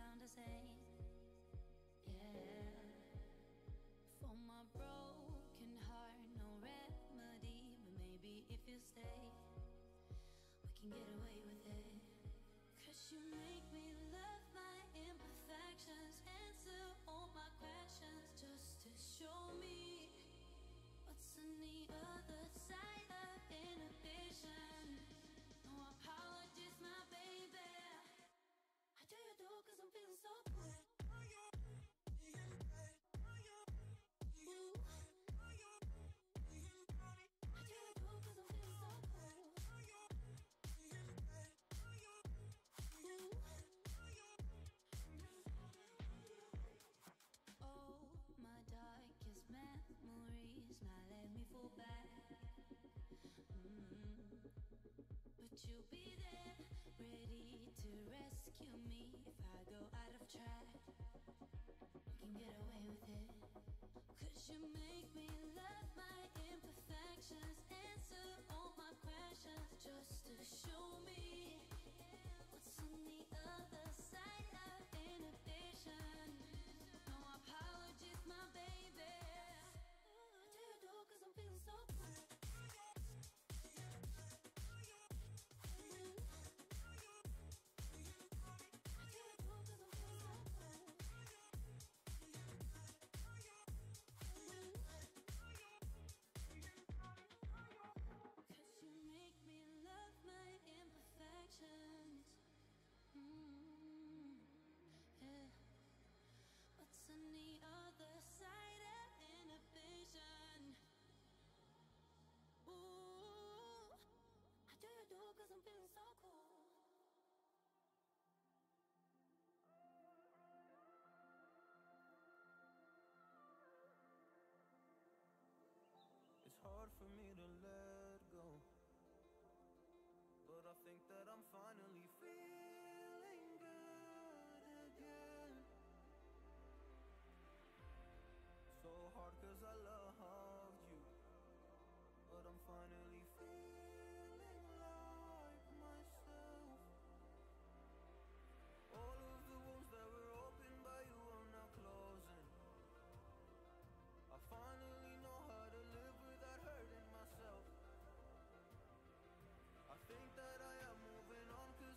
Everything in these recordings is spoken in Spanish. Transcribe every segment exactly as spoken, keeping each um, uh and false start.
sound the same. Yeah. For my broken heart, no remedy. But maybe if you stay, we can get away with it. Cause you make me love my imperfections, answer all my questions, just to show me what's on the other side of inhibition. No apologies, my baby. I do you do cause I'm feeling so good. Ooh. I do you do cause I'm feeling so good. Ooh. Oh, my darkest memories now let me fall back. Mm. But you'll be there, ready to rescue me if I go out of track. We can get away with it. Cause you make me love my imperfections, answer all my questions, just to show me what's on the other side of inhibition. No apologies, my baby. I do you do cause I'm feeling so good. Mm, yeah. What's on the other side of inhibition? Ooh, I do you do cause I'm feeling so cool. It's hard for me to let go, but I think that I'm finally feeling good again. So hard cause I loved you, but I'm finally feeling like myself. All of the wounds that were opened by you are now closing. I finally know how to live without hurting myself. I think that I am moving on cause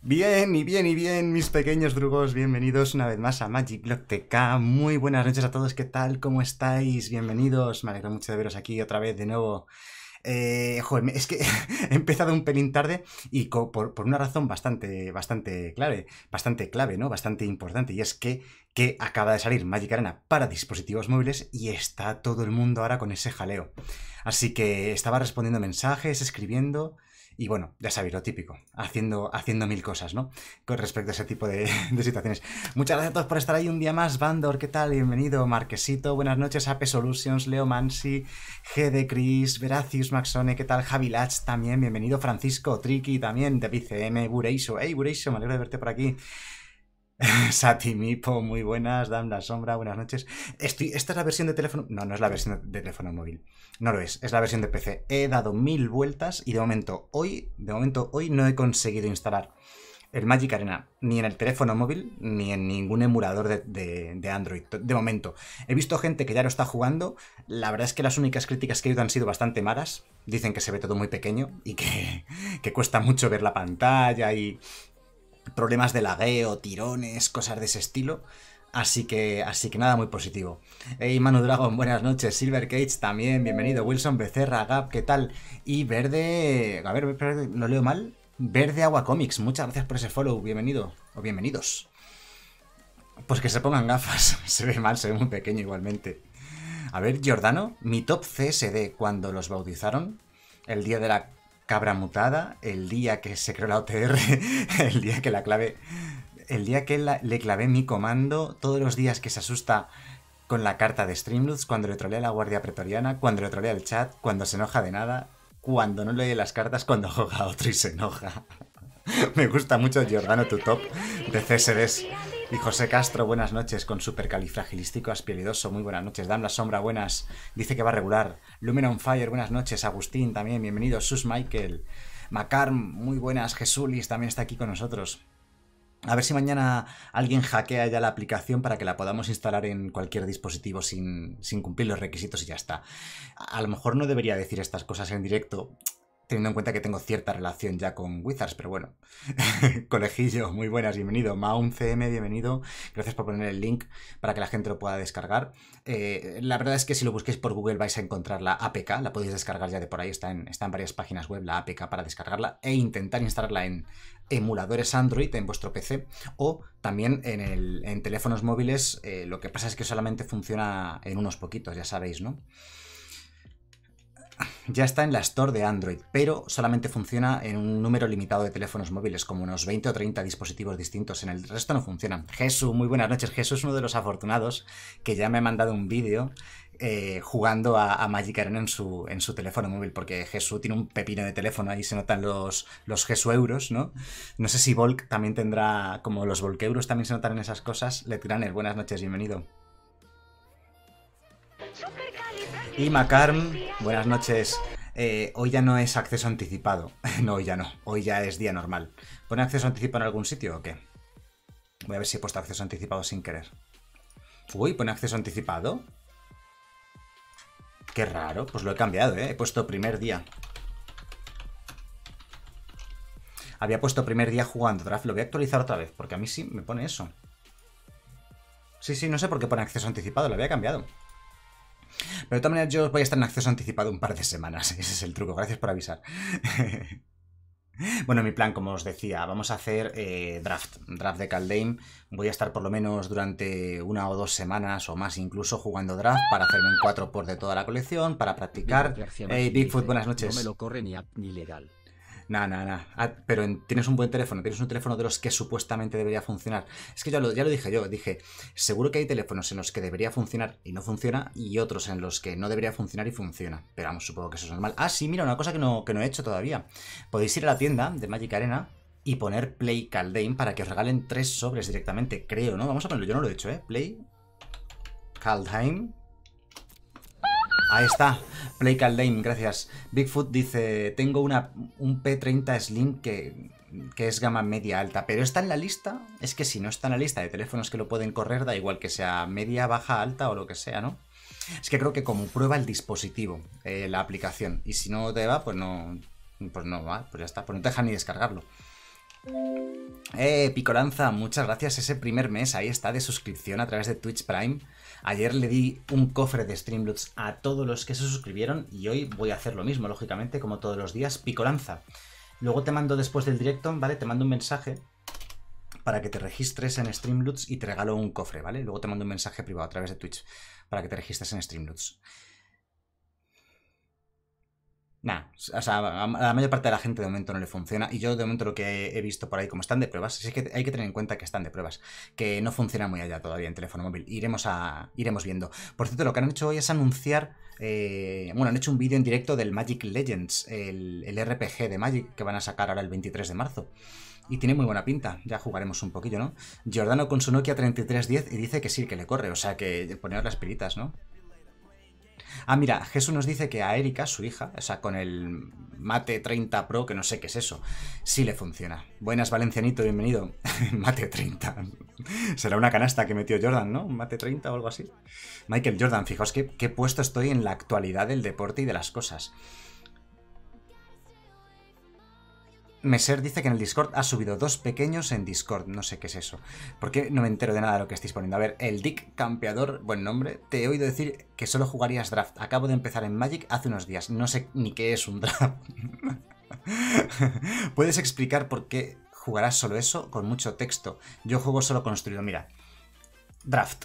Bien, y bien, y bien, mis pequeños drugos, bienvenidos una vez más a Magic Block T K. Muy buenas noches a todos, ¿qué tal? ¿Cómo estáis? Bienvenidos, me alegro mucho de veros aquí otra vez de nuevo. Eh, joder, es que he empezado un pelín tarde y por, por una razón bastante, bastante clave, bastante clave, ¿no? Bastante importante, y es que, que acaba de salir Magic Arena para dispositivos móviles y está todo el mundo ahora con ese jaleo. Así que estaba respondiendo mensajes, escribiendo... Y bueno, ya sabéis, lo típico, haciendo, haciendo mil cosas, ¿no? Con respecto a ese tipo de, de situaciones. Muchas gracias a todos por estar ahí un día más. Bandor, ¿qué tal? Bienvenido. Marquesito, buenas noches. Ape Solutions, Leo Mansi, G D Chris, Veracius Maxone, ¿qué tal? Javi Lach también, bienvenido. Francisco, Triki también, David C M, Bureiso. Hey, Bureiso, me alegro de verte por aquí. Sati Mipo, muy buenas. Dan la Sombra, buenas noches. Estoy, esta es la versión de teléfono. No, no es la versión de teléfono móvil. No lo es, es la versión de P C. He dado mil vueltas y de momento hoy, de momento hoy no he conseguido instalar el Magic Arena ni en el teléfono móvil ni en ningún emulador de, de, de Android. De momento. He visto gente que ya lo está jugando. La verdad es que las únicas críticas que he oído han sido bastante malas. Dicen que se ve todo muy pequeño y que, que cuesta mucho ver la pantalla y... problemas de lagueo, tirones, cosas de ese estilo. Así que, así que nada, muy positivo. Hey, Manu Dragon, buenas noches. Silver Cage también, bienvenido. Wilson Becerra, Gap, ¿qué tal? Y Verde... A ver, ¿lo leo mal? Verde Agua Comics, muchas gracias por ese follow, bienvenido. O bienvenidos. Pues que se pongan gafas. Se ve mal, se ve muy pequeño igualmente. A ver, Giordano, mi top C S D cuando los bautizaron, el día de la... cabra mutada, el día que se creó la O T R, el día que la clave, el día que la, le clavé mi comando, todos los días que se asusta con la carta de Streamloots, cuando le trolea la guardia pretoriana, cuando le trolea el chat, cuando se enoja de nada, cuando no lee las cartas, cuando juega a otro y se enoja. Me gusta mucho, Giordano, tu top de C S Ds. Y José Castro, buenas noches, con supercalifragilístico aspialidoso, muy buenas noches. Dan la Sombra, buenas, dice que va a regular. Lumen on Fire, buenas noches. Agustín, también, bienvenido. Sus Michael. Macar, muy buenas. Jesulis también está aquí con nosotros. A ver si mañana alguien hackea ya la aplicación para que la podamos instalar en cualquier dispositivo sin, sin cumplir los requisitos y ya está. A lo mejor no debería decir estas cosas en directo, teniendo en cuenta que tengo cierta relación ya con Wizards, pero bueno. Colegillo, muy buenas, bienvenido. Maun C M, bienvenido. Gracias por poner el link para que la gente lo pueda descargar. Eh, la verdad es que si lo busquéis por Google vais a encontrar la A P K, la podéis descargar ya de por ahí, está en, está en varias páginas web la A P K para descargarla e intentar instalarla en emuladores Android en vuestro P C o también en, el, en teléfonos móviles. Eh, lo que pasa es que solamente funciona en unos poquitos, ya sabéis, ¿no? Ya está en la Store de Android, pero solamente funciona en un número limitado de teléfonos móviles, como unos veinte o treinta dispositivos distintos. En el resto no funcionan. Jesús, muy buenas noches. Jesús es uno de los afortunados que ya me ha mandado un vídeo eh, jugando a, a Magic Arena en su, en su teléfono móvil, porque Jesús tiene un pepino de teléfono, ahí se notan los, los Jesús euros, ¿no? No sé si Volk también tendrá, como los Volk euros también se notan en esas cosas. Letgraner, buenas noches, bienvenido. Y Macarm, buenas noches. Eh, hoy ya no es acceso anticipado. No, hoy ya no. Hoy ya es día normal. ¿Pone acceso anticipado en algún sitio o qué? Voy a ver si he puesto acceso anticipado sin querer. Uy, ¿pone acceso anticipado? Qué raro. Pues lo he cambiado, ¿eh? He puesto primer día. Había puesto primer día jugando draft. Lo voy a actualizar otra vez, porque a mí sí me pone eso. Sí, sí, no sé por qué pone acceso anticipado. Lo había cambiado. Pero de todas maneras yo voy a estar en acceso anticipado un par de semanas. Ese es el truco. Gracias por avisar. Bueno, mi plan, como os decía, vamos a hacer eh, draft. Draft de Kaldheim. Voy a estar por lo menos durante una o dos semanas o más incluso jugando draft para hacerme un cuatro por de toda la colección, para practicar. Hey, Bigfoot, buenas noches. No me lo corre ni, ni legal. Nah, nah, nah. Ah, pero en, tienes un buen teléfono, tienes un teléfono de los que supuestamente debería funcionar. Es que ya lo, ya lo dije yo, dije, seguro que hay teléfonos en los que debería funcionar y no funciona, y otros en los que no debería funcionar y funciona. Pero vamos, supongo que eso es normal. Ah, sí, mira, una cosa que no, que no he hecho todavía. Podéis ir a la tienda de Magic Arena y poner Play Kaldheim para que os regalen tres sobres directamente, creo, ¿no? Vamos a ponerlo, yo no lo he hecho, ¿eh? Play Kaldheim. Ahí está, Play Kaldheim, gracias. Bigfoot dice, tengo una, un P treinta Slim que, que es gama media alta, pero está en la lista. Es que si no está en la lista de teléfonos que lo pueden correr, da igual que sea media, baja, alta o lo que sea, ¿no? Es que creo que como prueba el dispositivo, eh, la aplicación, y si no te va, pues no, pues no va, pues ya está, pues no te deja ni descargarlo. Eh, Picolanza, muchas gracias. Ese primer mes ahí está de suscripción a través de Twitch Prime. Ayer le di un cofre de Streamloots a todos los que se suscribieron y hoy voy a hacer lo mismo, lógicamente, como todos los días. Picolanza. Luego te mando después del directo, ¿vale? Te mando un mensaje para que te registres en Streamloots y te regalo un cofre, ¿vale? Luego te mando un mensaje privado a través de Twitch para que te registres en Streamloots. Nah, o sea, a la mayor parte de la gente de momento no le funciona y yo de momento lo que he visto por ahí como están de pruebas, es que hay que tener en cuenta que están de pruebas, que no funciona muy allá todavía en teléfono móvil, iremos a iremos viendo. Por cierto, lo que han hecho hoy es anunciar, eh, bueno, han hecho un vídeo en directo del Magic Legends, el, el R P G de Magic que van a sacar ahora el veintitrés de marzo. Y tiene muy buena pinta, ya jugaremos un poquillo, ¿no? Giordano con su Nokia treinta y tres diez y dice que sí, que le corre, o sea que poneos las pilitas, ¿no? Ah, mira, Jesús nos dice que a Erika, su hija, o sea, con el Mate treinta Pro, que no sé qué es eso, sí le funciona. Buenas, Valencianito, bienvenido. Mate treinta. Será una canasta que metió Jordan, ¿no? Un Mate treinta o algo así. Michael Jordan, fijaos qué, qué puesto estoy en la actualidad del deporte y de las cosas. Meser dice que en el Discord ha subido dos pequeños en Discord. No sé qué es eso. ¿Por qué no me entero de nada de lo que estáis poniendo? A ver, el Dick Campeador, buen nombre. Te he oído decir que solo jugarías draft. Acabo de empezar en Magic hace unos días. No sé ni qué es un draft. ¿Puedes explicar por qué jugarás solo eso? Con mucho texto. Yo juego solo construido. Mira. Draft.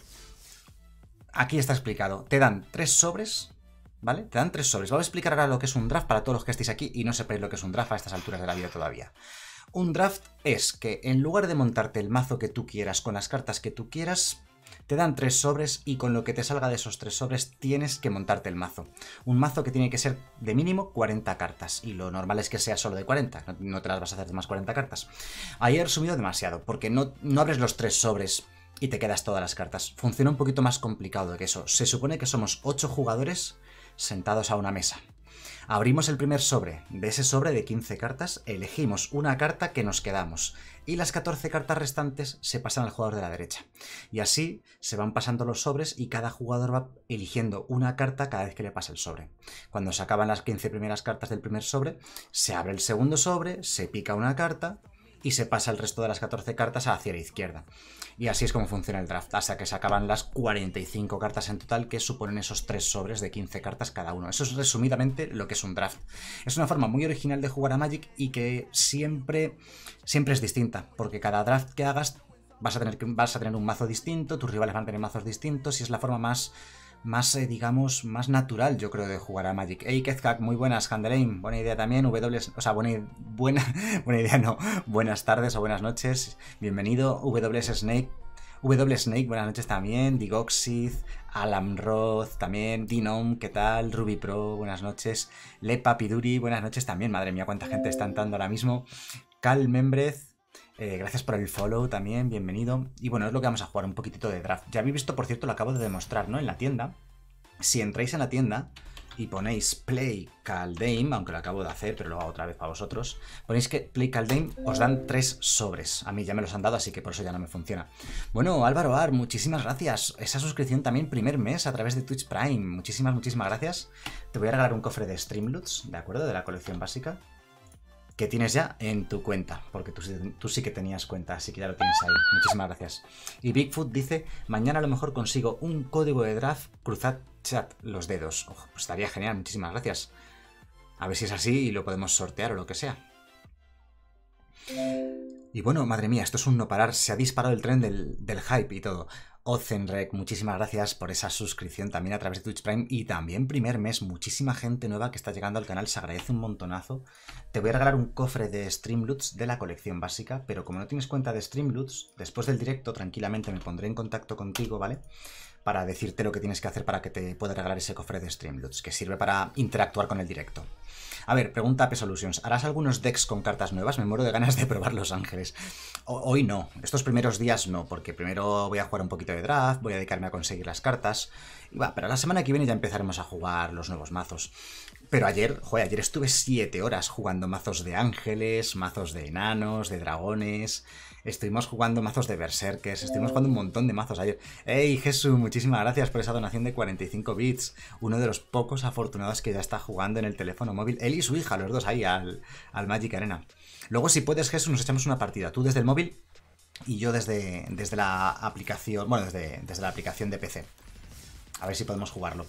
Aquí está explicado. Te dan tres sobres... ¿Vale? Te dan tres sobres. Voy a explicar ahora lo que es un draft para todos los que estéis aquí y no sepáis lo que es un draft a estas alturas de la vida todavía. Un draft es que en lugar de montarte el mazo que tú quieras con las cartas que tú quieras, te dan tres sobres y con lo que te salga de esos tres sobres tienes que montarte el mazo. Un mazo que tiene que ser de mínimo cuarenta cartas y lo normal es que sea solo de cuarenta, no, no te las vas a hacer de más cuarenta cartas. Ahí he resumido demasiado porque no, no abres los tres sobres y te quedas todas las cartas. Funciona un poquito más complicado que eso. Se supone que somos ocho jugadores sentados a una mesa. Abrimos el primer sobre. De ese sobre de quince cartas, elegimos una carta que nos quedamos. Y las catorce cartas restantes se pasan al jugador de la derecha. Y así se van pasando los sobres y cada jugador va eligiendo una carta cada vez que le pasa el sobre. Cuando se acaban las quince primeras cartas del primer sobre, se abre el segundo sobre, se pica una carta y se pasa el resto de las catorce cartas hacia la izquierda. Y así es como funciona el draft, hasta que se acaban las cuarenta y cinco cartas en total que suponen esos tres sobres de quince cartas cada uno. Eso es resumidamente lo que es un draft. Es una forma muy original de jugar a Magic y que siempre, siempre es distinta, porque cada draft que hagas vas a tener, vas a tener un mazo distinto, tus rivales van a tener mazos distintos y es la forma más... más, eh, digamos, más natural, yo creo, de jugar a Magic. Hey, Kezkak, muy buenas, Handelein, buena idea también, W, o sea, buena, buena, buena idea no, buenas tardes o buenas noches, bienvenido, W S Snake, W Snake, buenas noches también, Digoxid, Alam Roth también, Dinom, ¿qué tal? Ruby Pro, buenas noches, Lepa Piduri, buenas noches también, madre mía, cuánta gente está entrando ahora mismo, Cal Membrez, Eh, gracias por el follow también, bienvenido. Y bueno, es lo que vamos a jugar, un poquitito de draft. Ya habéis visto, por cierto, lo acabo de demostrar, ¿no? En la tienda. Si entráis en la tienda y ponéis Play Kaldheim, aunque lo acabo de hacer, pero lo hago otra vez para vosotros, ponéis que Play Kaldheim, os dan tres sobres. A mí ya me los han dado, así que por eso ya no me funciona. Bueno, Álvaro Ar, muchísimas gracias. Esa suscripción también primer mes a través de Twitch Prime. Muchísimas, muchísimas gracias. Te voy a regalar un cofre de Streamloots, ¿de acuerdo? De la colección básica. Que tienes ya en tu cuenta, porque tú, tú sí que tenías cuenta, así que ya lo tienes ahí. Muchísimas gracias. Y Bigfoot dice, mañana a lo mejor consigo un código de draft, cruzad chat los dedos. Oh, pues estaría genial, muchísimas gracias. A ver si es así y lo podemos sortear o lo que sea. Y bueno, madre mía, esto es un no parar, se ha disparado el tren del, del hype y todo. Ozenrek, muchísimas gracias por esa suscripción también a través de Twitch Prime y también primer mes, muchísima gente nueva que está llegando al canal, se agradece un montonazo. Te voy a regalar un cofre de Streamloots de la colección básica, pero como no tienes cuenta de Streamloots, después del directo tranquilamente me pondré en contacto contigo, ¿vale? Para decirte lo que tienes que hacer para que te pueda regalar ese cofre de Streamloots, que sirve para interactuar con el directo. A ver, pregunta P Solutions, ¿harás algunos decks con cartas nuevas? Me muero de ganas de probar Los Ángeles. O hoy no, estos primeros días no, porque primero voy a jugar un poquito de draft, voy a dedicarme a conseguir las cartas, y va, pero la semana que viene ya empezaremos a jugar los nuevos mazos. Pero ayer, joder, ayer estuve siete horas jugando mazos de ángeles, mazos de enanos, de dragones, Estuvimos jugando mazos de Berserkers, estuvimos jugando un montón de mazos ayer. ¡Ey, Jesús! Muchísimas gracias por esa donación de cuarenta y cinco bits. Uno de los pocos afortunados que ya está jugando en el teléfono móvil. Él y su hija, los dos ahí al, al Magic Arena. Luego, si puedes, Jesús, nos echamos una partida. Tú desde el móvil y yo desde, desde la aplicación... Bueno, desde, desde la aplicación de P C. A ver si podemos jugarlo.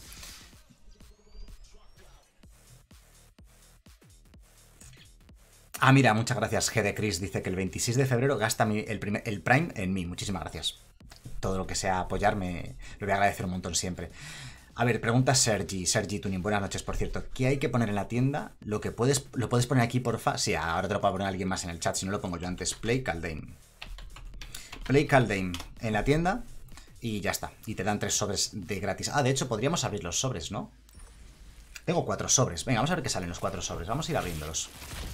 Ah, mira, muchas gracias. G de Chris dice que el veintiséis de febrero gasta mi, el, primer, el Prime en mí. Muchísimas gracias. Todo lo que sea apoyarme lo voy a agradecer un montón siempre. A ver, pregunta Sergi. Sergi Tuning, buenas noches, por cierto. ¿Qué hay que poner en la tienda? ¿Lo que puedes, lo puedes poner aquí, porfa? Sí, ahora te lo puedo poner alguien más en el chat. Si no lo pongo yo antes. Play Kaldheim. Play Kaldheim en la tienda y ya está. Y te dan tres sobres de gratis. Ah, de hecho, podríamos abrir los sobres, ¿no? Tengo cuatro sobres. Venga, vamos a ver qué salen los cuatro sobres. Vamos a ir abriéndolos.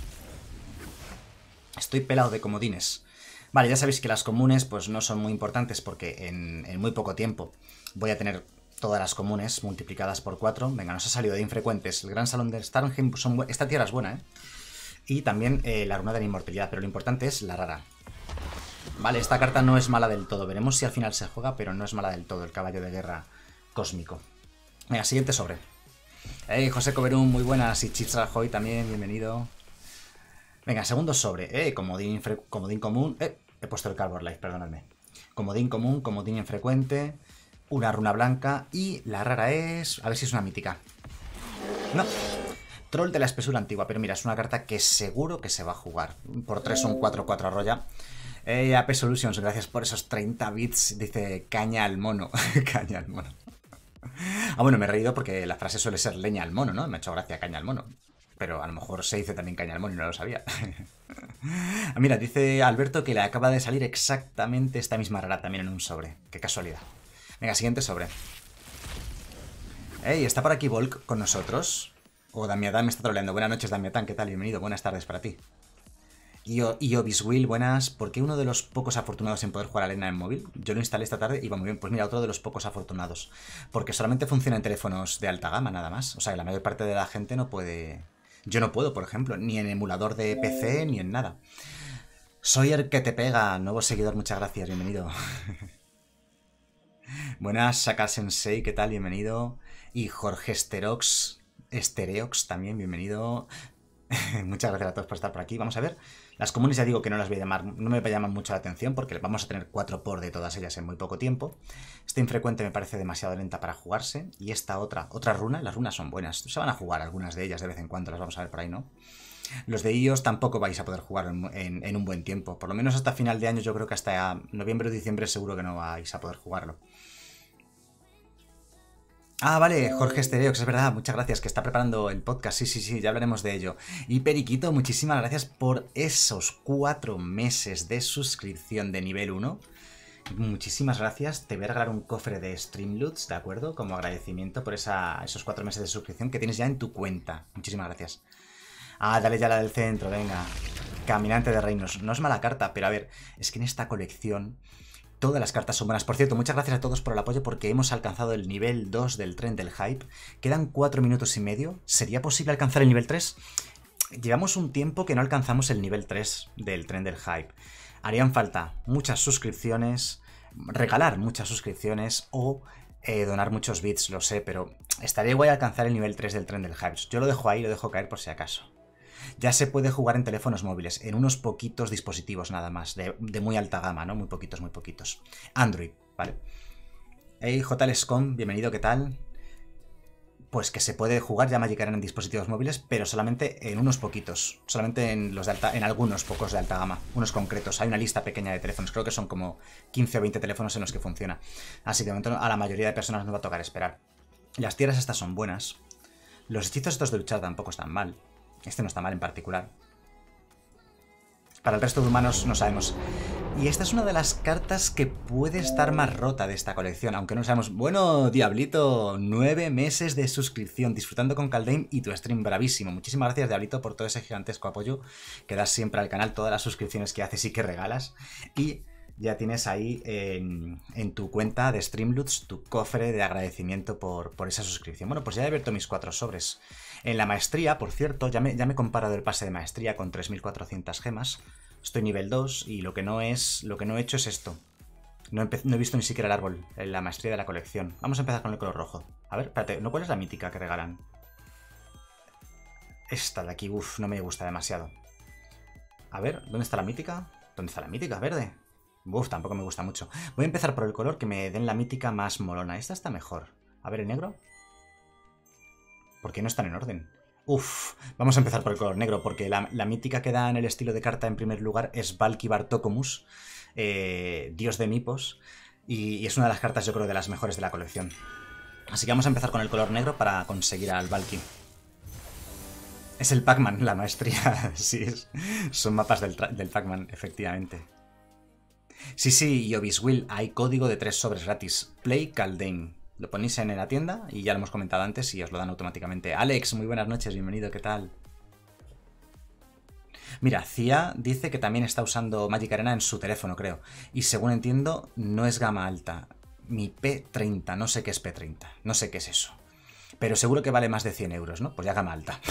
Estoy pelado de comodines. Vale, ya sabéis que las comunes pues no son muy importantes porque en, en muy poco tiempo voy a tener todas las comunes multiplicadas por cuatro. Venga, nos ha salido de infrecuentes. El gran salón de Starnheim, son esta tierra es buena, ¿eh? Y también eh, la runa de la inmortalidad, pero lo importante es la rara. Vale, esta carta no es mala del todo. Veremos si al final se juega, pero no es mala del todo. El caballo de guerra cósmico. Venga, siguiente sobre. Hey, José Coberún, muy buenas. Y Chips Rajoy también, bienvenido. Venga, segundo sobre, eh, comodín, comodín común, eh, he puesto el Carbon Life, perdonadme. Comodín común, comodín infrecuente, una runa blanca y la rara es, a ver si es una mítica. No, Troll de la espesura antigua, pero mira, es una carta que seguro que se va a jugar. Por tres son cuatro cuatro arrolla. Eh, A P Solutions, gracias por esos treinta bits, dice caña al mono, caña al mono. Ah, bueno, me he reído porque la frase suele ser leña al mono, ¿no? Me ha hecho gracia caña al mono. Pero a lo mejor se dice también caña al mono y no lo sabía. Mira, dice Alberto que le acaba de salir exactamente esta misma rara también en un sobre. Qué casualidad. Venga, siguiente sobre. Ey, ¿está por aquí Volk con nosotros? O Damiatán me está troleando. Buenas noches, Damiatán, ¿qué tal? Bienvenido, buenas tardes para ti. Y Obiswill, buenas. ¿Por qué uno de los pocos afortunados en poder jugar a Arena en móvil? Yo lo instalé esta tarde y va muy bien. Pues mira, otro de los pocos afortunados. Porque solamente funciona en teléfonos de alta gama, nada más. O sea, la mayor parte de la gente no puede... Yo no puedo, por ejemplo, ni en emulador de P C, ni en nada. Soy el que te pega, nuevo seguidor, muchas gracias, bienvenido. Buenas, Saka Sensei, ¿qué tal? Bienvenido. Y Jorge Sterox, Stereox también, bienvenido. Muchas gracias a todos por estar por aquí. Vamos a ver. Las comunes ya digo que no las voy a llamar, no me llaman mucho la atención porque vamos a tener cuatro por de todas ellas en muy poco tiempo. Esta infrecuente me parece demasiado lenta para jugarse. Y esta otra, otra runa, las runas son buenas. Se van a jugar algunas de ellas de vez en cuando, las vamos a ver por ahí, ¿no? Los de I O S tampoco vais a poder jugar en, en, en un buen tiempo. Por lo menos hasta final de año, yo creo que hasta noviembre o diciembre seguro que no vais a poder jugarlo. Ah, vale, Jorge Estereox, es verdad, muchas gracias, que está preparando el podcast, sí, sí, sí, ya hablaremos de ello. Y Periquito, muchísimas gracias por esos cuatro meses de suscripción de nivel uno. Muchísimas gracias, te voy a regalar un cofre de Streamloots, ¿de acuerdo? Como agradecimiento por esa, esos cuatro meses de suscripción que tienes ya en tu cuenta. Muchísimas gracias. Ah, dale ya la del centro, venga. Caminante de reinos, no es mala carta, pero a ver, es que en esta colección... Todas las cartas son buenas. Por cierto, muchas gracias a todos por el apoyo porque hemos alcanzado el nivel dos del tren del hype. Quedan cuatro minutos y medio. ¿Sería posible alcanzar el nivel tres? Llevamos un tiempo que no alcanzamos el nivel tres del tren del hype. Harían falta muchas suscripciones, regalar muchas suscripciones o eh, donar muchos bits, lo sé, pero estaría guay alcanzar el nivel tres del tren del hype. Yo lo dejo ahí, lo dejo caer por si acaso. Ya se puede jugar en teléfonos móviles, en unos poquitos dispositivos nada más, de, de muy alta gama, ¿no? Muy poquitos, muy poquitos. Android, ¿vale? Hey, J L S C O M, bienvenido, ¿qué tal? Pues que se puede jugar ya Magic Arena en dispositivos móviles, pero solamente en unos poquitos. Solamente en los de alta, en algunos pocos de alta gama, unos concretos. Hay una lista pequeña de teléfonos, creo que son como quince o veinte teléfonos en los que funciona. Así que de momento a la mayoría de personas nos va a tocar esperar. Las tierras estas son buenas. Los hechizos estos de luchar tampoco están mal. Este no está mal en particular. Para el resto de humanos no sabemos. Y esta es una de las cartas que puede estar más rota de esta colección, aunque no sabemos... Bueno, Diablito, nueve meses de suscripción, disfrutando con Kaldheim y tu stream bravísimo. Muchísimas gracias, Diablito, por todo ese gigantesco apoyo que das siempre al canal, todas las suscripciones que haces y que regalas. Y ya tienes ahí en, en tu cuenta de Streamloots tu cofre de agradecimiento por, por esa suscripción. Bueno, pues ya he abierto mis cuatro sobres. En la maestría, por cierto, ya me, ya me he comparado el pase de maestría con tres mil cuatrocientas gemas. Estoy nivel dos y lo que no es, lo que no he hecho es esto. No he, no he visto ni siquiera el árbol, la maestría de la colección. Vamos a empezar con el color rojo. A ver, espérate, ¿no? ¿Cuál es la mítica que regalan? Esta de aquí, uff, no me gusta demasiado. A ver, ¿dónde está la mítica? ¿Dónde está la mítica? Verde. Uf, tampoco me gusta mucho. Voy a empezar por el color que me den la mítica más molona. Esta está mejor. A ver, ¿el negro? ¿Por qué no están en orden? Uf, vamos a empezar por el color negro, porque la, la mítica que da en el estilo de carta en primer lugar es Valky Bartokomus, eh, dios de Mipos, y, y es una de las cartas yo creo de las mejores de la colección. Así que vamos a empezar con el color negro para conseguir al Valky. Es el Pac-Man, la maestría. Sí, es, son mapas del, del Pac-Man, efectivamente. Sí, sí, Yobiswill, hay código de tres sobres gratis. Play Caldane. Lo ponéis en la tienda y ya lo hemos comentado antes y os lo dan automáticamente. Alex, muy buenas noches, bienvenido, ¿qué tal? Mira, Cia dice que también está usando Magic Arena en su teléfono, creo. Y según entiendo, no es gama alta. Mi P treinta, no sé qué es P treinta, no sé qué es eso. Pero seguro que vale más de cien euros, ¿no? Pues ya gama alta.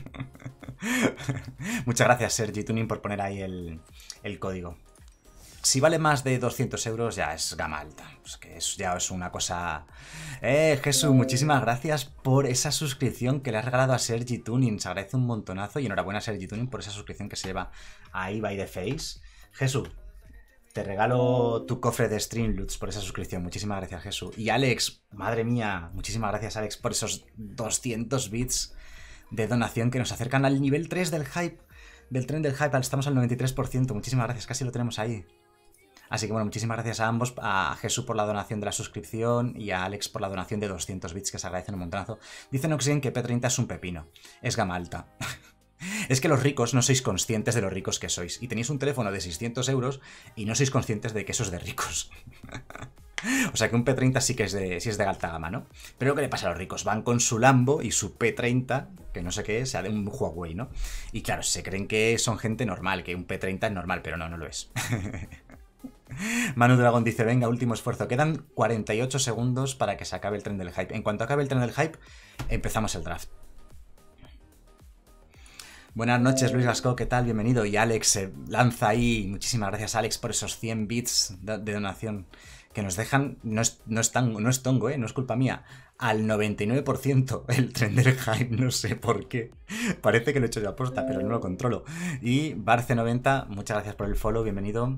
Muchas gracias, Sergi Tuning, por poner ahí el, el código. Si vale más de doscientos euros, ya es gama alta. Es que es, ya es una cosa... Eh, Jesús, muchísimas gracias por esa suscripción que le has regalado a Sergi Tuning. Se agradece un montonazo y enhorabuena a Sergi Tuning por esa suscripción que se lleva ahí by the face. Jesús, te regalo tu cofre de Streamloots por esa suscripción. Muchísimas gracias, Jesús. Y Alex, madre mía, muchísimas gracias, Alex, por esos doscientos bits de donación que nos acercan al nivel tres del hype. Del tren del hype, estamos al noventa y tres por ciento. Muchísimas gracias, casi lo tenemos ahí. Así que bueno, muchísimas gracias a ambos, a Jesús por la donación de la suscripción y a Alex por la donación de doscientos bits, que se agradecen un montonazo. Dicen Oxygen que P treinta es un pepino, es gama alta. Es que los ricos no sois conscientes de lo ricos que sois, y tenéis un teléfono de seiscientos euros y no sois conscientes de que eso es de ricos. O sea que un P treinta sí que es de, sí es de alta gama, ¿no? Pero ¿qué le pasa a los ricos? Van con su Lambo y su P treinta, que no sé qué es, sea de un Huawei, ¿no? Y claro, se creen que son gente normal, que un P treinta es normal, pero no, no lo es. Manu Dragon dice, venga, último esfuerzo. Quedan cuarenta y ocho segundos para que se acabe el tren del hype. En cuanto acabe el tren del hype, empezamos el draft. Buenas noches, Luis Gasco, ¿qué tal? Bienvenido. Y Alex se lanza ahí. Muchísimas gracias, Alex, por esos cien bits de, de donación que nos dejan. No es, no es tan, no es tongo, ¿eh? No es culpa mía. Al noventa y nueve por ciento el tren del hype, no sé por qué. Parece que lo he hecho yo a posta, pero no lo controlo. Y Barce noventa, muchas gracias por el follow, bienvenido.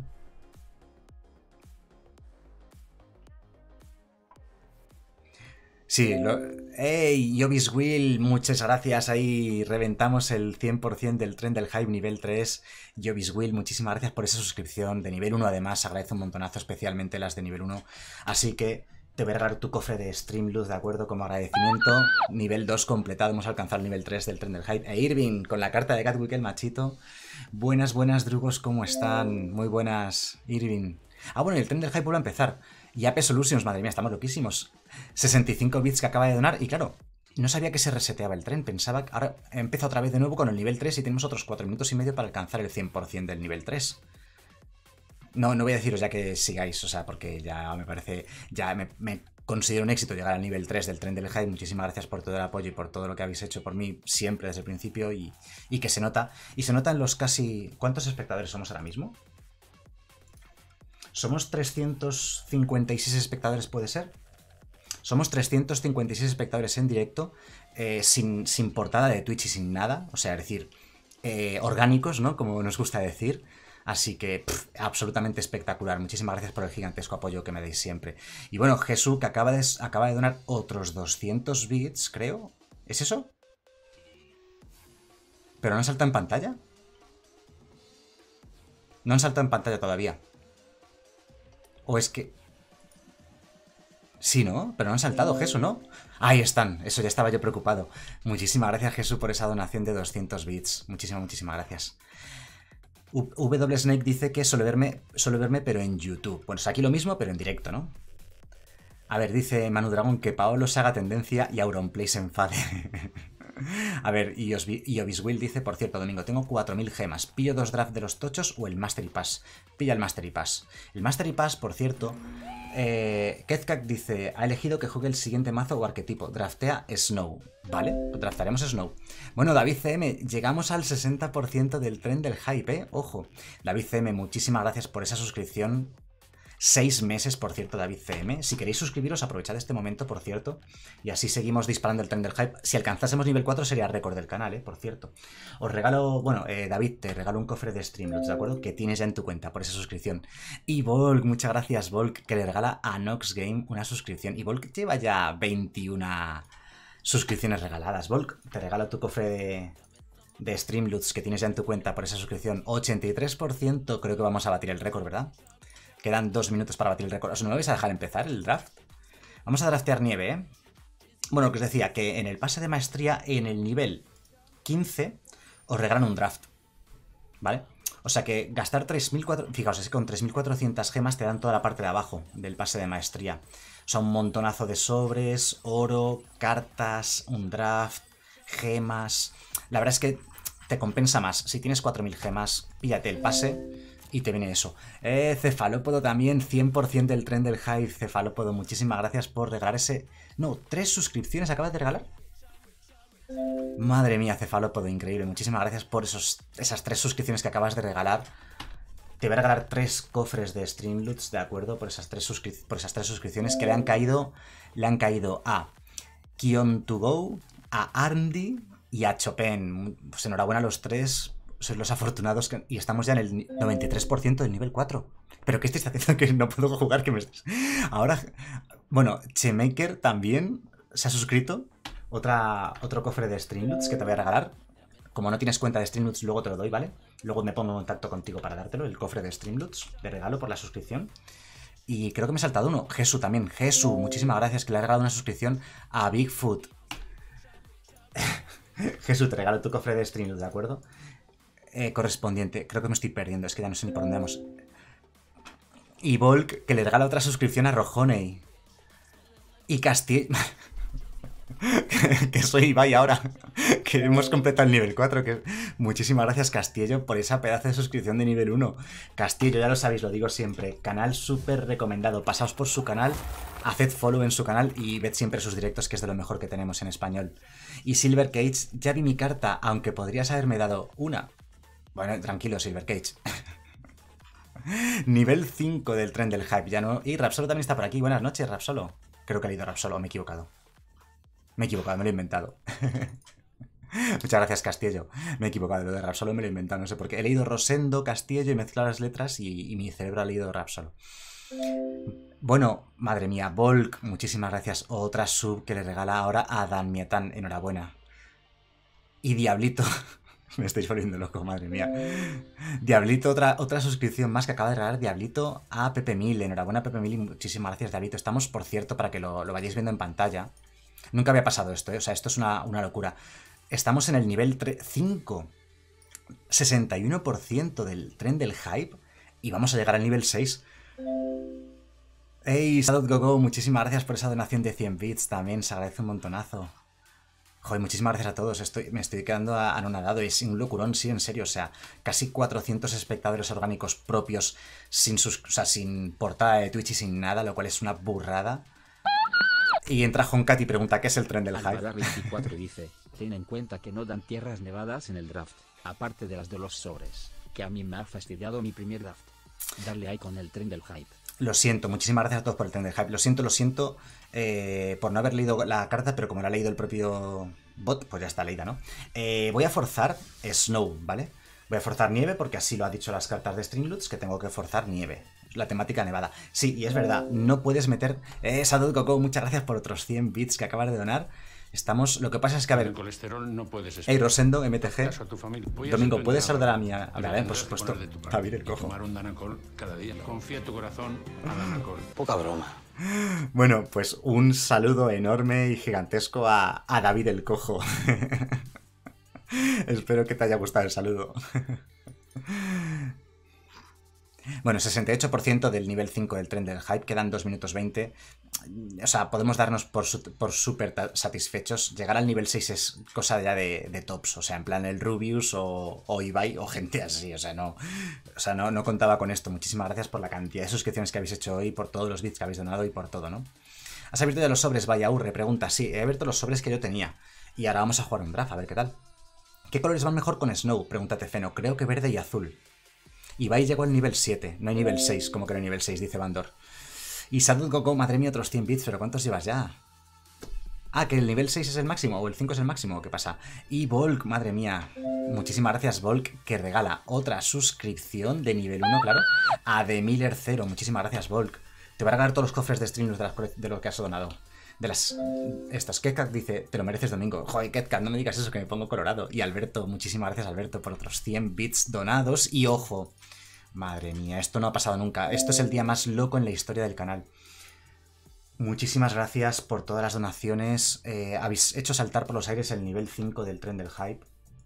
Sí, lo... ¡Ey! Yobiswill, muchas gracias. Ahí reventamos el cien por ciento del tren del hype nivel tres. Yobiswill, muchísimas gracias por esa suscripción. De nivel uno, además, agradezco un montonazo, especialmente las de nivel uno. Así que te voy a regalar tu cofre de Streamloots, ¿de acuerdo? Como agradecimiento. Nivel dos completado, hemos alcanzado el nivel tres del tren del hype. E Irving, con la carta de Catwick el machito. Buenas, buenas, drugos, ¿cómo están? Muy buenas, Irving. Ah, bueno, el tren del hype vuelve a empezar. Y Ape Solutions, madre mía, estamos loquísimos. sesenta y cinco bits que acaba de donar. Y claro, no sabía que se reseteaba el tren. Pensaba que ahora empieza otra vez de nuevo con el nivel tres y tenemos otros cuatro minutos y medio para alcanzar el cien por ciento del nivel tres. No, no voy a deciros ya que sigáis, o sea, porque ya me parece... Ya me, me considero un éxito llegar al nivel tres del tren del hype. Muchísimas gracias por todo el apoyo y por todo lo que habéis hecho por mí siempre desde el principio. Y, y que se nota. Y se nota en los casi... ¿Cuántos espectadores somos ahora mismo? ¿Somos trescientos cincuenta y seis espectadores, puede ser? Somos trescientos cincuenta y seis espectadores en directo, eh, sin, sin portada de Twitch y sin nada. O sea, es decir, eh, orgánicos, ¿no? Como nos gusta decir. Así que, pff, absolutamente espectacular. Muchísimas gracias por el gigantesco apoyo que me dais siempre. Y bueno, Jesús, que acaba de, acaba de donar otros doscientos bits, creo. ¿Es eso? ¿Pero no han saltado en pantalla? No han saltado en pantalla todavía. ¿O es que...? Sí, ¿no? Pero no han saltado, Jesús, ¿no? Ahí están, eso ya estaba yo preocupado. Muchísimas gracias, Jesús, por esa donación de doscientos bits. Muchísimas, muchísimas gracias. W Snake dice que suele verme, suele verme, pero en YouTube. Bueno, es aquí lo mismo, pero en directo, ¿no? A ver, dice Manu Dragon que Paolo se haga tendencia y Auronplay se enfade. A ver, y Obiswill dice, por cierto, Domingo, tengo cuatro mil gemas. ¿Pillo dos drafts de los tochos o el Mastery Pass? Pilla el Mastery Pass. El Mastery Pass, por cierto, eh, Kezkak dice, ha elegido que juegue el siguiente mazo o arquetipo. Draftea Snow. Vale, pues draftaremos Snow. Bueno, David C M, llegamos al sesenta por ciento del tren del hype, ¿eh? Ojo. David C M, muchísimas gracias por esa suscripción. Seis meses, por cierto, David C M. Si queréis suscribiros, aprovechad este momento, por cierto. Y así seguimos disparando el tren del hype. Si alcanzásemos nivel cuatro sería récord del canal, ¿eh? Por cierto. Os regalo... Bueno, eh, David, te regalo un cofre de Streamlabs, ¿de acuerdo? Que tienes ya en tu cuenta por esa suscripción. Y Volk, muchas gracias, Volk, que le regala a Nox Game una suscripción. Y Volk lleva ya veintiuna suscripciones regaladas. Volk, te regalo tu cofre de... de Streamlabs que tienes ya en tu cuenta por esa suscripción. ochenta y tres por ciento, creo que vamos a batir el récord, ¿verdad? Quedan dos minutos para batir el récord. O sea, ¿no me vais a dejar empezar el draft? Vamos a draftear nieve, ¿eh? Bueno, lo que os decía, que en el pase de maestría, en el nivel quince, os regalan un draft. ¿Vale? O sea que gastar tres mil cuatrocientas... Fijaos, es que con tres mil cuatrocientas gemas te dan toda la parte de abajo del pase de maestría. O sea, un montonazo de sobres, oro, cartas, un draft, gemas... La verdad es que te compensa más. Si tienes cuatro mil gemas, píllate el pase... Y te viene eso. Eh, Cefalópodo también, cien por ciento del tren del hype. Cefalópodo, muchísimas gracias por regalar ese... No, tres suscripciones acabas de regalar. Madre mía, Cefalópodo, increíble. Muchísimas gracias por esos, esas tres suscripciones que acabas de regalar. Te voy a regalar tres cofres de Streamlabs, ¿de acuerdo? Por esas tres, suscri... por esas tres suscripciones que le han caído... Le han caído a Kion to Go, a Arndi y a Chopin. Pues enhorabuena a los tres... Sois los afortunados que... y estamos ya en el noventa y tres por ciento del nivel cuatro. ¿Pero qué estáis haciendo que no puedo jugar? Que me... Ahora, bueno, Chemaker también se ha suscrito. Otra, otro cofre de Streamlabs que te voy a regalar. Como no tienes cuenta de Streamlabs, luego te lo doy, ¿vale? Luego me pongo en contacto contigo para dártelo, el cofre de Streamlabs de regalo por la suscripción. Y creo que me he saltado uno. Jesús también. Jesús, muchísimas gracias, que le ha regalado una suscripción a Bigfoot. Jesús, te regalo tu cofre de Streamlabs, ¿de acuerdo? Eh, correspondiente. Creo que me estoy perdiendo, es que ya no sé ni por dónde vamos. Y Volk, que le regala otra suscripción a Rojonei. Y Castillo... que soy Ibai ahora. Que hemos completado el nivel cuatro. Que... Muchísimas gracias, Castillo, por esa pedazo de suscripción de nivel uno. Castillo, ya lo sabéis, lo digo siempre. Canal súper recomendado. Pasaos por su canal, haced follow en su canal y ved siempre sus directos, que es de lo mejor que tenemos en español. Y Silver Cage, ya vi mi carta, aunque podrías haberme dado una. Bueno, tranquilo, Silver Cage. Nivel cinco del tren del hype, ya no. Y Rapsolo también está por aquí. Buenas noches, Rapsolo. Creo que he leído Rapsolo, me he equivocado. Me he equivocado, me lo he inventado. Muchas gracias, Castillo. Me he equivocado, lo de Rapsolo me lo he inventado, no sé por qué. He leído Rosendo, Castillo y mezclado las letras y, y mi cerebro ha leído Rapsolo. Bueno, madre mía, Volk, muchísimas gracias. Otra sub que le regala ahora a Dan Mietán, enhorabuena. Y Diablito... Me estáis volviendo loco, madre mía. Diablito, otra, otra suscripción más que acaba de regalar Diablito a Pepe Mil. Enhorabuena, Pepe Mil, y muchísimas gracias, Diablito. Estamos, por cierto, para que lo, lo vayáis viendo en pantalla. Nunca había pasado esto, ¿eh? O sea, esto es una, una locura. Estamos en el nivel cinco. sesenta y uno por ciento del tren del hype. Y vamos a llegar al nivel seis. Hey, SadotGoGo, muchísimas gracias por esa donación de cien bits. También se agradece un montonazo. Joder, muchísimas gracias a todos. Estoy, me estoy quedando anonadado. Es un locurón, sí, en serio. O sea, casi cuatrocientos espectadores orgánicos propios sin, sus, o sea, sin portada de Twitch y sin nada, lo cual es una burrada. Y entra Honkat y pregunta qué es el tren del hype. veinticuatro dice, ten en cuenta que no dan tierras nevadas en el draft, aparte de las de los sobres, que a mí me ha fastidiado mi primer draft. Darle ahí con el tren del hype. Lo siento, muchísimas gracias a todos por el tren del hype. Lo siento, lo siento eh, por no haber leído la carta, pero como la ha leído el propio bot, pues ya está leída, ¿no? Eh, voy a forzar Snow, ¿vale? Voy a forzar nieve porque así lo ha dicho las cartas de Streamlabs, que tengo que forzar nieve. La temática nevada. Sí, y es verdad, no puedes meter... Eh, SadotGoGo, muchas gracias por otros cien bits que acabas de donar. Estamos... Lo que pasa es que, a ver... El colesterol no puedes esperar. Hey, Rosendo, M T G. Domingo, ¿puedes saludar a mi... A ver, por supuesto. David el Cojo. Tomar un Danacol cada día. Confía tu corazón a Danacol. Poca broma. Bueno, pues un saludo enorme y gigantesco a, a David el Cojo. Espero que te haya gustado el saludo. Bueno, sesenta y ocho por ciento del nivel cinco del tren del hype, quedan dos minutos veinte. O sea, podemos darnos por, su por súper satisfechos. Llegar al nivel seis es cosa ya de, de tops, o sea, en plan el Rubius o, o Ibai o gente así, o sea, no, o sea no, no contaba con esto. Muchísimas gracias por la cantidad de suscripciones que habéis hecho hoy, por todos los bits que habéis donado y por todo, ¿no? ¿Has abierto ya los sobres, vaya Urre? Pregunta, sí, he abierto los sobres que yo tenía. Y ahora vamos a jugar un draft, a ver qué tal. ¿Qué colores van mejor con Snow? Pregunta Tefeno, creo que verde y azul. Ibai llegó al nivel siete, no hay nivel seis, como que no hay nivel seis, dice Bandor. Y Sadut Goku, madre mía, otros cien bits, pero ¿cuántos llevas ya? Ah, que el nivel seis es el máximo, o el cinco es el máximo, ¿o qué pasa? Y Volk, madre mía, muchísimas gracias Volk, que regala otra suscripción de nivel uno, claro, a The Miller cero, muchísimas gracias Volk. Te va a regalar todos los cofres de streams de, las, de lo que has donado. De las... Estas, Ketcat dice, te lo mereces Domingo. Joder, Ketcat, no me digas eso que me pongo colorado. Y Alberto, muchísimas gracias Alberto por otros cien bits donados. Y ojo, madre mía, esto no ha pasado nunca. Esto es el día más loco en la historia del canal. Muchísimas gracias por todas las donaciones. Eh, habéis hecho saltar por los aires el nivel cinco del tren del hype.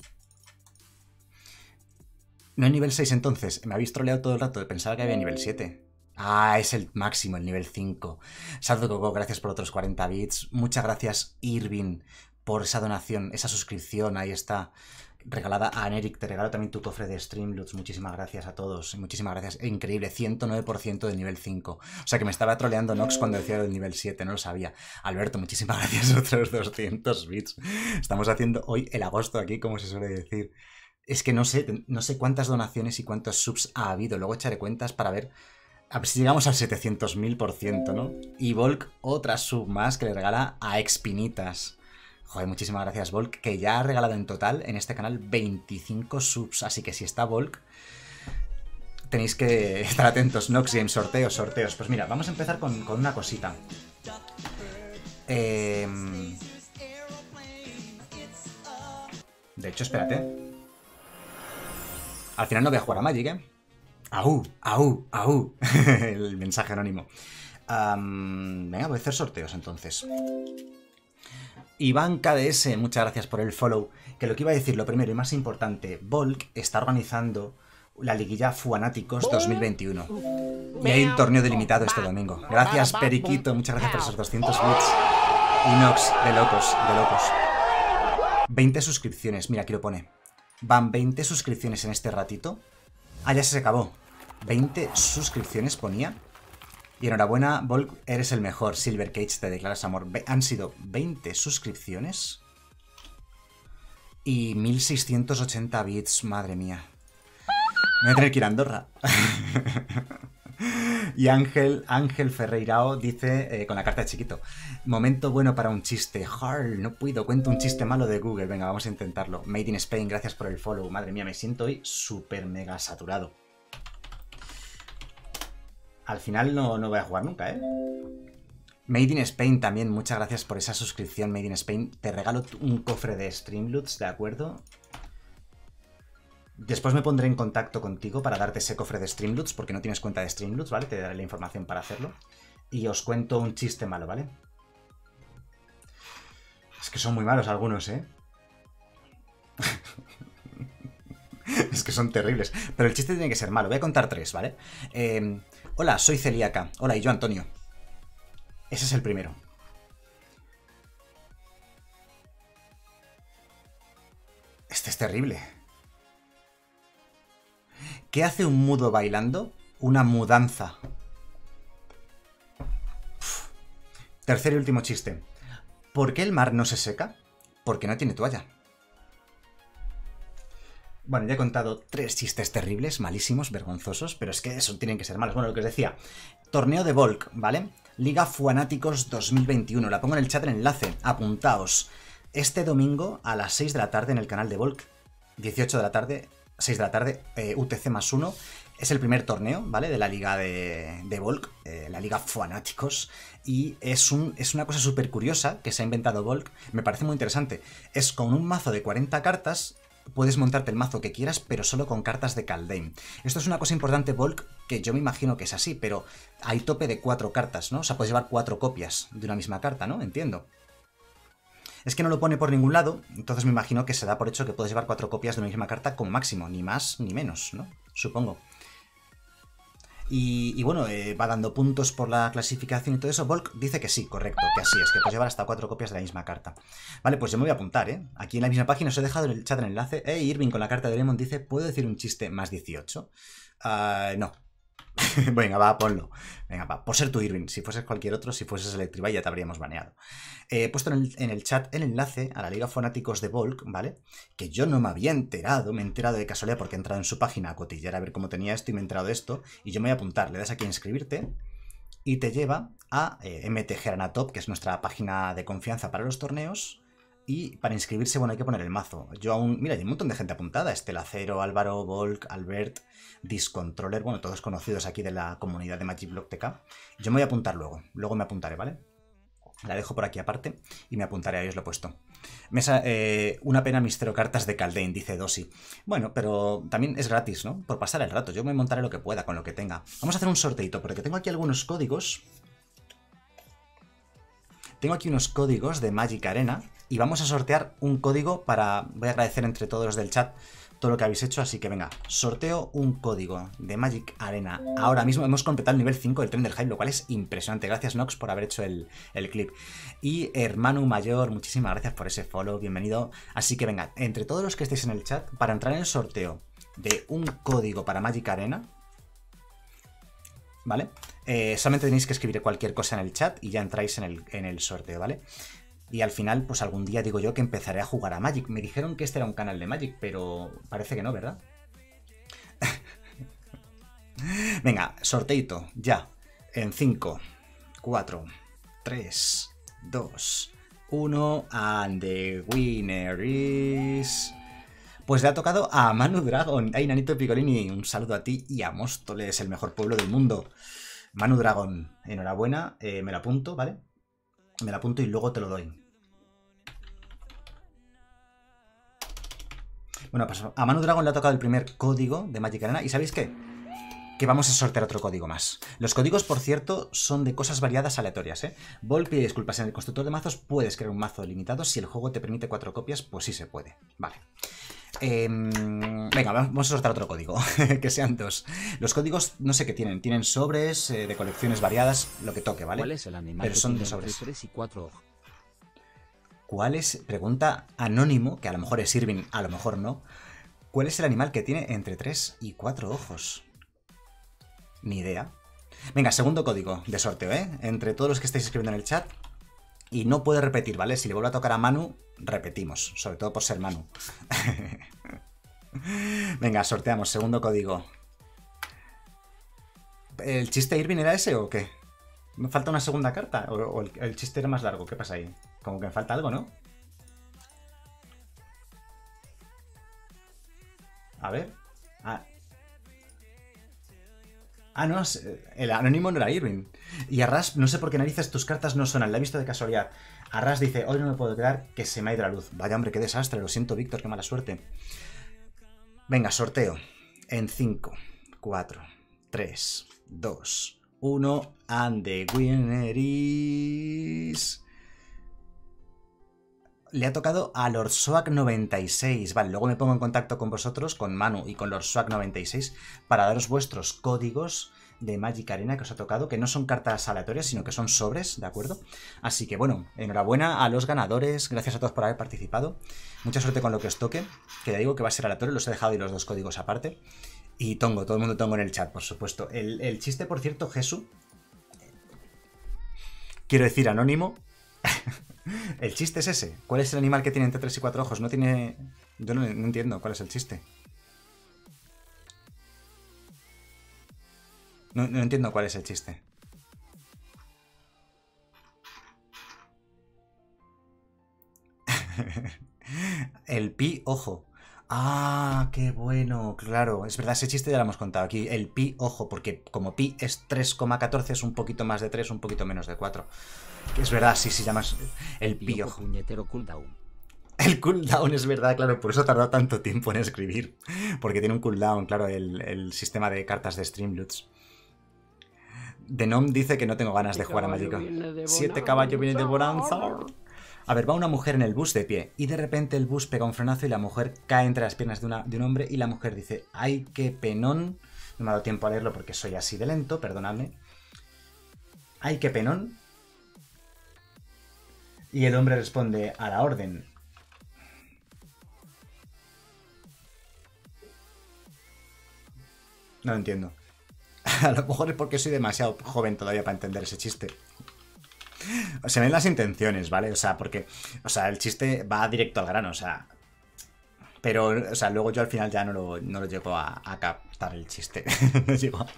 No hay nivel seis entonces. Me habéis troleado todo el rato. Pensaba que había nivel siete. Ah, es el máximo, el nivel cinco. Saldo Coco, gracias por otros cuarenta bits. Muchas gracias, Irving, por esa donación, esa suscripción. Ahí está, regalada a Aneric. Te regalo también tu cofre de Streamloots. Muchísimas gracias a todos. Muchísimas gracias. Increíble, ciento nueve por ciento del nivel cinco. O sea que me estaba troleando Nox cuando decía del nivel siete, no lo sabía. Alberto, muchísimas gracias, otros doscientos bits. Estamos haciendo hoy el agosto aquí, como se suele decir. Es que no sé, no sé cuántas donaciones y cuántos subs ha habido. Luego echaré cuentas para ver... A ver si llegamos al setecientos mil por ciento, ¿no? Y Volk, otra sub más que le regala a Expinitas. Joder, muchísimas gracias, Volk, que ya ha regalado en total en este canal veinticinco subs. Así que si está Volk, tenéis que estar atentos. Nox Game, sorteos, sorteos. Pues mira, vamos a empezar con, con una cosita. Eh... De hecho, espérate. Al final no voy a jugar a Magic, ¿eh? ¡Au! ¡Au! ¡Au! El mensaje anónimo. Um, venga, voy a hacer sorteos entonces. Iván K D S, muchas gracias por el follow. Que lo que iba a decir, lo primero y más importante, Volk está organizando la liguilla Fuanáticos dos mil veintiuno. Y hay un torneo delimitado este domingo. Gracias, Periquito, muchas gracias por esos doscientos bits. Inox, de locos, de locos. veinte suscripciones, mira, aquí lo pone. Van veinte suscripciones en este ratito. Ah, ya se acabó. veinte suscripciones ponía. Y enhorabuena, Volk, eres el mejor. Silver Cage, te declaras amor. Ve han sido veinte suscripciones. Y mil seiscientos ochenta bits, madre mía. Me voy a tener que ir a Andorra. Y Ángel, Ángel Ferreirao dice, eh, con la carta de chiquito, momento bueno para un chiste. Harl, no puedo, cuento un chiste malo de Google. Venga, vamos a intentarlo. Made in Spain, gracias por el follow. Madre mía, me siento hoy súper mega saturado. Al final no, no voy a jugar nunca, ¿eh? Made in Spain también, muchas gracias por esa suscripción, Made in Spain. Te regalo un cofre de Streamloots, ¿de acuerdo? Después me pondré en contacto contigo para darte ese cofre de Streamloots, porque no tienes cuenta de Streamloots, ¿vale? Te daré la información para hacerlo. Y os cuento un chiste malo, ¿vale? Es que son muy malos algunos, ¿eh? Es que son terribles. Pero el chiste tiene que ser malo. Voy a contar tres, ¿vale? Eh, hola, soy celíaca. Hola, y yo Antonio. Ese es el primero. Este es terrible. ¿Qué hace un mudo bailando? Una mudanza. Uf. Tercer y último chiste. ¿Por qué el mar no se seca? Porque no tiene toalla. Bueno, ya he contado tres chistes terribles, malísimos, vergonzosos, pero es que eso tienen que ser malos. Bueno, lo que os decía, torneo de Volk, ¿vale? Liga Fuanáticos dos mil veintiuno, la pongo en el chat el enlace, apuntaos. Este domingo a las seis de la tarde en el canal de Volk, dieciocho de la tarde, seis de la tarde, eh, U T C más uno, es el primer torneo, ¿vale? De la liga de, de Volk, eh, la liga Fuanáticos, y es, un, es una cosa súper curiosa que se ha inventado Volk, me parece muy interesante. Es con un mazo de cuarenta cartas... Puedes montarte el mazo que quieras, pero solo con cartas de Kaldheim. Esto es una cosa importante, Volk, que yo me imagino que es así, pero hay tope de cuatro cartas, ¿no? O sea, puedes llevar cuatro copias de una misma carta, ¿no? Entiendo. Es que no lo pone por ningún lado, entonces me imagino que se da por hecho que puedes llevar cuatro copias de una misma carta como máximo, ni más ni menos, ¿no? Supongo. Y, y bueno, eh, va dando puntos por la clasificación y todo eso. Volk dice que sí, correcto, que así es, que puedes llevar hasta cuatro copias de la misma carta. Vale, pues yo me voy a apuntar, ¿eh? Aquí en la misma página os he dejado en el chat el enlace. Eh, Irving con la carta de Lemon dice, ¿puedo decir un chiste más dieciocho? Uh, no. Venga, va, ponlo. Venga, va. Por ser tú, Irving. Si fueses cualquier otro, si fueses Electrivay, ya te habríamos baneado. He puesto en el, en el chat el enlace a la Liga Fanáticos de Volk, ¿vale? Que yo no me había enterado. Me he enterado de casualidad porque he entrado en su página a cotillar a ver cómo tenía esto y me he enterado de esto. Y yo me voy a apuntar. Le das aquí a inscribirte y te lleva a eh, M T G Arena Top, que es nuestra página de confianza para los torneos. Y para inscribirse, bueno, hay que poner el mazo. Yo aún... Mira, hay un montón de gente apuntada. Estelacero, Álvaro, Volk, Albert, Discontroller. Bueno, todos conocidos aquí de la comunidad de Magic Block T K. Yo me voy a apuntar luego. Luego me apuntaré, ¿vale? La dejo por aquí aparte y me apuntaré, ahí os lo he puesto. Mesa, eh, una pena mis cero cartas de Kaldane, dice Dosi. Bueno, pero también es gratis, ¿no? Por pasar el rato. Yo me montaré lo que pueda con lo que tenga. Vamos a hacer un sorteito, porque tengo aquí algunos códigos. Tengo aquí unos códigos de Magic Arena. Y vamos a sortear un código para... Voy a agradecer entre todos los del chat todo lo que habéis hecho, así que venga, sorteo un código de Magic Arena. Ahora mismo hemos completado el nivel cinco del tren del hype, lo cual es impresionante. Gracias, Nox, por haber hecho el, el clip. Y Hermano Mayor, muchísimas gracias por ese follow, bienvenido. Así que venga, entre todos los que estéis en el chat, para entrar en el sorteo de un código para Magic Arena, ¿vale? Eh, solamente tenéis que escribir cualquier cosa en el chat y ya entráis en el, en el sorteo, ¿vale? Y al final, pues algún día digo yo que empezaré a jugar a Magic. Me dijeron que este era un canal de Magic, pero parece que no, ¿verdad? Venga, sorteito, ya. En cinco, cuatro, tres, dos, uno. And the winner is... Pues le ha tocado a Manu Dragon. Ay, Nanito Picolini, un saludo a ti y a Móstoles, el mejor pueblo del mundo. Manu Dragon, enhorabuena. Eh, me lo apunto, ¿vale? Me lo apunto y luego te lo doy. Bueno, pues a Manu Dragon le ha tocado el primer código de Magic Arena. ¿Y sabéis qué? Que vamos a sortear otro código más. Los códigos, por cierto, son de cosas variadas aleatorias, ¿eh? Vol pide disculpas. En el constructor de mazos puedes crear un mazo limitado. Si el juego te permite cuatro copias, pues sí se puede. Vale. Eh, venga, vamos a sortear otro código. Que sean dos. Los códigos, no sé qué tienen. Tienen sobres eh, de colecciones variadas, lo que toque, ¿vale? ¿Cuál es el animal Pero que son tiene de sobres. entre tres y cuatro ojos? ¿Cuál es? Pregunta Anónimo, que a lo mejor es Irving, a lo mejor no. ¿Cuál es el animal que tiene entre tres y cuatro ojos? Ni idea. Venga, segundo código de sorteo, ¿eh? Entre todos los que estáis escribiendo en el chat. Y no puede repetir, ¿vale? Si le vuelve a tocar a Manu, repetimos. Sobre todo por ser Manu. Venga, sorteamos. Segundo código. ¿El chiste Irving era ese o qué? ¿Me falta una segunda carta? ¿O, o el, el chiste era más largo? ¿Qué pasa ahí? Como que me falta algo, ¿no? A ver. Ah, ah no. El anónimo no era Irving. Y Arras, no sé por qué narices tus cartas no suenan. La he visto de casualidad. Arras dice, hoy no me puedo quedar, que se me ha ido la luz. Vaya hombre, qué desastre. Lo siento, Víctor, qué mala suerte. Venga, sorteo. En cinco, cuatro, tres, dos, uno. And the winner is... Le ha tocado a Lord Swag noventa y seis. Vale, luego me pongo en contacto con vosotros, con Manu y con Lord Swag noventa y seis, para daros vuestros códigos de Magic Arena que os ha tocado, que no son cartas aleatorias, sino que son sobres, ¿de acuerdo? Así que bueno, enhorabuena a los ganadores, gracias a todos por haber participado. Mucha suerte con lo que os toque, que ya digo que va a ser aleatorio, los he dejado y los dos códigos aparte. Y Tongo, todo el mundo Tongo en el chat, por supuesto. El, el chiste, por cierto, Jesús, quiero decir anónimo... El chiste es ese. ¿Cuál es el animal que tiene entre tres y cuatro ojos? No tiene... Yo no, no entiendo cuál es el chiste. No, no entiendo cuál es el chiste. El pi ojo. Ah, qué bueno, claro. Es verdad, ese chiste ya lo hemos contado aquí. El pi ojo, porque como pi es tres coma catorce, es un poquito más de tres, un poquito menos de cuatro. Es verdad, sí, sí, llamas el pi ojo. Puñetero cooldown. El cooldown, es verdad, claro, por eso ha tardado tanto tiempo en escribir. Porque tiene un cooldown, claro, el, el sistema de cartas de Streamloots. Denom dice que no tengo ganas de jugar a Magic. Siete caballos viene de Bonanza. A ver, va una mujer en el bus de pie y de repente el bus pega un frenazo y la mujer cae entre las piernas de, una, de un hombre y la mujer dice, ¡ay, qué penón! No me ha dado tiempo a leerlo porque soy así de lento, perdonadme. ¡Ay, qué penón! Y el hombre responde, a la orden. No lo entiendo. A lo mejor es porque soy demasiado joven todavía para entender ese chiste. Se ven las intenciones, ¿vale? O sea, porque... O sea, el chiste va directo al grano, o sea... Pero, o sea, luego yo al final ya no lo, no lo llego a, a captar el chiste. No llego a...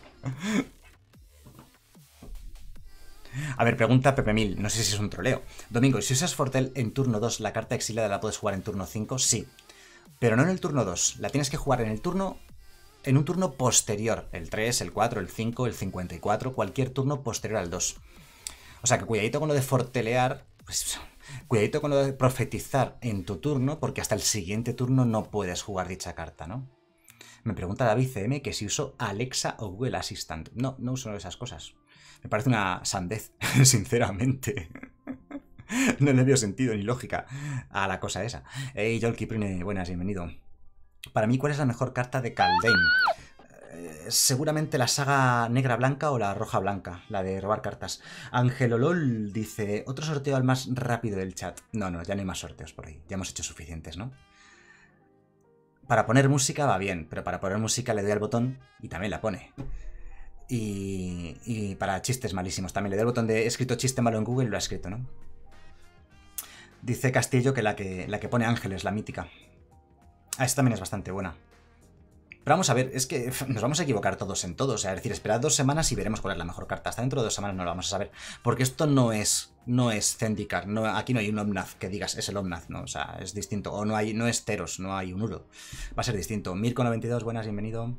A ver, pregunta Pepe Mil, no sé si es un troleo. Domingo, si usas Fortel en turno dos, ¿la carta exiliada la puedes jugar en turno cinco? Sí. Pero no en el turno dos, la tienes que jugar en el turno... En un turno posterior, el tres, el cuatro, el cinco, el cincuenta y cuatro, cualquier turno posterior al dos. O sea que cuidadito con lo de fortelear, pues, cuidadito con lo de profetizar en tu turno, porque hasta el siguiente turno no puedes jugar dicha carta, ¿no? Me pregunta David C M que si uso Alexa o Google Assistant. No, no uso esas cosas. Me parece una sandez, sinceramente. No le veo sentido ni lógica a la cosa esa. Hey, Joel Kiprine, buenas, bienvenido. Para mí, ¿cuál es la mejor carta de Kaldheim? Eh, seguramente la saga negra-blanca o la roja-blanca, la de robar cartas. Angelolol dice, otro sorteo al más rápido del chat. No, no, ya no hay más sorteos por ahí. Ya hemos hecho suficientes, ¿no? Para poner música va bien, pero para poner música le doy al botón y también la pone. Y, y para chistes malísimos también le doy al botón de he escrito chiste malo en Google y lo ha escrito, ¿no? Dice Castillo que la que, la que pone Ángeles, la mítica. Ah, esta también es bastante buena. Pero vamos a ver, es que nos vamos a equivocar todos en todo. O sea, es decir, esperad dos semanas y veremos cuál es la mejor carta. Hasta dentro de dos semanas no lo vamos a saber. Porque esto no es no es Zendikar. No, aquí no hay un Omnath que digas, es el Omnath, ¿no? O sea, es distinto. O no hay no es Teros, no hay un Uro. Va a ser distinto. Mirko noventa y dos, buenas, bienvenido.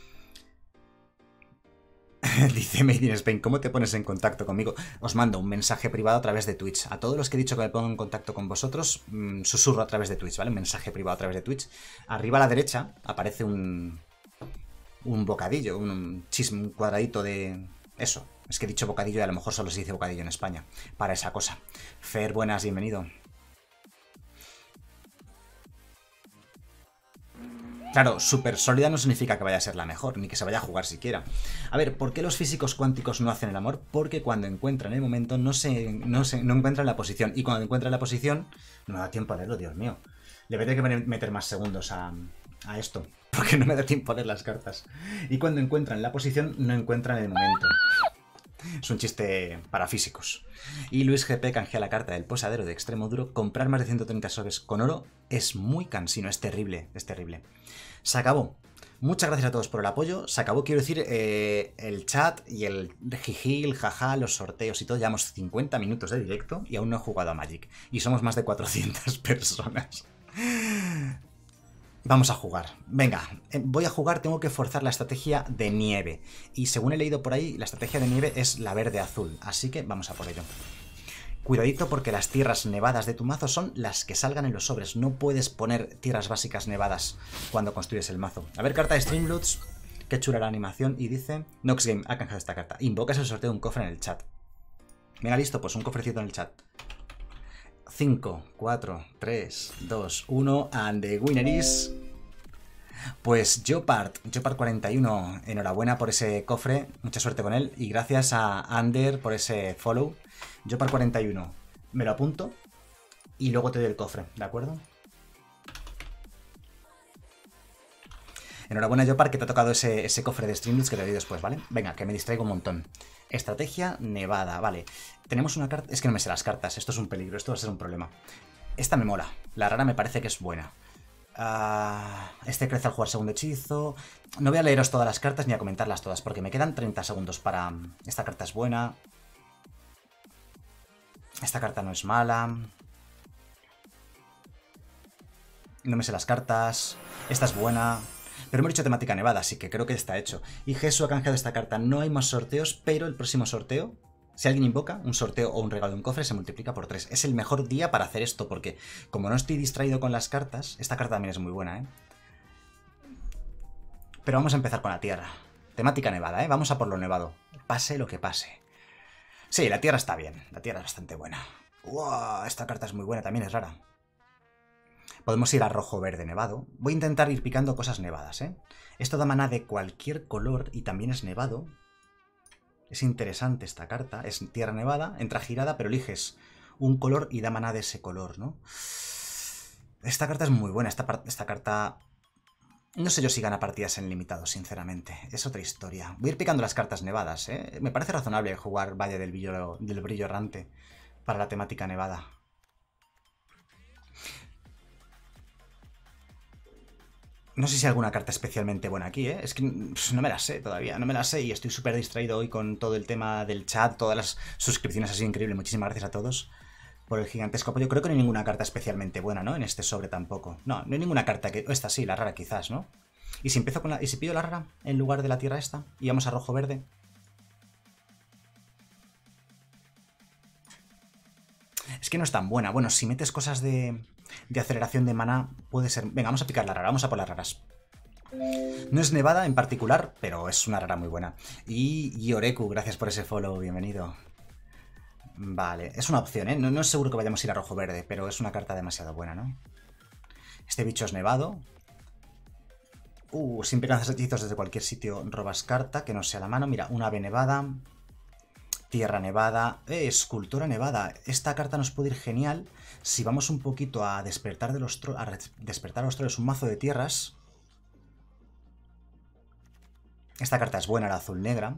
Dice Made in Spain, ¿cómo te pones en contacto conmigo? Os mando un mensaje privado a través de Twitch. A todos los que he dicho que me pongo en contacto con vosotros, mmm, susurro a través de Twitch, ¿vale? Un mensaje privado a través de Twitch. Arriba a la derecha aparece un... Un bocadillo, un chisme, un cuadradito de... Eso. Es que he dicho bocadillo y a lo mejor solo se dice bocadillo en España. Para esa cosa. Fer, buenas, bienvenido. Claro, súper sólida no significa que vaya a ser la mejor, ni que se vaya a jugar siquiera. A ver, ¿por qué los físicos cuánticos no hacen el amor? Porque cuando encuentran el momento no se, no se no encuentran la posición. Y cuando encuentran la posición, no me da tiempo a leerlo, Dios mío. Le voy a tener que meter más segundos a, a esto, porque no me da tiempo a leer las cartas. Y cuando encuentran la posición, no encuentran el momento. Es un chiste para físicos. Y Luis G P canjea la carta del posadero de extremo duro. Comprar más de ciento treinta sobres con oro es muy cansino, es terrible, es terrible. Se acabó. Muchas gracias a todos por el apoyo. Se acabó, quiero decir, eh, el chat y el jiji, el jaja, los sorteos y todo. Llevamos cincuenta minutos de directo y aún no he jugado a Magic. Y somos más de cuatrocientas personas. Vamos a jugar. Venga, voy a jugar, tengo que forzar la estrategia de nieve. Y según he leído por ahí, la estrategia de nieve es la verde-azul. Así que vamos a por ello. Cuidadito porque las tierras nevadas de tu mazo son las que salgan en los sobres. No puedes poner tierras básicas nevadas cuando construyes el mazo. A ver, carta de Streamloots. Qué chula la animación. Y dice... Nox Game ha canjeado esta carta. Invocas el sorteo de un cofre en el chat. Venga, listo, pues un cofrecito en el chat. cinco, cuatro, tres, dos, uno. And the winner is... Pues Jopard, Jopard cuarenta y uno. Enhorabuena por ese cofre. Mucha suerte con él. Y gracias a Ander por ese follow. Jopard cuarenta y uno. Me lo apunto. Y luego te doy el cofre, ¿de acuerdo? Enhorabuena, Jopard, que te ha tocado ese, ese cofre de Streamloots que te doy después, ¿vale? Venga, que me distraigo un montón. Estrategia nevada, vale. Tenemos una carta... Es que no me sé las cartas. Esto es un peligro, esto va a ser un problema. Esta me mola. La rara me parece que es buena. Uh, este crece al jugar segundo hechizo. No voy a leeros todas las cartas ni a comentarlas todas, porque me quedan treinta segundos para... Esta carta es buena. Esta carta no es mala. No me sé las cartas. Esta es buena. Pero hemos dicho temática nevada, así que creo que está hecho. Y Jesús ha canjeado esta carta. No hay más sorteos, pero el próximo sorteo, si alguien invoca un sorteo o un regalo de un cofre, se multiplica por tres. Es el mejor día para hacer esto, porque como no estoy distraído con las cartas, esta carta también es muy buena, ¿eh? Pero vamos a empezar con la tierra. Temática nevada, ¿eh? Vamos a por lo nevado. Pase lo que pase. Sí, la tierra está bien. La tierra es bastante buena. ¡Wow! Esta carta es muy buena, también es rara. Podemos ir a rojo-verde nevado. Voy a intentar ir picando cosas nevadas, ¿eh? Esto da maná de cualquier color y también es nevado. Es interesante esta carta. Es tierra nevada, entra girada, pero eliges un color y da maná de ese color, ¿no? Esta carta es muy buena. Esta, esta carta... No sé yo si gana partidas en limitado, sinceramente. Es otra historia. Voy a ir picando las cartas nevadas, ¿eh? Me parece razonable jugar Valle del Brillo, del Brillo Errante para la temática nevada. No sé si hay alguna carta especialmente buena aquí, ¿eh? Es que pues, no me la sé todavía, no me la sé y estoy súper distraído hoy con todo el tema del chat, todas las suscripciones, ha sido increíble. Muchísimas gracias a todos por el gigantesco apoyo. Creo que no hay ninguna carta especialmente buena, ¿no? En este sobre tampoco. No, no hay ninguna carta que... Esta sí, la rara quizás, ¿no? ¿Y si empiezo con la... ¿Y si pido la rara en lugar de la tierra esta? Y vamos a rojo-verde. Es que no es tan buena. Bueno, si metes cosas de... de aceleración de maná puede ser... Venga, vamos a picar la rara, vamos a por las raras. No es nevada en particular, pero es una rara muy buena. Y Yoreku, gracias por ese follow, bienvenido. Vale, es una opción, ¿eh? No, no es seguro que vayamos a ir a rojo-verde, pero es una carta demasiado buena, ¿no? Este bicho es nevado. Uh, siempre lanzas hechizos desde cualquier sitio, robas carta, que no sea la mano. Mira, una ave nevada. Tierra nevada. Eh, escultura nevada. Esta carta nos puede ir genial si vamos un poquito a despertar de los troles. A despertar a los troles un mazo de tierras. Esta carta es buena, la azul negra.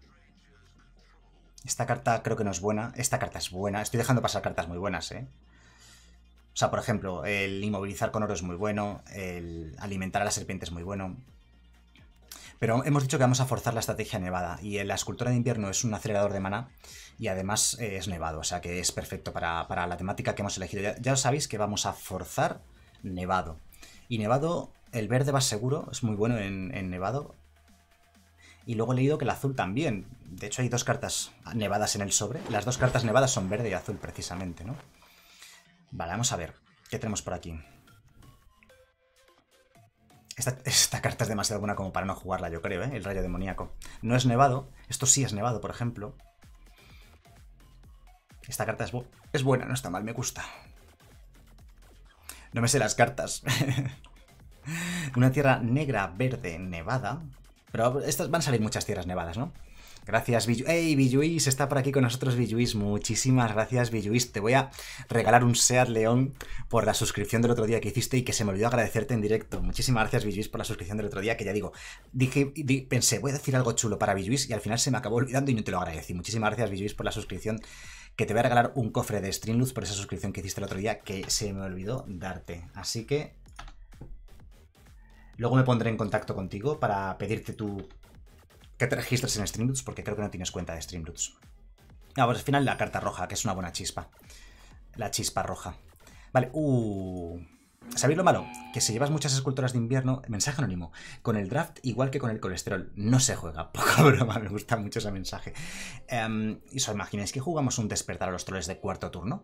Esta carta creo que no es buena. Esta carta es buena. Estoy dejando pasar cartas muy buenas, ¿eh? O sea, por ejemplo, el inmovilizar con oro es muy bueno. El alimentar a la serpiente es muy bueno. Pero hemos dicho que vamos a forzar la estrategia nevada. Y la escultura de invierno es un acelerador de maná. Y además eh, es nevado. O sea que es perfecto para, para la temática que hemos elegido. Ya, ya sabéis que vamos a forzar nevado. Y nevado, el verde va seguro. Es muy bueno en, en nevado. Y luego he leído que el azul también. De hecho hay dos cartas nevadas en el sobre. Las dos cartas nevadas son verde y azul precisamente, ¿no? Vale, vamos a ver. ¿Qué tenemos por aquí? Esta, esta carta es demasiado buena como para no jugarla, yo creo, ¿eh? El rayo demoníaco. No es nevado. Esto sí es nevado, por ejemplo. Esta carta es, bu es buena, no está mal, me gusta. No me sé las cartas. Una tierra negra, verde, nevada... Pero estas van a salir muchas tierras nevadas, ¿no? Gracias, Billu... ¡Ey, Billuis! Está por aquí con nosotros, Billuis. Muchísimas gracias, Billuis. Te voy a regalar un Seat León por la suscripción del otro día que hiciste y que se me olvidó agradecerte en directo. Muchísimas gracias, Billuis, por la suscripción del otro día, que ya digo, dije, di, pensé, voy a decir algo chulo para Billuis y al final se me acabó olvidando y no te lo agradecí. Muchísimas gracias, Billuis, por la suscripción, que te voy a regalar un cofre de Streamloots por esa suscripción que hiciste el otro día que se me olvidó darte. Así que... Luego me pondré en contacto contigo para pedirte tu... que te registres en Streamloots, porque creo que no tienes cuenta de Streamloots. Ah, pues al final la carta roja, que es una buena chispa. La chispa roja. Vale, uh... ¿Sabéis lo malo? Que si llevas muchas esculturas de invierno, mensaje anónimo, con el draft igual que con el colesterol, no se juega. Poca broma, me gusta mucho ese mensaje. Um, ¿Y os imagináis que jugamos un despertar a los troles de cuarto turno?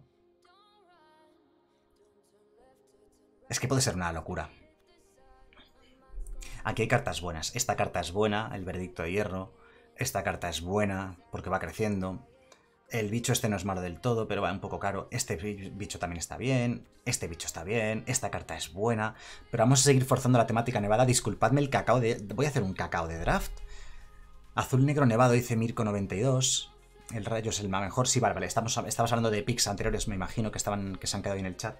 Es que puede ser una locura. Aquí hay cartas buenas. Esta carta es buena, el veredicto de hierro. Esta carta es buena porque va creciendo. El bicho este no es malo del todo, pero va un poco caro. Este bicho también está bien. Este bicho está bien. Esta carta es buena. Pero vamos a seguir forzando la temática nevada. Disculpadme el cacao de... Voy a hacer un cacao de draft. Azul negro nevado, dice Mirko noventa y dos. El rayo es el más mejor. Sí, vale, vale. Estamos, estamos hablando de picks anteriores, me imagino, que, estaban, que se han quedado ahí en el chat.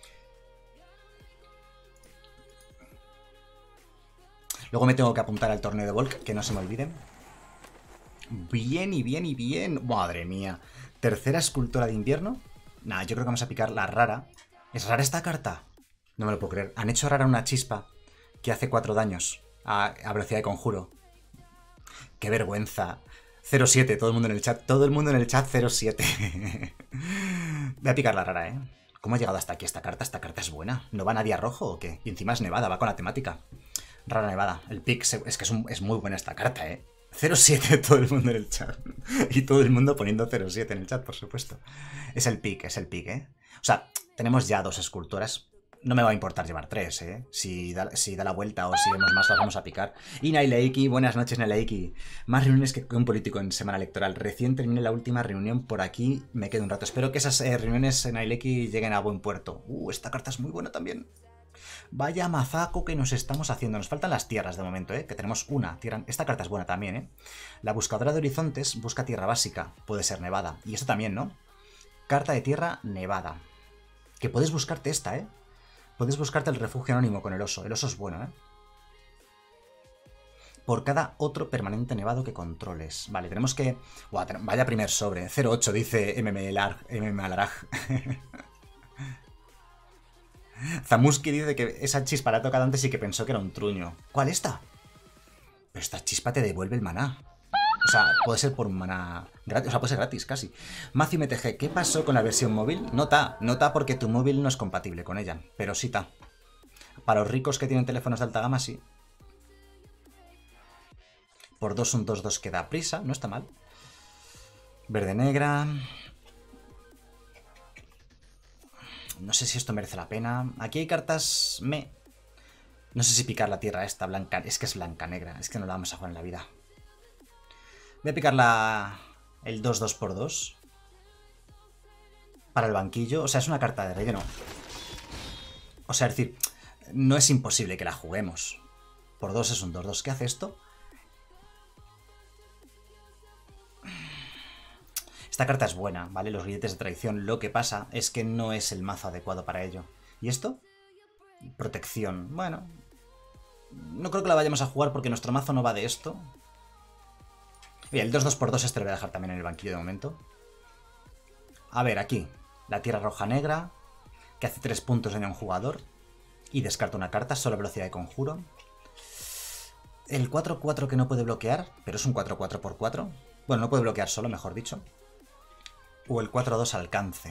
Luego me tengo que apuntar al torneo de Volk, que no se me olvide. Bien y bien y bien. Madre mía. Tercera escultura de invierno. Nah, yo creo que vamos a picar la rara. ¿Es rara esta carta? No me lo puedo creer. Han hecho rara una chispa que hace cuatro daños a, a velocidad de conjuro. ¡Qué vergüenza! cero siete, todo el mundo en el chat. Todo el mundo en el chat cero siete. Voy a picar la rara, ¿eh? ¿Cómo ha llegado hasta aquí esta carta? Esta carta es buena. ¿No va nadie a rojo o qué? Y encima es nevada, va con la temática. Rara nevada. El pick es que es, un, es muy buena esta carta, ¿eh? cero siete todo el mundo en el chat. Y todo el mundo poniendo cero siete en el chat, por supuesto. Es el pick, es el pick, ¿eh? O sea, tenemos ya dos esculturas. No me va a importar llevar tres, ¿eh? Si da, si da la vuelta o si vemos más, las vamos a picar. Y Naileiki, buenas noches, Naileiki. Más reuniones que un político en semana electoral. Recién terminé la última reunión por aquí. Me quedo un rato. Espero que esas eh, reuniones en Naileiki lleguen a buen puerto. Uh, esta carta es muy buena también. Vaya mazaco que nos estamos haciendo. Nos faltan las tierras de momento, ¿eh? Que tenemos una tierra. Esta carta es buena también, ¿eh? La buscadora de horizontes busca tierra básica. Puede ser nevada. Y esto también, ¿no? Carta de tierra nevada. Que puedes buscarte esta, ¿eh? Puedes buscarte el refugio anónimo con el oso. El oso es bueno, ¿eh? Por cada otro permanente nevado que controles. Vale, tenemos que... Buah, vaya primer sobre. cero ocho dice M M Alaraj. Zamuski dice que esa chispa la ha tocado antes y que pensó que era un truño. ¿Cuál esta? Pero esta chispa te devuelve el maná. O sea, puede ser por un maná gratis. O sea, puede ser gratis, casi. Macio M T G, ¿qué pasó con la versión móvil? No está, no está porque tu móvil no es compatible con ella. Pero sí está. Para los ricos que tienen teléfonos de alta gama, sí. Por dos un dos dos que da prisa, no está mal. Verde negra. No sé si esto merece la pena. Aquí hay cartas me. No sé si picar la tierra esta blanca. Es que es blanca negra. Es que no la vamos a jugar en la vida. Voy a picar la... el dos dos por dos. Para el banquillo. O sea, es una carta de relleno. O sea, es decir, no es imposible que la juguemos. Por dos es un dos dos. ¿Qué hace esto? Esta carta es buena, ¿vale? Los grilletes de traición. Lo que pasa es que no es el mazo adecuado para ello. ¿Y esto? Protección. Bueno. No creo que la vayamos a jugar porque nuestro mazo no va de esto. Oye, el dos dos por dos este lo voy a dejar también en el banquillo de momento. A ver, aquí. La tierra roja negra. Que hace tres puntos daño a un jugador. Y descarta una carta. Solo velocidad de conjuro. El cuatro cuatro que no puede bloquear. Pero es un cuatro cuatro por cuatro. Bueno, no puede bloquear solo, mejor dicho. O el cuatro dos alcance.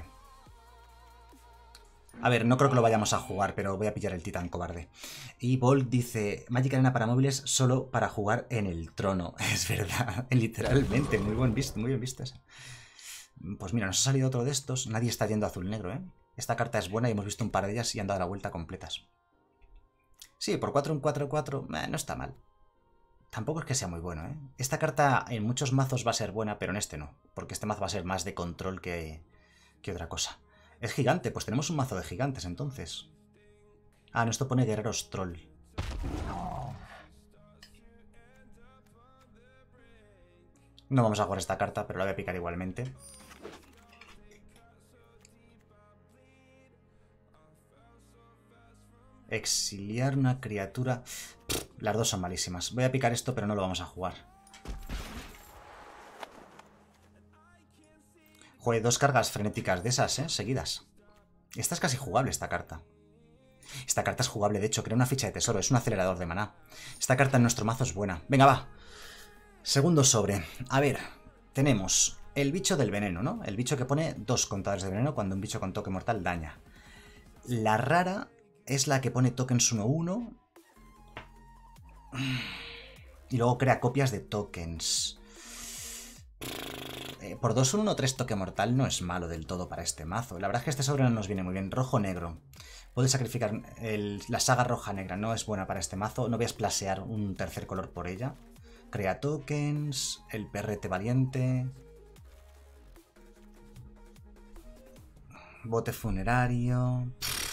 A ver, no creo que lo vayamos a jugar, pero voy a pillar el titán cobarde. Y Bolt dice, Magic Arena para móviles solo para jugar en el trono. Es verdad, literalmente, muy buen visto, muy bien visto ese. Pues mira, nos ha salido otro de estos. Nadie está yendo azul-negro, ¿eh? Esta carta es buena y hemos visto un par de ellas y han dado la vuelta completas. Sí, por cuatro un cuatro cuatro, eh, no está mal. Tampoco es que sea muy bueno, ¿eh? Esta carta en muchos mazos va a ser buena, pero en este no. Porque este mazo va a ser más de control que, que otra cosa. Es gigante, pues tenemos un mazo de gigantes entonces. Ah, no, esto pone guerreros troll. No vamos a jugar esta carta, pero la voy a picar igualmente. Exiliar una criatura... Pff, las dos son malísimas. Voy a picar esto, pero no lo vamos a jugar. Joder, dos cargas frenéticas de esas, ¿eh? Seguidas. Esta es casi jugable, esta carta. Esta carta es jugable, de hecho, crea una ficha de tesoro. Es un acelerador de maná. Esta carta en nuestro mazo es buena. Venga, va. Segundo sobre. A ver, tenemos el bicho del veneno, ¿no? El bicho que pone dos contadores de veneno cuando un bicho con toque mortal daña. La rara... es la que pone tokens uno uno. Y luego crea copias de tokens. Eh, por dos uno tres toque mortal no es malo del todo para este mazo. La verdad es que este sobre no nos viene muy bien. Rojo-negro. Puedes sacrificar el, la saga roja-negra. No es buena para este mazo. No voy a splasear un tercer color por ella. Crea tokens. El perrete valiente. Bote funerario.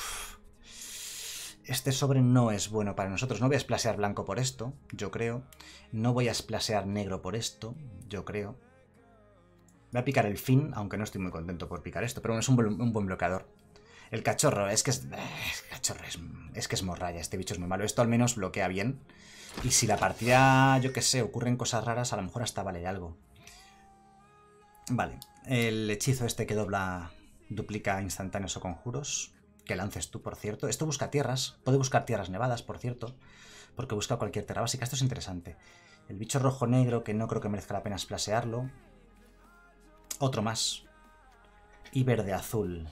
Este sobre no es bueno para nosotros. No voy a splasear blanco por esto, yo creo. No voy a splasear negro por esto, yo creo. Voy a picar el fin, aunque no estoy muy contento por picar esto. Pero bueno, es un, un buen bloqueador. El cachorro, es que es... Eh, cachorro, es, es que es morralla. Este bicho es muy malo. Esto al menos bloquea bien. Y si la partida, yo qué sé, ocurren cosas raras, a lo mejor hasta vale algo. Vale. El hechizo este que dobla, duplica instantáneos o conjuros. Que lances tú, por cierto. Esto busca tierras. Puede buscar tierras nevadas, por cierto. Porque busca cualquier tierra básica. Esto es interesante. El bicho rojo-negro, que no creo que merezca la pena splasearlo. Otro más. Y verde-azul.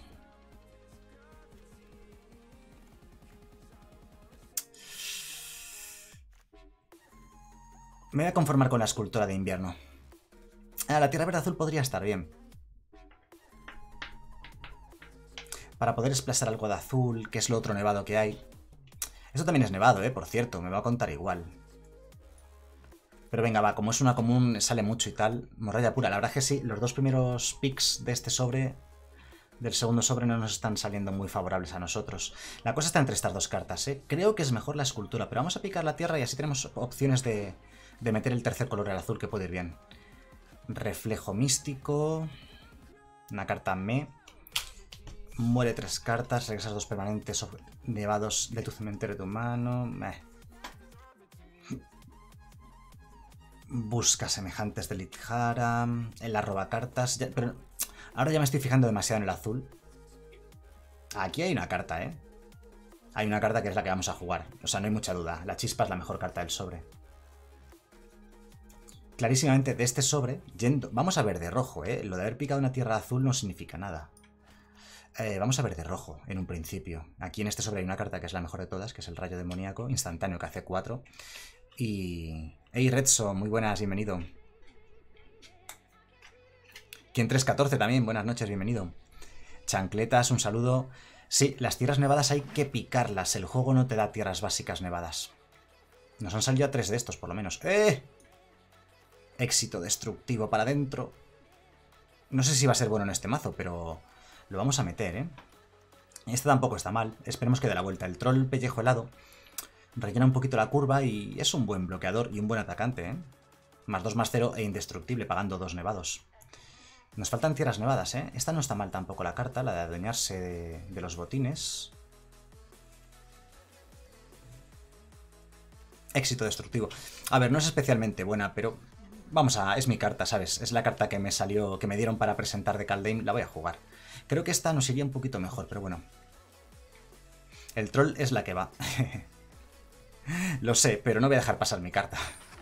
Me voy a conformar con la escultura de invierno. Ah, la tierra verde-azul podría estar bien. Para poder splashear algo de azul, que es lo otro nevado que hay. Esto también es nevado, eh, por cierto, me va a contar igual. Pero venga, va, como es una común, sale mucho y tal. Morralla pura, la verdad es que sí, los dos primeros picks de este sobre del segundo sobre no nos están saliendo muy favorables a nosotros. La cosa está entre estas dos cartas, ¿eh? Creo que es mejor la escultura, pero vamos a picar la tierra y así tenemos opciones de, de meter el tercer color, el azul, que puede ir bien. Reflejo místico. Una carta me. Muere tres cartas, regresas dos permanentes nevados de tu cementerio de tu mano. Meh. Busca semejantes de Lithara. En la roba cartas. Ya, pero ahora ya me estoy fijando demasiado en el azul. Aquí hay una carta, ¿eh? Hay una carta que es la que vamos a jugar. O sea, no hay mucha duda. La chispa es la mejor carta del sobre. Clarísimamente de este sobre, yendo... Vamos a ver de rojo, ¿eh? Lo de haber picado una tierra azul no significa nada. Eh, vamos a ver de rojo, en un principio. Aquí en este sobre hay una carta que es la mejor de todas, que es el rayo demoníaco, instantáneo, que hace cuatro. Y... Hey, Redso, muy buenas, bienvenido. Quien tres catorce también, buenas noches, bienvenido. Chancletas, un saludo. Sí, las tierras nevadas hay que picarlas. El juego no te da tierras básicas nevadas. Nos han salido a tres de estos, por lo menos. ¡Eh! Éxito destructivo para adentro. No sé si va a ser bueno en este mazo, pero lo vamos a meter, ¿eh? Este tampoco está mal. Esperemos que dé la vuelta. El troll pellejo helado rellena un poquito la curva y es un buen bloqueador y un buen atacante, ¿eh? Más dos, más cero e indestructible, pagando dos nevados. Nos faltan tierras nevadas, ¿eh? Esta no está mal tampoco la carta, la de adueñarse de, de los botines. Éxito destructivo. A ver, no es especialmente buena, pero vamos a... Es mi carta, ¿sabes? Es la carta que me salió, que me dieron para presentar de Kaldheim. La voy a jugar. Creo que esta nos iría un poquito mejor, pero bueno. El troll es la que va. Lo sé, pero no voy a dejar pasar mi carta.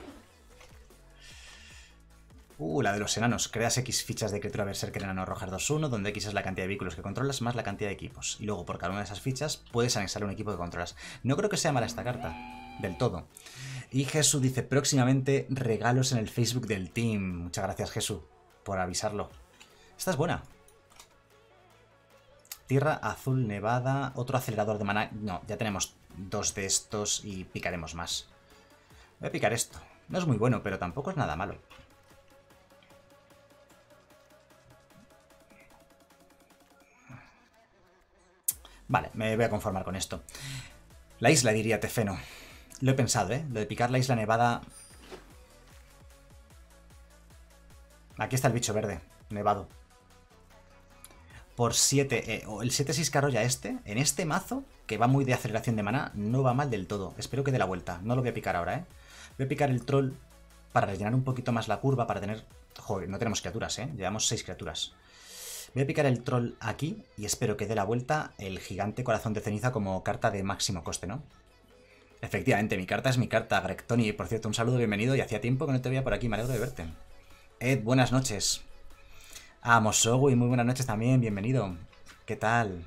Uh, la de los enanos. Creas X fichas de criatura berserker enano rojas dos uno, donde X es la cantidad de vehículos que controlas más la cantidad de equipos. Y luego por cada una de esas fichas puedes anexar un equipo que controlas. No creo que sea mala esta carta. Del todo. Y Jesús dice, próximamente regalos en el Facebook del team. Muchas gracias, Jesús, por avisarlo. Esta es buena. Tierra azul nevada. Otro acelerador de maná. No, ya tenemos dos de estos y picaremos más. Voy a picar esto. No es muy bueno, pero tampoco es nada malo. Vale, me voy a conformar con esto. La isla, diría Tefeno. Lo he pensado, ¿eh? Lo de picar la isla nevada... Aquí está el bicho verde, nevado. Por siete... Eh, el siete seis que arrolla este, en este mazo, que va muy de aceleración de maná, no va mal del todo. Espero que dé la vuelta. No lo voy a picar ahora, ¿eh? Voy a picar el troll para rellenar un poquito más la curva, para tener... Joder, no tenemos criaturas, ¿eh? Llevamos seis criaturas. Voy a picar el troll aquí y espero que dé la vuelta el gigante corazón de ceniza como carta de máximo coste, ¿no? Efectivamente, mi carta es mi carta, Greg Tony. Por cierto, un saludo, bienvenido. Y hacía tiempo que no te veía por aquí, me alegro de verte. Ed, buenas noches. Ah, Mosogu, y muy buenas noches también, bienvenido. ¿Qué tal?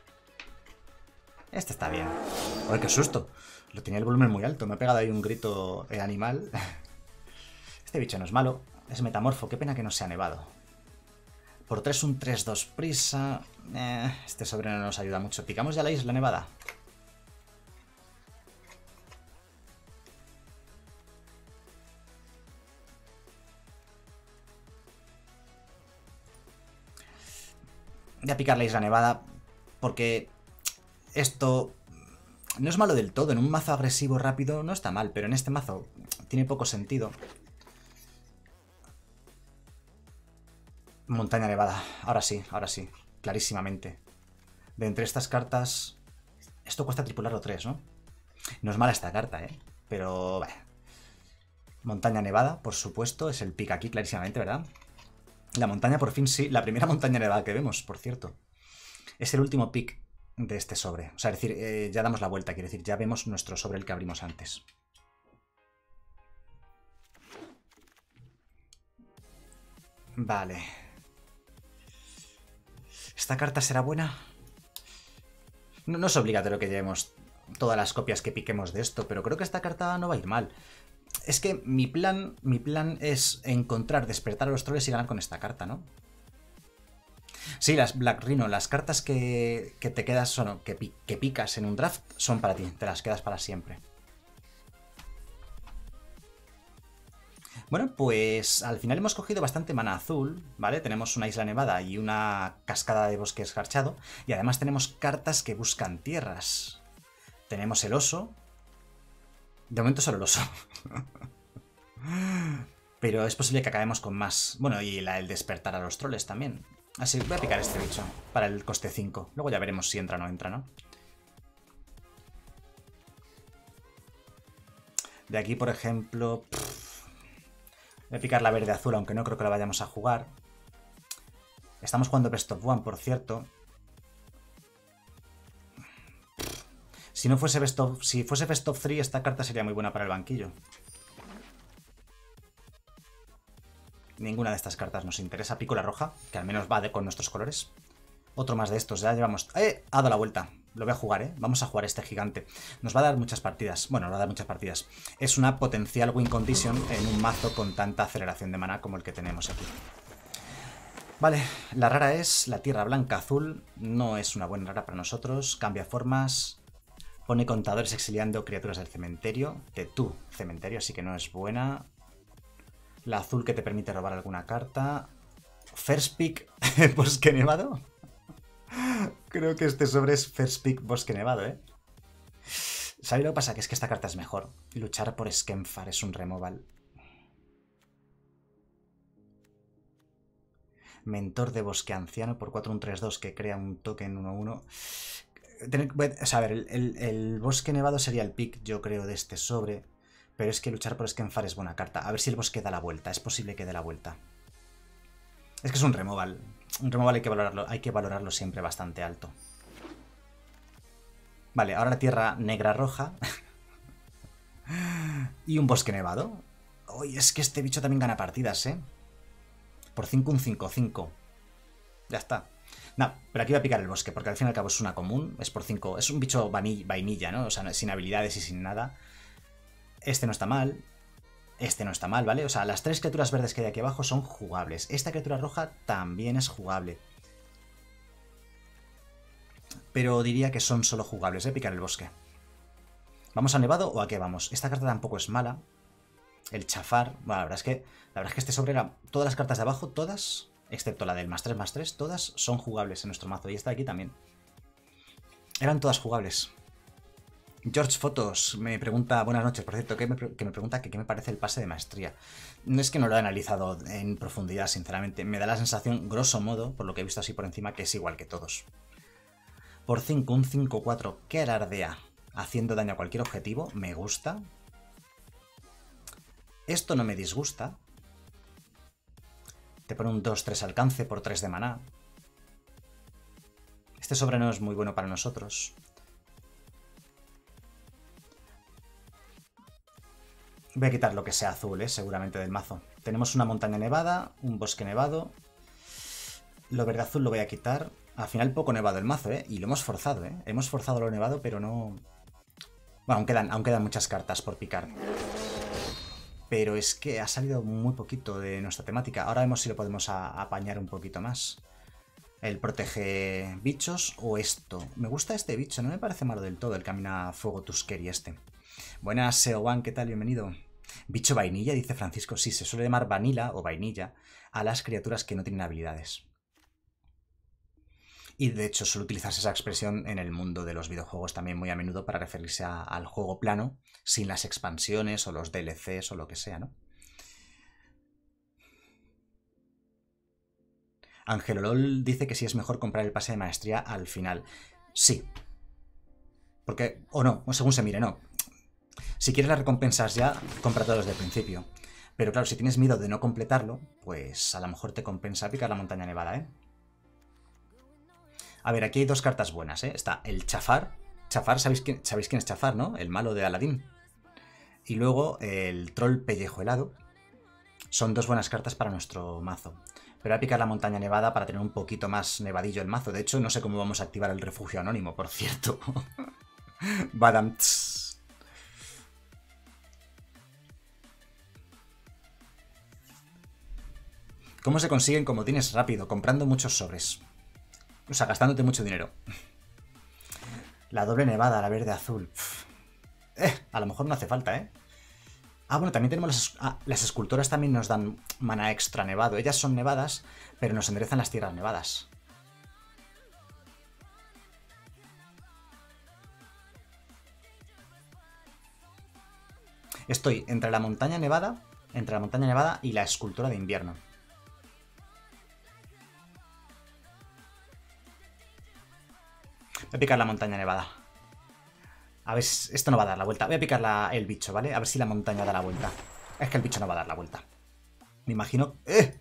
Este está bien. ¡Ay, qué susto! Lo tenía el volumen muy alto, me ha pegado ahí un grito eh, animal. Este bicho no es malo, es metamorfo, qué pena que no sea nevado. Por tres, un tres dos prisa. Eh, este sobre no nos ayuda mucho. ¿Picamos ya la isla nevada? Voy a picar la isla nevada porque esto no es malo del todo. En un mazo agresivo rápido no está mal, pero en este mazo tiene poco sentido. Montaña nevada. Ahora sí, ahora sí. Clarísimamente. De entre estas cartas... Esto cuesta tripularlo tres, ¿no? No es mala esta carta, ¿eh? Pero... Bah. Montaña nevada, por supuesto. Es el pick aquí, clarísimamente, ¿verdad? La montaña, por fin, sí. La primera montaña nevada que vemos, por cierto. Es el último pick de este sobre. O sea, es decir, eh, ya damos la vuelta. Quiero decir, ya vemos nuestro sobre el que abrimos antes. Vale. ¿Esta carta será buena? No, no es obligatorio que llevemos todas las copias que piquemos de esto, pero creo que esta carta no va a ir mal. Es que mi plan, mi plan es encontrar, despertar a los troles y ganar con esta carta, ¿no? Sí, las Black Rhino, las cartas que, que te quedas, son, que, que picas en un draft, son para ti, te las quedas para siempre. Bueno, pues al final hemos cogido bastante mana azul, ¿vale? Tenemos una isla nevada y una cascada de bosque escarchado. Y además tenemos cartas que buscan tierras. Tenemos el oso. De momento solo el oso. Pero es posible que acabemos con más. Bueno, y la, el despertar a los troles también. Así, voy a picar este bicho para el coste cinco. Luego ya veremos si entra o no entra, ¿no? De aquí, por ejemplo... Pff, voy a picar la verde azul, aunque no creo que la vayamos a jugar. Estamos jugando Best of One, por cierto. Si no fuese Best of... Si fuese Best of tres, esta carta sería muy buena para el banquillo. Ninguna de estas cartas nos interesa. Pico la roja, que al menos va de con nuestros colores. Otro más de estos, ya llevamos... ¡Eh! Ha dado la vuelta. Lo voy a jugar, ¿eh? Vamos a jugar este gigante. Nos va a dar muchas partidas. Bueno, nos va a dar muchas partidas. Es una potencial win condition en un mazo con tanta aceleración de mana como el que tenemos aquí. Vale, la rara es la tierra blanca azul. No es una buena rara para nosotros. Cambia formas. Pone contadores exiliando criaturas del cementerio. De tu cementerio, así que no es buena. La azul que te permite robar alguna carta. First Pick Bosque Nevado. Creo que este sobre es First Pick Bosque Nevado, ¿eh? ¿Sabéis lo que pasa? Que es que esta carta es mejor. Luchar por Skemfar es un removal. Mentor de Bosque Anciano por cuatro, un tres dos que crea un token uno uno. O sea, a ver, el, el, el Bosque Nevado sería el pick, yo creo, de este sobre. Pero es que luchar por Skemfar es buena carta. A ver si el bosque da la vuelta. Es posible que dé la vuelta. Es que es un removal. Un removal hay que valorarlo, hay que valorarlo siempre bastante alto. Vale, ahora la tierra negra roja. Y un bosque nevado. Uy, es que este bicho también gana partidas, ¿eh? Por cinco, un cinco cinco. Ya está. No, pero aquí voy a picar el bosque, porque al fin y al cabo es una común. Es por cinco. Es un bicho vainilla, ¿no? O sea, sin habilidades y sin nada. Este no está mal. Este no está mal, ¿vale? O sea, las tres criaturas verdes que hay aquí abajo son jugables. Esta criatura roja también es jugable. Pero diría que son solo jugables, ¿eh? Picar el bosque. ¿Vamos a nevado o a qué vamos? Esta carta tampoco es mala. El chafar. Bueno, la verdad es que, la verdad es que este sobre era... Todas las cartas de abajo, todas, excepto la del más tres más tres, todas son jugables en nuestro mazo. Y esta de aquí también. Eran todas jugables. George Fotos me pregunta, buenas noches, por cierto, que me, que me pregunta que qué me parece el pase de maestría. No es que no lo he analizado en profundidad, sinceramente. Me da la sensación, grosso modo, por lo que he visto así por encima, que es igual que todos. Por cinco, un cinco cuatro que alardea, haciendo daño a cualquier objetivo, me gusta. Esto no me disgusta. Te pone un dos tres alcance por tres de maná. Este sobre no es muy bueno para nosotros. Voy a quitar lo que sea azul, ¿eh? Seguramente del mazo. Tenemos una montaña nevada, un bosque nevado. Lo verde azul lo voy a quitar. Al final poco nevado el mazo, ¿eh? Y lo hemos forzado, ¿eh? Hemos forzado lo nevado, pero no... Bueno, aún quedan, aún quedan muchas cartas por picar. Pero es que ha salido muy poquito de nuestra temática. Ahora vemos si lo podemos a, apañar un poquito más. El protege bichos o esto. Me gusta este bicho, no me parece malo del todo el camina fuego Tuskeri este. Buenas, Seowan, ¿qué tal? Bienvenido. Bicho vainilla, dice Francisco. Sí, se suele llamar vanilla o vainilla a las criaturas que no tienen habilidades. Y de hecho suele utilizarse esa expresión en el mundo de los videojuegos también muy a menudo para referirse a, al juego plano, sin las expansiones o los D L Cs o lo que sea, ¿no? Angelolol dice que sí es mejor comprar el pase de maestría al final. Sí. Porque, o no, según se mire, no. Si quieres las recompensas ya, cómpratelos desde el principio. Pero claro, si tienes miedo de no completarlo, pues a lo mejor te compensa picar la montaña nevada, ¿eh? A ver, aquí hay dos cartas buenas, ¿eh? Está el Chafar. Chafar, ¿sabéis quién, ¿sabéis quién es Chafar, no? El malo de Aladín. Y luego el Troll Pellejo Helado. Son dos buenas cartas para nuestro mazo. Pero voy a picar la montaña nevada para tener un poquito más nevadillo el mazo. De hecho, no sé cómo vamos a activar el refugio anónimo, por cierto. Badam. ¿Cómo se consiguen comodines rápido? Comprando muchos sobres. O sea, gastándote mucho dinero. La doble nevada, la verde azul. Eh, a lo mejor no hace falta, ¿eh? Ah, bueno, también tenemos las, ah, las escultoras también nos dan mana extra nevado. Ellas son nevadas, pero nos enderezan las tierras nevadas. Estoy entre la montaña nevada, entre la montaña nevada y la escultura de invierno. Voy a picar la montaña nevada. A ver, esto no va a dar la vuelta. Voy a picar la, el bicho, ¿vale? A ver si la montaña da la vuelta. Es que el bicho no va a dar la vuelta. Me imagino... ¡Eh!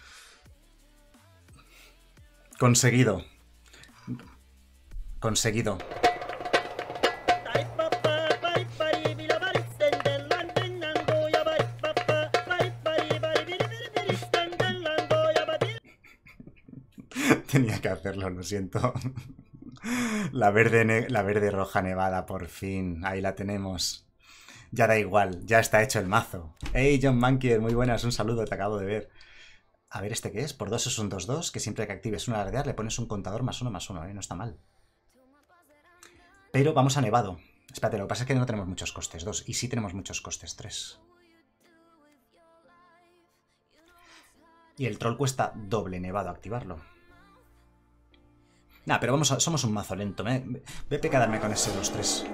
Conseguido. Conseguido. Tenía que hacerlo, lo siento. La verde, la verde roja nevada, por fin. Ahí la tenemos. Ya da igual, ya está hecho el mazo. Hey, John Mankier, muy buenas, un saludo, te acabo de ver. A ver, ¿este qué es? Por dos es un dos dos, que siempre que actives un alardear le pones un contador más uno más uno, ¿eh? No está mal. Pero vamos a nevado. Espérate, lo que pasa es que no tenemos muchos costes, dos. Y sí tenemos muchos costes, tres. Y el troll cuesta doble nevado activarlo. Nah, pero vamos a, somos un mazo lento. ¿eh? Voy a pecadarme con ese dos tres.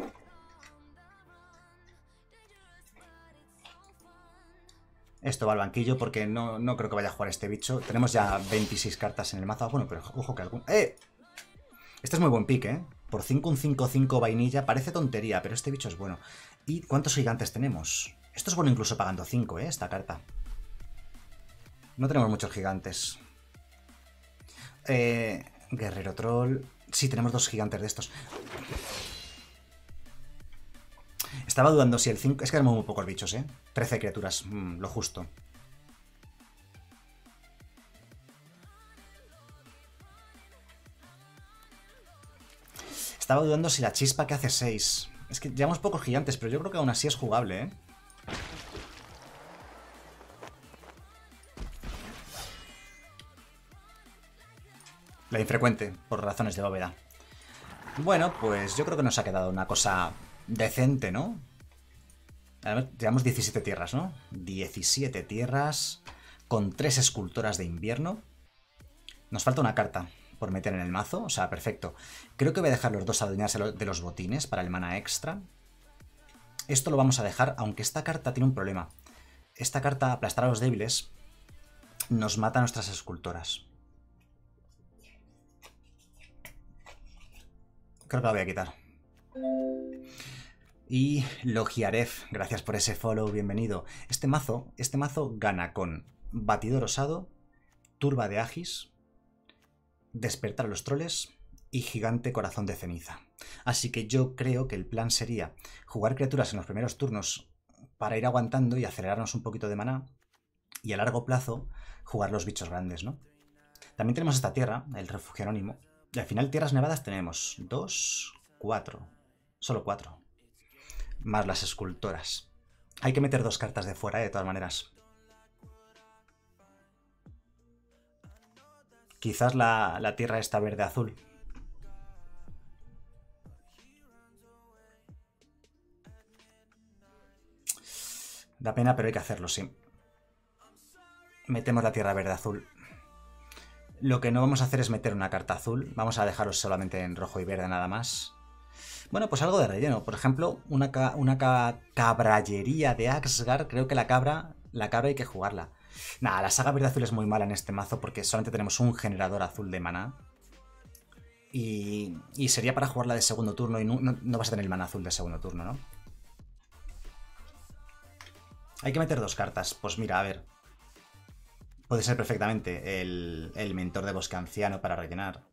Esto va al banquillo porque no, no creo que vaya a jugar este bicho. Tenemos ya veintiséis cartas en el mazo. Ah, bueno, pero ojo que algún... ¡Eh! Este es muy buen pick, ¿eh? Por cinco, un cinco cinco vainilla. Parece tontería, pero este bicho es bueno. ¿Y cuántos gigantes tenemos? Esto es bueno incluso pagando cinco, ¿eh? Esta carta. No tenemos muchos gigantes. Eh... Guerrero troll... Sí, tenemos dos gigantes de estos. Estaba dudando si el cinco... Es que tenemos muy pocos bichos, ¿eh? trece criaturas, mm, lo justo. Estaba dudando si la chispa que hace seis. Es que llevamos pocos gigantes, pero yo creo que aún así es jugable, ¿eh? La infrecuente, por razones de bóveda. Bueno, pues yo creo que nos ha quedado una cosa decente, ¿no? Llevamos diecisiete tierras, ¿no? diecisiete tierras con tres escultoras de invierno. Nos falta una carta por meter en el mazo, o sea, perfecto. Creo que voy a dejar los dos adueñarse de los botines para el mana extra. Esto lo vamos a dejar, aunque esta carta tiene un problema. Esta carta, aplastar a los débiles, nos mata a nuestras escultoras. Creo que la voy a quitar. Y Logiaref, gracias por ese follow, bienvenido. Este mazo, este mazo gana con Batidor Osado, Turba de Agis, Despertar a los Troles y Gigante Corazón de Ceniza. Así que yo creo que el plan sería jugar criaturas en los primeros turnos para ir aguantando y acelerarnos un poquito de maná, y a largo plazo jugar los bichos grandes, ¿no? También tenemos esta tierra, el Refugio Anónimo. Y al final tierras nevadas tenemos dos, cuatro, solo cuatro. Más las escultoras. Hay que meter dos cartas de fuera, ¿eh? De todas maneras. Quizás la, la tierra está verde-azul. Da pena, pero hay que hacerlo, sí. Metemos la tierra verde-azul. Lo que no vamos a hacer es meter una carta azul. Vamos a dejaros solamente en rojo y verde nada más. Bueno, pues algo de relleno. Por ejemplo, una, ca una ca cabrallería de Axgar. Creo que la cabra, la cabra hay que jugarla. Nada, la saga verde azul es muy mala en este mazo porque solamente tenemos un generador azul de maná. Y, y sería para jugarla de segundo turno y no, no, no vas a tener el maná azul de segundo turno, ¿no? Hay que meter dos cartas. Pues mira, a ver. Puede ser perfectamente el, el mentor de bosque anciano para rellenar.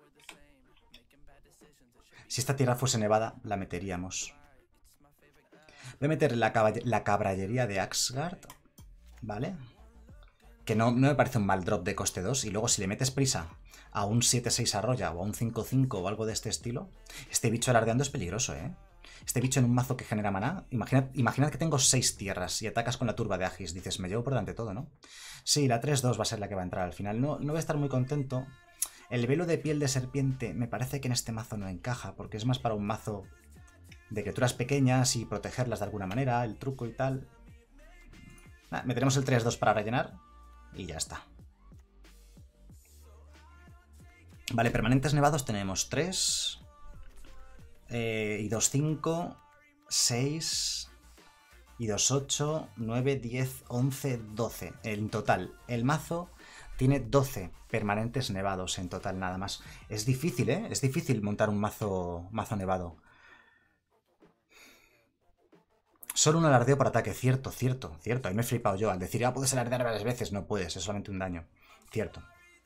Si esta tierra fuese nevada, la meteríamos. Voy a meter la, la caballería de Axgard, ¿vale? Que no, no me parece un mal drop de coste dos. Y luego si le metes prisa a un siete seis arroya o a un cinco cinco o algo de este estilo, este bicho alardeando es peligroso, ¿eh? Este bicho en un mazo que genera maná, imaginad, imaginad que tengo seis tierras y atacas con la turba de Agis. Dices, me llevo por delante todo, ¿no? Sí, la tres dos va a ser la que va a entrar al final. No, no voy a estar muy contento. El velo de piel de serpiente me parece que en este mazo no encaja, porque es más para un mazo de criaturas pequeñas y protegerlas de alguna manera, el truco y tal. Ah, meteremos el tres dos para rellenar y ya está. Vale, permanentes nevados tenemos tres eh, y dos cinco, seis y dos ocho, nueve, diez, once, doce. En total, el mazo tiene doce permanentes nevados en total nada más. Es difícil, ¿eh? Es difícil montar un mazo, mazo nevado. Solo un alardeo por ataque, cierto, cierto, cierto. Ahí me he flipado yo al decir, ah, puedes alardear varias veces. No puedes, es solamente un daño. Cierto.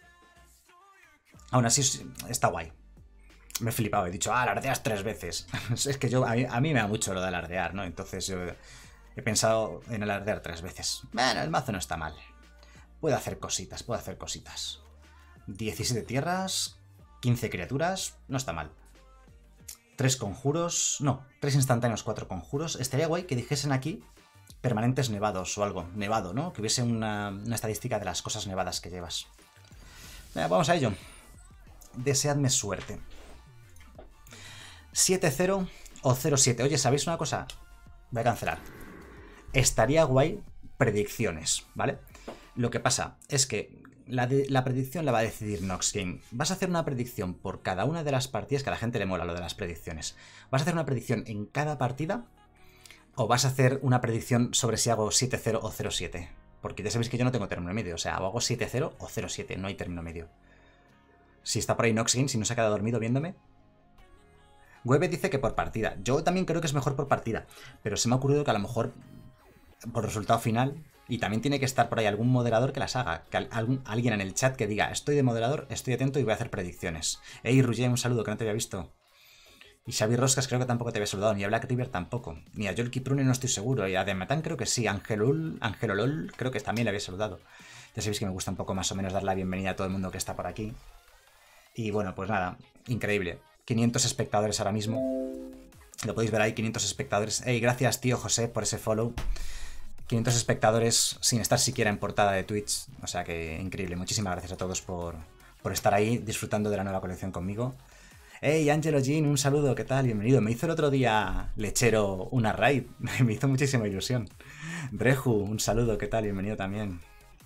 Aún así está guay. Me he flipado, he dicho, ah, alardeas tres veces. Es que yo, a mí, a mí me da mucho lo de alardear, ¿no? Entonces yo he pensado en alardear tres veces. Bueno, el mazo no está mal. Puede hacer cositas, puede hacer cositas. diecisiete tierras, quince criaturas, no está mal. tres conjuros, no, tres instantáneos, cuatro conjuros. Estaría guay que dijesen aquí permanentes nevados o algo, nevado, ¿no? Que hubiese una, una estadística de las cosas nevadas que llevas. Venga, vamos a ello. Deseadme suerte. siete cero o cero siete. Oye, ¿sabéis una cosa? Voy a cancelar. Estaría guay predicciones, ¿vale? Lo que pasa es que la, de, la predicción la va a decidir Nox Game. Vas a hacer una predicción por cada una de las partidas, que a la gente le mola lo de las predicciones. ¿Vas a hacer una predicción en cada partida? ¿O vas a hacer una predicción sobre si hago siete cero o cero siete? Porque ya sabéis que yo no tengo término medio. O sea, o hago siete cero o cero siete. No hay término medio. Si está por ahí Nox Game, si no se ha quedado dormido viéndome. Webe dice que por partida. Yo también creo que es mejor por partida. Pero se me ha ocurrido que a lo mejor por resultado final. Y también tiene que estar por ahí algún moderador que las haga. Que algún, alguien en el chat que diga, estoy de moderador, estoy atento y voy a hacer predicciones. Ey, Ruger, un saludo, que no te había visto. Y Xavi Roscas creo que tampoco te había saludado. Ni a Black River tampoco. Ni a Joel Kiprune no estoy seguro. Y a Demetán creo que sí. Angelul, Angelolol creo que también le había saludado. Ya sabéis que me gusta un poco más o menos dar la bienvenida a todo el mundo que está por aquí. Y bueno, pues nada, increíble. quinientos espectadores ahora mismo. Lo podéis ver ahí, quinientos espectadores. Ey, gracias tío José por ese follow. quinientos espectadores sin estar siquiera en portada de Twitch. O sea que increíble. Muchísimas gracias a todos por, por estar ahí disfrutando de la nueva colección conmigo. Hey, Angelo Jean, un saludo, ¿qué tal? Bienvenido. Me hizo el otro día Lechero una raid. Me hizo muchísima ilusión. Breju, un saludo, ¿qué tal? Bienvenido también.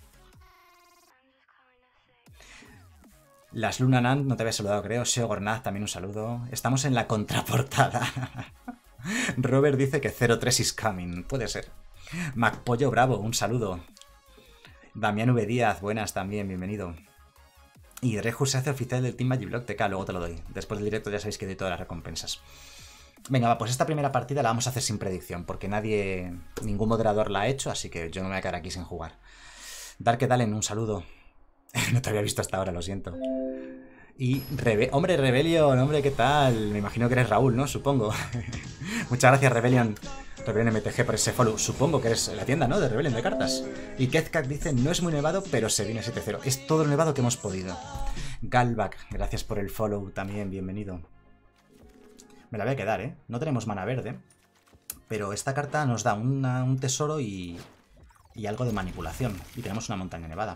Las Luna Nand, no te había saludado, creo. Seo Gornaz, también un saludo. Estamos en la contraportada. Robert dice que cero tres is coming. Puede ser. Macpollo Bravo, un saludo. Damián V. Díaz, buenas también, bienvenido. Y Reju se hace oficial del Team Magiblock T K, luego te lo doy. Después del directo ya sabéis que doy todas las recompensas. Venga, va, pues esta primera partida la vamos a hacer sin predicción, porque nadie, ningún moderador la ha hecho, así que yo no me voy a quedar aquí sin jugar. Dark Dalen, un saludo. No te había visto hasta ahora, lo siento. Y, Rebe hombre, Rebellion, hombre, ¿qué tal? Me imagino que eres Raúl, ¿no? Supongo. Muchas gracias, Rebellion. Rebellion M T G por ese follow. Supongo que eres la tienda, ¿no? De Rebellion de cartas. Y Kezkak dice, no es muy nevado, pero se viene siete cero. Es todo el nevado que hemos podido. Galbak, gracias por el follow también, bienvenido. Me la voy a quedar, ¿eh? No tenemos mana verde. Pero esta carta nos da una, un tesoro y, y algo de manipulación. Y tenemos una montaña nevada.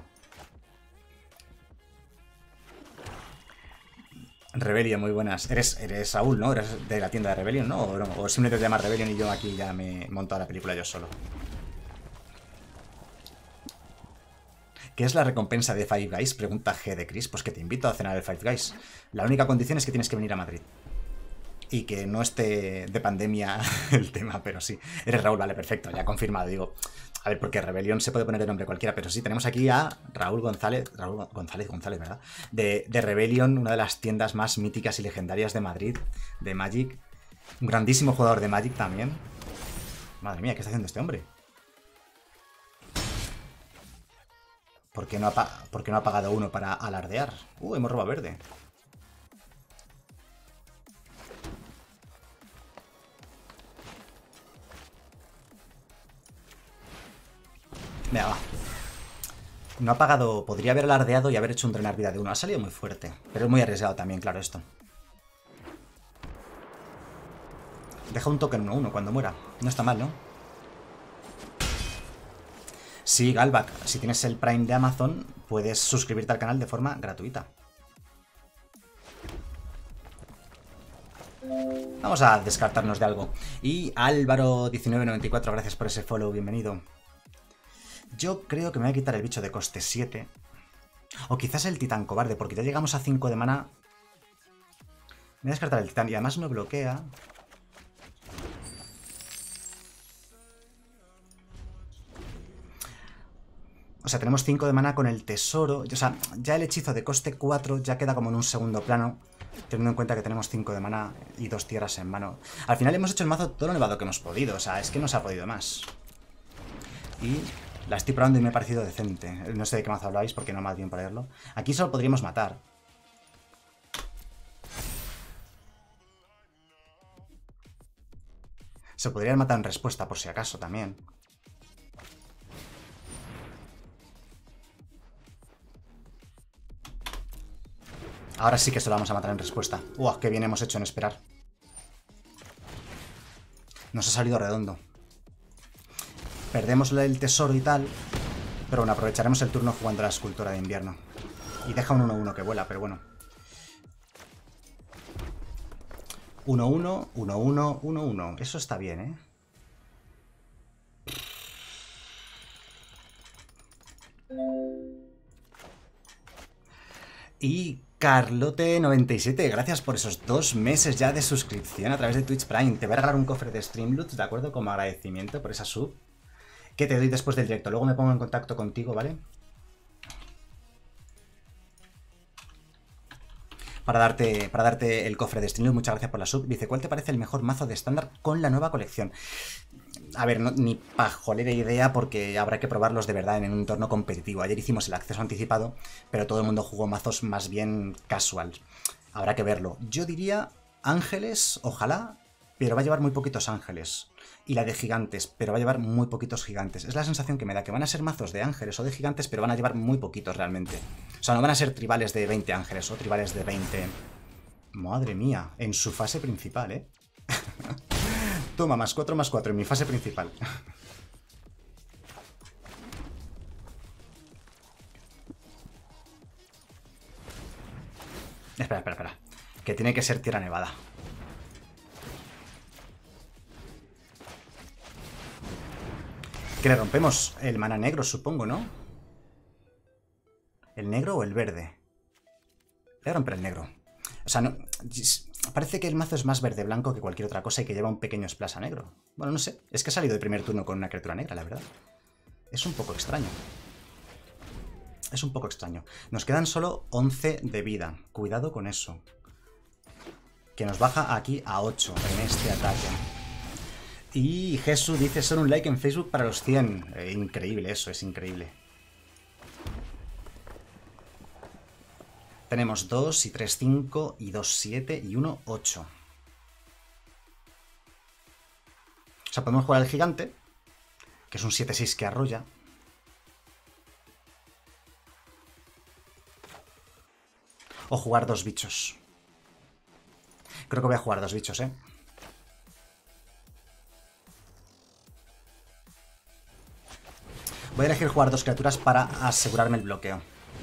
Rebellion, muy buenas. Eres, eres Saúl, ¿no? Eres de la tienda de Rebellion, ¿no? O, o simplemente te llamas Rebellion y yo aquí ya me he montado la película yo solo. ¿Qué es la recompensa de Five Guys? Pregunta G de Chris. Pues que te invito a cenar el Five Guys. La única condición es que tienes que venir a Madrid. Y que no esté de pandemia el tema, pero sí. Eres Raúl, vale, perfecto, ya confirmado. Digo, a ver, porque Rebelión se puede poner el nombre cualquiera, pero sí, tenemos aquí a Raúl González, Raúl González, González, ¿verdad? De, de Rebelión, una de las tiendas más míticas y legendarias de Madrid, de Magic. Un grandísimo jugador de Magic también. Madre mía, ¿qué está haciendo este hombre? ¿Por qué no ha, ¿por qué no ha pagado uno para alardear? Uh, hemos robado verde. Venga, va. No ha pagado... Podría haber alardeado y haber hecho un drenar vida de uno. Ha salido muy fuerte. Pero es muy arriesgado también, claro, esto. Deja un token uno uno cuando muera. No está mal, ¿no? Sí, Galbak. Si tienes el Prime de Amazon, puedes suscribirte al canal de forma gratuita. Vamos a descartarnos de algo. Y Álvaro diecinueve noventa y cuatro, gracias por ese follow, bienvenido. Yo creo que me voy a quitar el bicho de coste siete. O quizás el titán cobarde, porque ya llegamos a cinco de mana. Voy a descartar el titán y además no bloquea. O sea, tenemos cinco de mana con el tesoro. O sea, ya el hechizo de coste cuatro ya queda como en un segundo plano, teniendo en cuenta que tenemos cinco de mana y dos tierras en mano. Al final hemos hecho el mazo todo lo nevado que hemos podido. O sea, es que no se ha podido más. Y la estoy probando y me ha parecido decente. No sé de qué mazo habláis porque no me da bien para leerlo. Aquí solo podríamos matar. Se podrían matar en respuesta por si acaso también. Ahora sí que se lo vamos a matar en respuesta. ¡Uah! ¡Qué bien hemos hecho en esperar! Nos ha salido redondo. Perdemos el tesoro y tal. Pero bueno, aprovecharemos el turno jugando a la escultura de invierno. Y deja un uno uno que vuela, pero bueno. uno uno, uno uno, uno uno. Eso está bien, ¿eh? Y Carlote noventa y siete, gracias por esos dos meses ya de suscripción a través de Twitch Prime. Te voy a regalar un cofre de Streamloots, ¿de acuerdo? Como agradecimiento por esa sub. Que te doy después del directo. Luego me pongo en contacto contigo, ¿vale? Para darte, para darte el cofre de Streamloots. Muchas gracias por la sub. Dice, ¿cuál te parece el mejor mazo de estándar con la nueva colección? A ver, no, ni pajolera idea porque habrá que probarlos de verdad en un entorno competitivo. Ayer hicimos el acceso anticipado, pero todo el mundo jugó mazos más bien casual. Habrá que verlo. Yo diría ángeles, ojalá, pero va a llevar muy poquitos ángeles. Y la de gigantes, pero va a llevar muy poquitos gigantes. Es la sensación que me da, que van a ser mazos de ángeles o de gigantes, pero van a llevar muy poquitos realmente. O sea, no van a ser tribales de veinte ángeles o tribales de veinte... Madre mía, en su fase principal, ¿eh? Toma, más cuatro, más cuatro en mi fase principal. Espera, espera, espera. Que tiene que ser tierra nevada. Que le rompemos el mana negro, supongo, ¿no? ¿El negro o el verde? Le voy a romper el negro. O sea, no... Parece que el mazo es más verde-blanco que cualquier otra cosa y que lleva un pequeño splash a negro. Bueno, no sé. Es que ha salido de primer turno con una criatura negra, la verdad. Es un poco extraño. Es un poco extraño. Nos quedan solo once de vida. Cuidado con eso. Que nos baja aquí a ocho en este ataque. Y Jesús dice, solo un like en Facebook para los cien. Eh, increíble eso, es increíble. Tenemos dos y tres, cinco y dos, siete y uno, ocho. O sea, podemos jugar al gigante, que es un siete seis que arrolla. O jugar dos bichos. Creo que voy a jugar dos bichos, ¿eh? Voy a elegir jugar dos criaturas para asegurarme el bloqueo.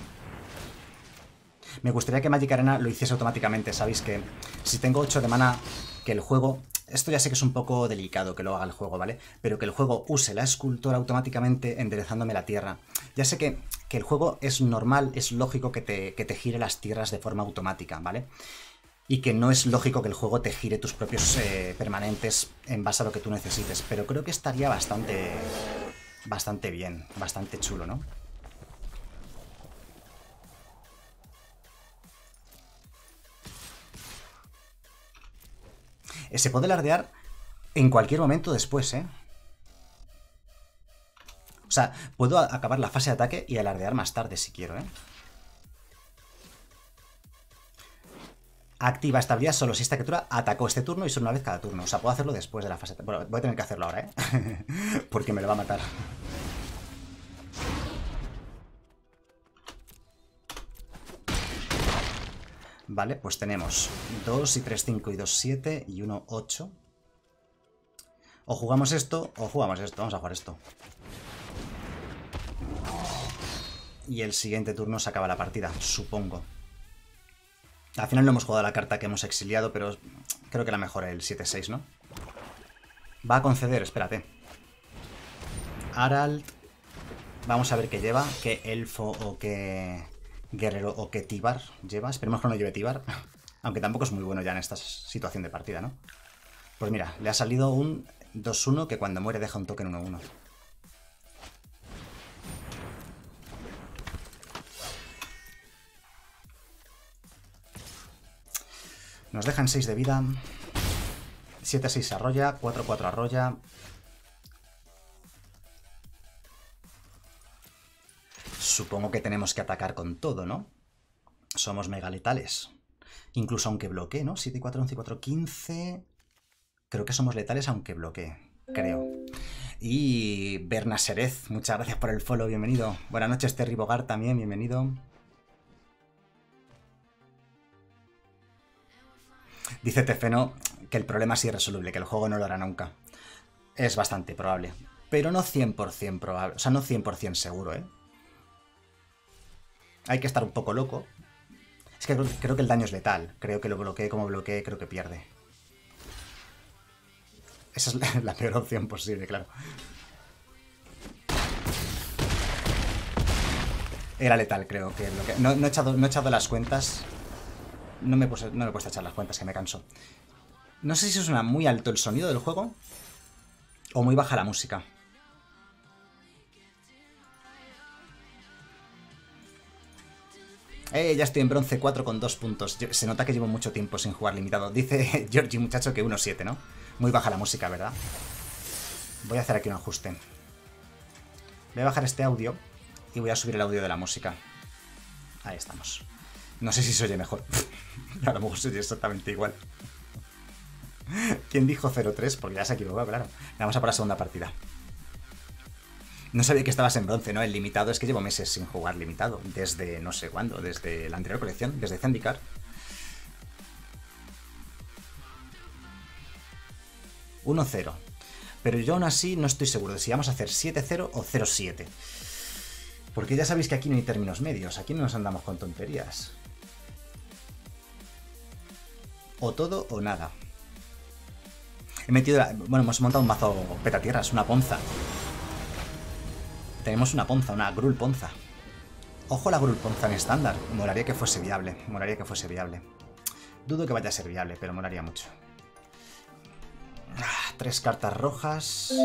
Me gustaría que Magic Arena lo hiciese automáticamente. Sabéis que si tengo ocho de mana, que el juego... Esto ya sé que es un poco delicado que lo haga el juego, ¿vale? Pero que el juego use la escultura automáticamente enderezándome la tierra. Ya sé que, que el juego es normal, es lógico que te, que te gire las tierras de forma automática, ¿vale? Y que no es lógico que el juego te gire tus propios eh, permanentes en base a lo que tú necesites. Pero creo que estaría bastante... Bastante bien, bastante chulo, ¿no? Se puede alardear en cualquier momento después, ¿eh? O sea, puedo acabar la fase de ataque y alardear más tarde si quiero, ¿eh? Activa estabilidad solo si esta criatura atacó este turno y solo una vez cada turno. O sea, puedo hacerlo después de la fase de ataque. Bueno, voy a tener que hacerlo ahora, ¿eh? Porque me lo va a matar. Vale, pues tenemos dos y tres, cinco y dos, siete y uno, ocho. O jugamos esto o jugamos esto. Vamos a jugar esto. Y el siguiente turno se acaba la partida, supongo. Al final no hemos jugado la carta que hemos exiliado, pero creo que la mejor el siete seis, ¿no? Va a conceder, espérate. Harald. Vamos a ver qué lleva, qué elfo o qué guerrero o qué Tíbar lleva. Esperemos que no lleve Tíbar, aunque tampoco es muy bueno ya en esta situación de partida, ¿no? Pues mira, le ha salido un dos uno que cuando muere deja un token uno uno. Nos dejan seis de vida. siete seis arrolla, cuatro cuatro arrolla. Supongo que tenemos que atacar con todo, ¿no? Somos mega letales. Incluso aunque bloquee, ¿no? siete cuatro, once cuatro, quince... Creo que somos letales aunque bloquee. Creo. Y Berna Serez, muchas gracias por el follow, bienvenido. Buenas noches, Terry Bogar también, bienvenido. Dice Tefeno que el problema es irresoluble, que el juego no lo hará nunca. Es bastante probable. Pero no cien por cien probable. O sea, no cien por cien seguro, ¿eh? Hay que estar un poco loco. Es que creo, creo que el daño es letal. Creo que lo bloquee como bloquee, creo que pierde. Esa es la, la peor opción posible, claro. Era letal, creo que... Bloquea. No, no, he echado, no he echado las cuentas... No me, puse, no me he puesto a echar las cuentas, que me canso. No sé si suena muy alto el sonido del juego o muy baja la música. Eh, ya estoy en bronce cuatro con dos puntos. Se nota que llevo mucho tiempo sin jugar limitado. Dice Georgie, muchacho, que uno siete, ¿no? Muy baja la música, ¿verdad? Voy a hacer aquí un ajuste. Voy a bajar este audio y voy a subir el audio de la música. Ahí estamos. No sé si se oye mejor. A lo mejor se oye exactamente igual. ¿Quién dijo cero tres? Porque ya se ha equivocado, claro. Vamos a por la segunda partida. No sabía que estabas en bronce, ¿no? El limitado es que llevo meses sin jugar limitado. Desde no sé cuándo. Desde la anterior colección. Desde Zendikar. uno cero. Pero yo aún así no estoy seguro de si vamos a hacer siete cero o cero siete. Porque ya sabéis que aquí no hay términos medios. Aquí no nos andamos con tonterías. O todo o nada. He metido... La... Bueno, hemos montado un mazo petatierras, una ponza. Tenemos una ponza, una Grul ponza. Ojo la Grul ponza en estándar. Molaría que fuese viable. Molaría que fuese viable. Dudo que vaya a ser viable, pero molaría mucho. Ah, tres cartas rojas.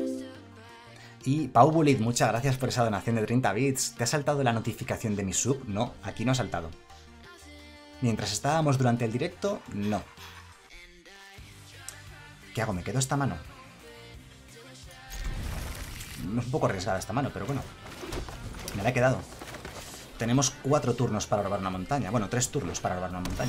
Y Pau Bullit, muchas gracias por esa donación de treinta bits. ¿Te ha saltado la notificación de mi sub? No, aquí no ha saltado. Mientras estábamos durante el directo, no. ¿Qué hago? ¿Me quedo esta mano? Es un poco arriesgada esta mano, pero bueno. Me la he quedado. Tenemos cuatro turnos para robar una montaña. Bueno, tres turnos para robar una montaña.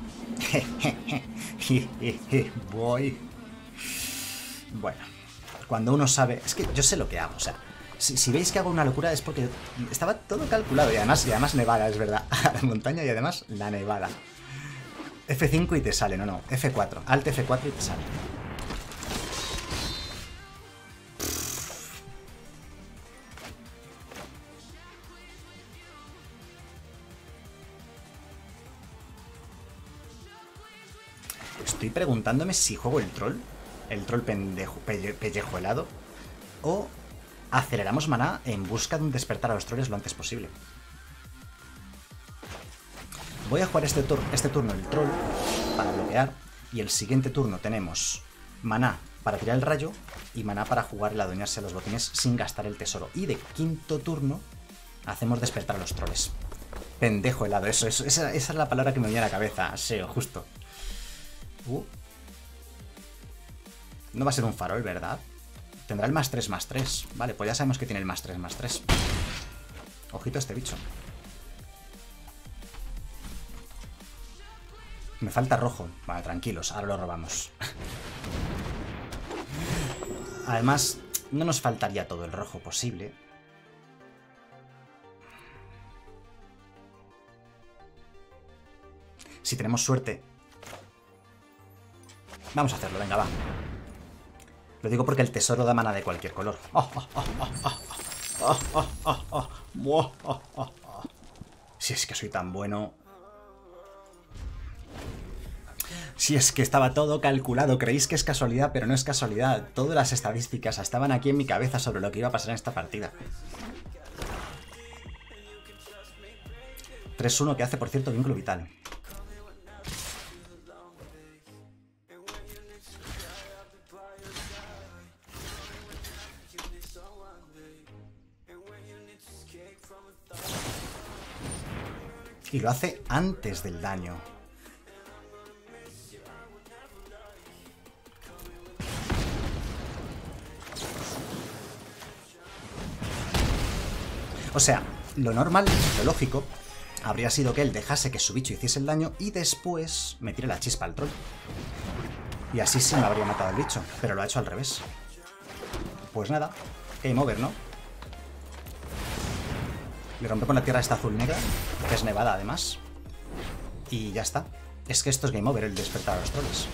Voy. Bueno. Cuando uno sabe... Es que yo sé lo que hago, o sea... Si, si veis que hago una locura es porque estaba todo calculado. Y además, y además nevada, es verdad. La montaña y además la nevada. F cinco y te sale, no, no. F cuatro. Alt F cuatro y te sale. Estoy preguntándome si juego el troll. El troll pendejo, pelle, pellejo helado. O aceleramos maná en busca de un despertar a los trolls lo antes posible. Voy a jugar este, tur este turno el troll para bloquear. Y el siguiente turno tenemos maná para tirar el rayo y maná para jugar el adueñarse a los botines sin gastar el tesoro. Y de quinto turno hacemos despertar a los trolls. Pendejo helado, eso, eso esa, esa es la palabra que me viene a la cabeza. Seo, justo. Uh. No va a ser un farol, ¿verdad? Tendrá el más tres más tres. Vale, pues ya sabemos que tiene el más tres más tres. Ojito a este bicho. Me falta rojo. Vale, tranquilos, ahora lo robamos. Además, no nos faltaría todo el rojo posible. Si tenemos suerte. Vamos a hacerlo, venga, va. Lo digo porque el tesoro da mana de cualquier color. Si es que soy tan bueno. Si es que estaba todo calculado. Creéis que es casualidad, pero no es casualidad. Todas las estadísticas estaban aquí en mi cabeza sobre lo que iba a pasar en esta partida. tres uno que hace, por cierto, vínculo vital. Y lo hace antes del daño. O sea, lo normal, lo lógico, habría sido que él dejase que su bicho hiciese el daño y después me tire la chispa al troll. Y así sí me habría matado el bicho, pero lo ha hecho al revés. Pues nada, game over, ¿no? Le rompe con la tierra esta azul negra, que es nevada además. Y ya está. Es que esto es game over, el despertar a los trolls.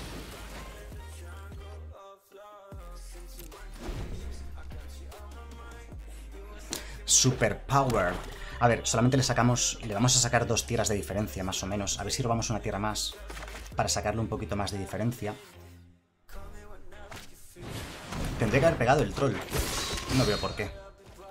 Super power. A ver, solamente le sacamos... Le vamos a sacar dos tierras de diferencia, más o menos. A ver si robamos una tierra más para sacarle un poquito más de diferencia. Tendría que haber pegado el troll. No veo por qué.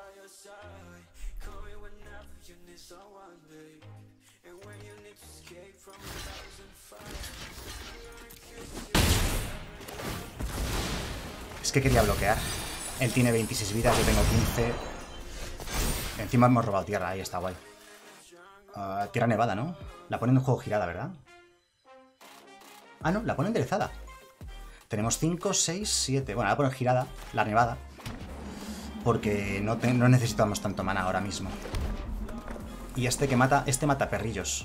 Es que quería bloquear. Él tiene veintiséis vidas, yo tengo quince. Encima hemos robado tierra, ahí está guay. Uh, tierra nevada, ¿no? La ponen en juego girada, ¿verdad? Ah, no, la ponen enderezada. Tenemos cinco, seis, siete. Bueno, la ponen girada, la nevada. Porque no, te, no necesitamos tanto mana ahora mismo. Y este que mata, este mata perrillos.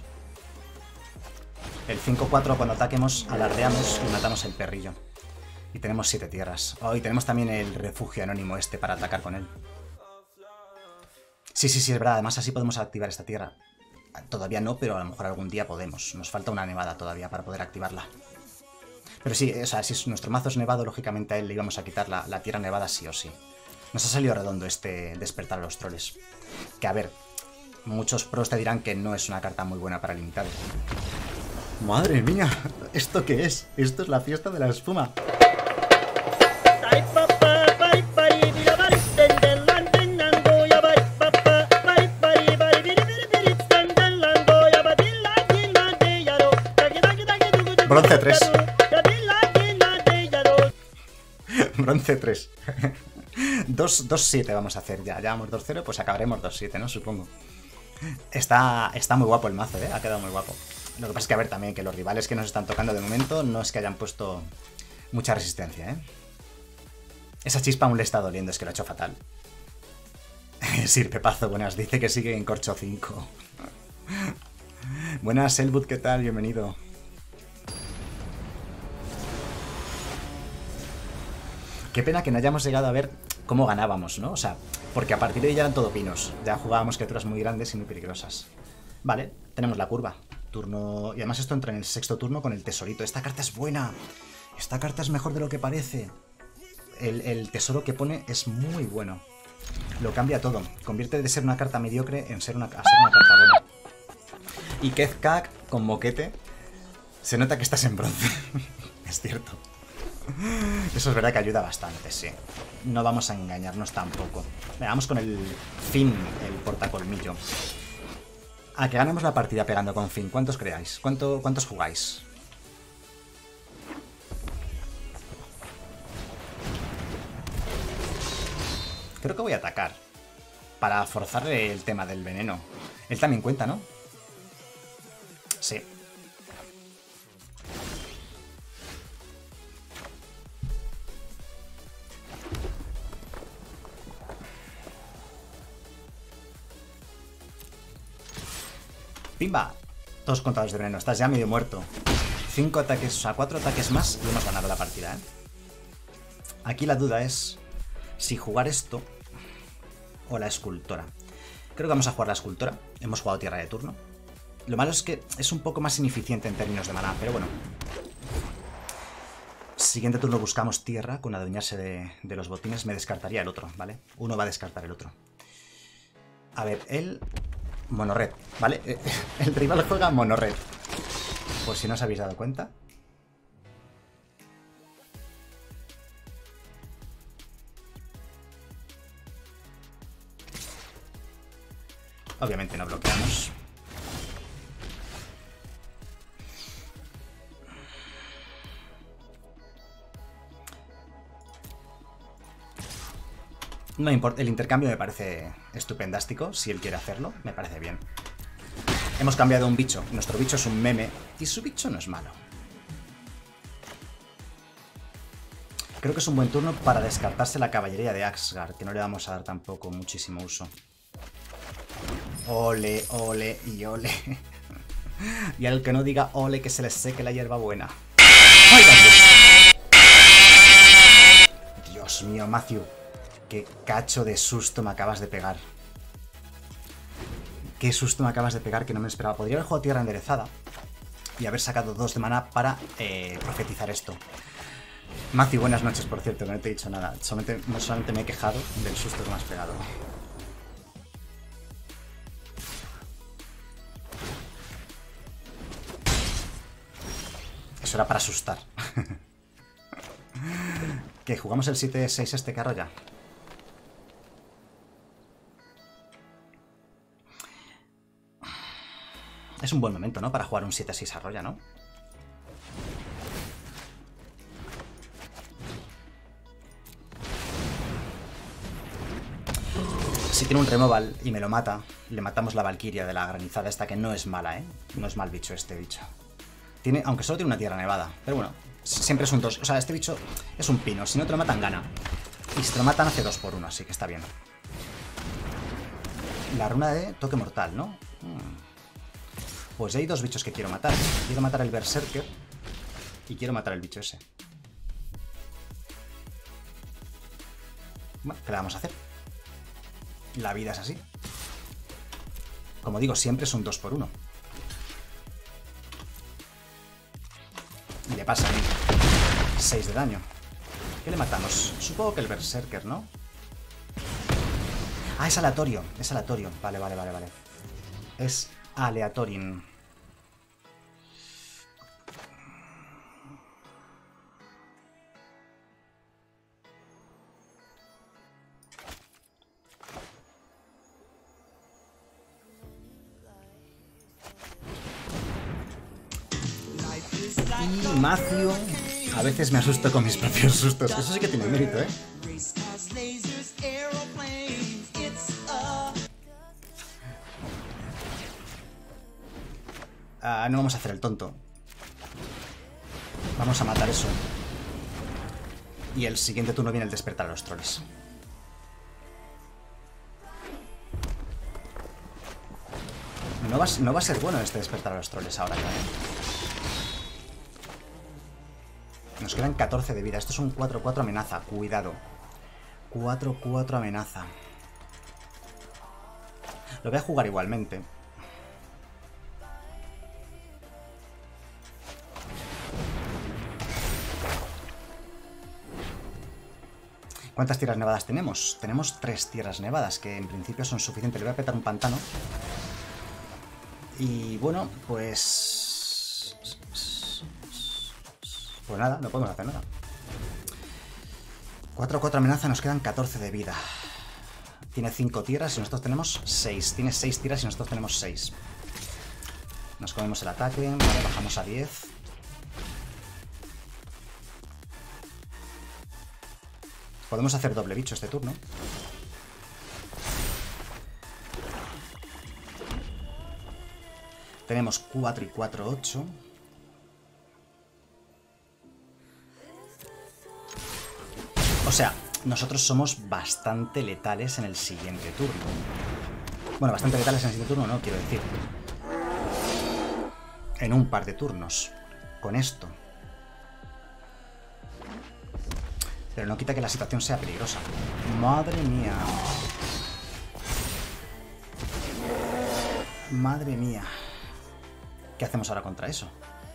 El cinco cuatro cuando ataquemos, alardeamos y matamos el perrillo. Y tenemos siete tierras. Oh, y tenemos también el refugio anónimo este para atacar con él. Sí, sí, sí, es verdad. Además así podemos activar esta tierra. Todavía no, pero a lo mejor algún día podemos. Nos falta una nevada todavía para poder activarla. Pero sí, o sea, si nuestro mazo es nevado, lógicamente a él le íbamos a quitar la, la tierra nevada sí o sí. Nos ha salido redondo este despertar a los troles. Que a ver, muchos pros te dirán que no es una carta muy buena para limitar. ¡Madre mía! ¿Esto qué es? Esto es la fiesta de la espuma. Bronce tres. Bronce tres. dos siete vamos a hacer ya. Ya vamos dos cero, pues acabaremos dos siete, ¿no? Supongo. Está, está muy guapo el mazo, ¿eh? Ha quedado muy guapo. Lo que pasa es que, a ver, también que los rivales que nos están tocando de momento no es que hayan puesto mucha resistencia, ¿eh? Esa chispa aún le está doliendo, es que lo ha hecho fatal. Sir Pepazo, buenas. Dice que sigue en corcho cinco. Buenas, Elwood, ¿qué tal? Bienvenido. Qué pena que no hayamos llegado a ver cómo ganábamos, ¿no? O sea, porque a partir de ahí ya eran todo pinos. Ya jugábamos criaturas muy grandes y muy peligrosas. Vale, tenemos la curva. Turno... Y además esto entra en el sexto turno con el tesorito. Esta carta es buena. Esta carta es mejor de lo que parece. El, el tesoro que pone es muy bueno. Lo cambia todo. Convierte de ser una carta mediocre en ser una, a ser una carta buena. Y Kezkak con moquete. Se nota que estás en bronce. Es cierto. Eso es verdad que ayuda bastante, sí. No vamos a engañarnos tampoco. Venga, vamos con el Finn, el portacolmillo. A que ganemos la partida pegando con Finn. ¿Cuántos creáis? ¿Cuánto, ¿Cuántos jugáis? Creo que voy a atacar. Para forzarle el tema del veneno. Él también cuenta, ¿no? Sí. Pimba. Dos contados de veneno. Estás ya medio muerto. Cinco ataques, o sea, cuatro ataques más y hemos ganado la partida, ¿eh? Aquí la duda es si jugar esto o la escultora. Creo que vamos a jugar la escultora. Hemos jugado tierra de turno. Lo malo es que es un poco más ineficiente en términos de maná, pero bueno. Siguiente turno buscamos tierra con adueñarse de, de los botines. Me descartaría el otro, ¿vale? Uno va a descartar el otro. A ver, él... Monorred, ¿vale? El rival juega monorred. Por si no os habéis dado cuenta. Obviamente no bloqueamos. No importa, el intercambio me parece estupendástico. Si él quiere hacerlo, me parece bien. Hemos cambiado un bicho. Nuestro bicho es un meme y su bicho no es malo. Creo que es un buen turno para descartarse la caballería de Axgard, que no le vamos a dar tampoco muchísimo uso. Ole, ole y ole. Y al que no diga ole, que se le seque la hierba buena. ¡Ay, Dios! Dios mío, Matthew. Qué cacho de susto me acabas de pegar. Qué susto me acabas de pegar que no me esperaba. Podría haber jugado tierra enderezada y haber sacado dos de maná para eh, profetizar esto. Matthew, buenas noches, por cierto, no te he dicho nada. Solamente, no solamente me he quejado del susto que me has pegado. Eso era para asustar. ¿Qué? ¿Jugamos el siete seis este carro ya? Es un buen momento, ¿no? Para jugar un siete seis a Roya, ¿no? Si tiene un removal y me lo mata, le matamos la Valkyria de la granizada esta, que no es mala, ¿eh? No es mal bicho este bicho. Tiene, aunque solo tiene una tierra nevada. Pero bueno, siempre es un dos. O sea, este bicho es un pino. Si no te lo matan, gana. Y si te lo matan, hace dos por uno, así que está bien. La runa de toque mortal, ¿no? Hmm. Pues ya hay dos bichos que quiero matar. Quiero matar el Berserker y quiero matar el bicho ese. Bueno, ¿qué le vamos a hacer? La vida es así. Como digo, siempre es un dos por uno. Y le pasa a mí seis de daño. ¿Qué le matamos? Supongo que el Berserker, ¿no? Ah, es aleatorio. Es aleatorio. Vale, vale, vale, vale. Es aleatorio. Y Matthew, a veces me asusto con mis propios sustos. Eso sí que tiene mérito, ¿eh? Ah, no vamos a hacer el tonto. Vamos a matar eso. Y el siguiente turno viene el despertar a los troles. No va, no va a ser bueno este despertar a los troles ahora ya, ¿eh? Nos quedan catorce de vida. Esto es un cuatro cuatro amenaza. Cuidado. cuatro cuatro amenaza. Lo voy a jugar igualmente. ¿Cuántas tierras nevadas tenemos? Tenemos tres tierras nevadas, que en principio son suficientes. Le voy a petar un pantano. Y bueno, pues... Pues nada, no podemos hacer nada. cuatro cuatro amenaza, nos quedan catorce de vida. Tiene cinco tierras y nosotros tenemos seis. Tiene seis tierras y nosotros tenemos seis. Nos comemos el ataque, vale, bajamos a diez. Podemos hacer doble bicho este turno. Tenemos cuatro y cuatro, ocho. O sea, nosotros somos bastante letales en el siguiente turno. Bueno, bastante letales en el siguiente turno, no, quiero decir. En un par de turnos. Con esto. Pero no quita que la situación sea peligrosa. Madre mía. Madre mía. ¿Qué hacemos ahora contra eso?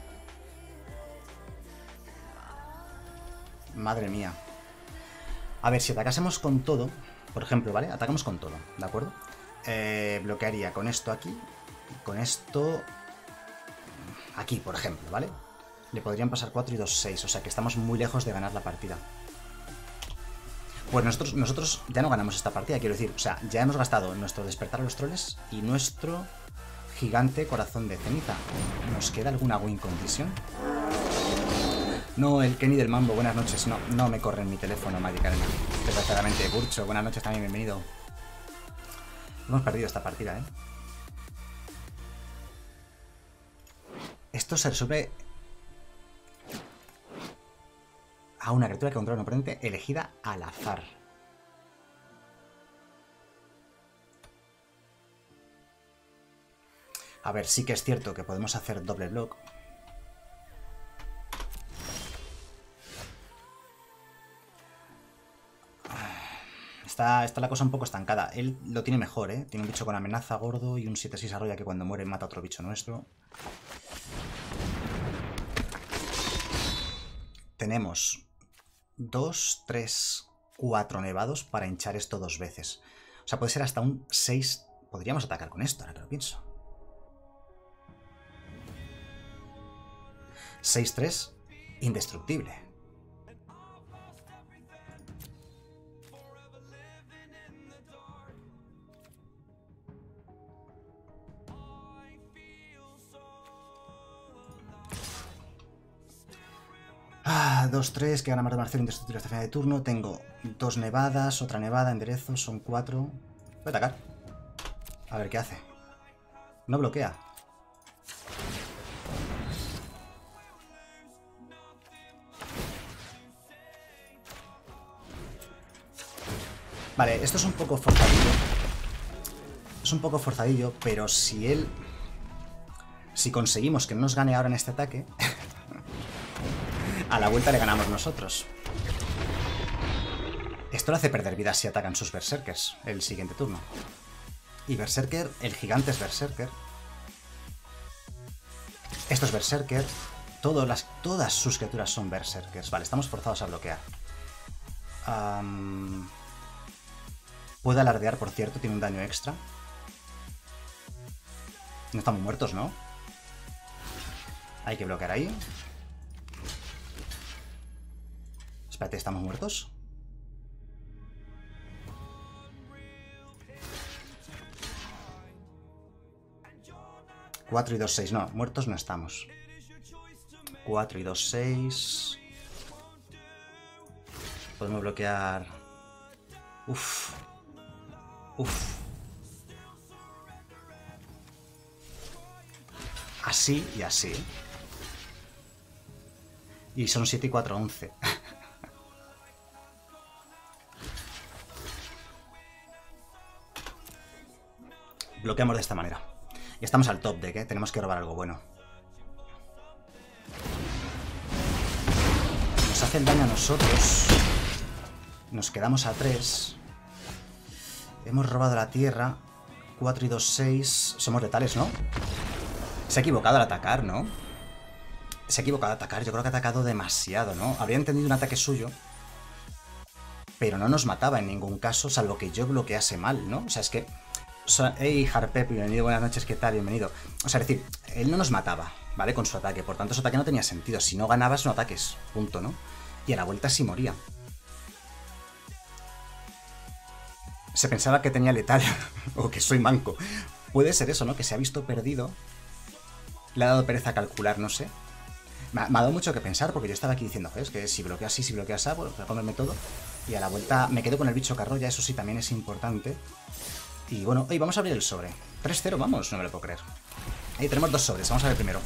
Madre mía. A ver, si atacásemos con todo, por ejemplo, ¿vale? Atacamos con todo, ¿de acuerdo? Eh, bloquearía con esto aquí, con esto aquí, por ejemplo, ¿vale? Le podrían pasar cuatro y dos, seis, o sea que estamos muy lejos de ganar la partida. Pues nosotros, nosotros ya no ganamos esta partida, quiero decir, o sea, ya hemos gastado nuestro despertar a los troles y nuestro gigante corazón de ceniza. ¿Nos queda alguna win condition? No, el Kenny del Mambo, buenas noches. No, no me corre en mi teléfono, Magic Arena. Desgraciadamente, Burcho, buenas noches también, bienvenido. Hemos perdido esta partida, ¿eh? Esto se resuelve a una criatura que controla un oponente elegida al azar. A ver, sí que es cierto que podemos hacer doble block. Está, está la cosa un poco estancada. Él lo tiene mejor, ¿eh? Tiene un bicho con amenaza gordo y un siete seis arrolla que cuando muere mata a otro bicho nuestro. Tenemos dos, tres, cuatro nevados para hinchar esto dos veces. O sea, puede ser hasta un seis. Podríamos atacar con esto, ahora que lo pienso. seis tres, indestructible. Ah, dos tres, que gana más de marcelo indestructible hasta final de turno. Tengo dos nevadas, otra nevada, enderezo, son cuatro. Voy a atacar. A ver qué hace. No bloquea. Vale, esto es un poco forzadillo. Es un poco forzadillo, pero si él... Si conseguimos que no nos gane ahora en este ataque... a la vuelta le ganamos nosotros. Esto le hace perder vidas si atacan sus berserkers el siguiente turno. Y berserker, el gigante es berserker. Esto es berserker. Todas, las, todas sus criaturas son berserkers. Vale, estamos forzados a bloquear. Um, puede alardear, por cierto, tiene un daño extra. No estamos muertos, ¿no? Hay que bloquear ahí. Espérate, ¿estamos muertos? cuatro y dos, seis. No, muertos no estamos. cuatro y dos, seis. Podemos bloquear... Uf. Uf. Así y así. Y son siete y cuatro, once. Bloqueamos de esta manera. Y estamos al top deck, ¿eh? Tenemos que robar algo bueno. Nos hacen daño a nosotros. Nos quedamos a tres. Hemos robado la tierra. cuatro y dos, seis. Somos letales, ¿no? Se ha equivocado al atacar, ¿no? Se ha equivocado al atacar. Yo creo que ha atacado demasiado, ¿no? Habría entendido un ataque suyo. Pero no nos mataba en ningún caso, salvo que yo bloquease mal, ¿no? O sea, es que... Hey, Harpep, bienvenido, buenas noches, ¿qué tal? Bienvenido. O sea, es decir, él no nos mataba, ¿vale? Con su ataque, por tanto su ataque no tenía sentido. Si no ganabas, no ataques, punto, ¿no? Y a la vuelta sí moría. Se pensaba que tenía letal, o que soy manco. Puede ser eso, ¿no? Que se ha visto perdido. Le ha dado pereza a calcular, no sé. Me ha, me ha dado mucho que pensar, porque yo estaba aquí diciendo, es que si bloqueo así, si bloqueo así, bueno, voy a comerme todo. Y a la vuelta me quedo con el bicho carroya, eso sí también es importante. Y bueno, hoy vamos a abrir el sobre. tres cero, vamos, no me lo puedo creer. Ahí tenemos dos sobres, vamos a ver primero.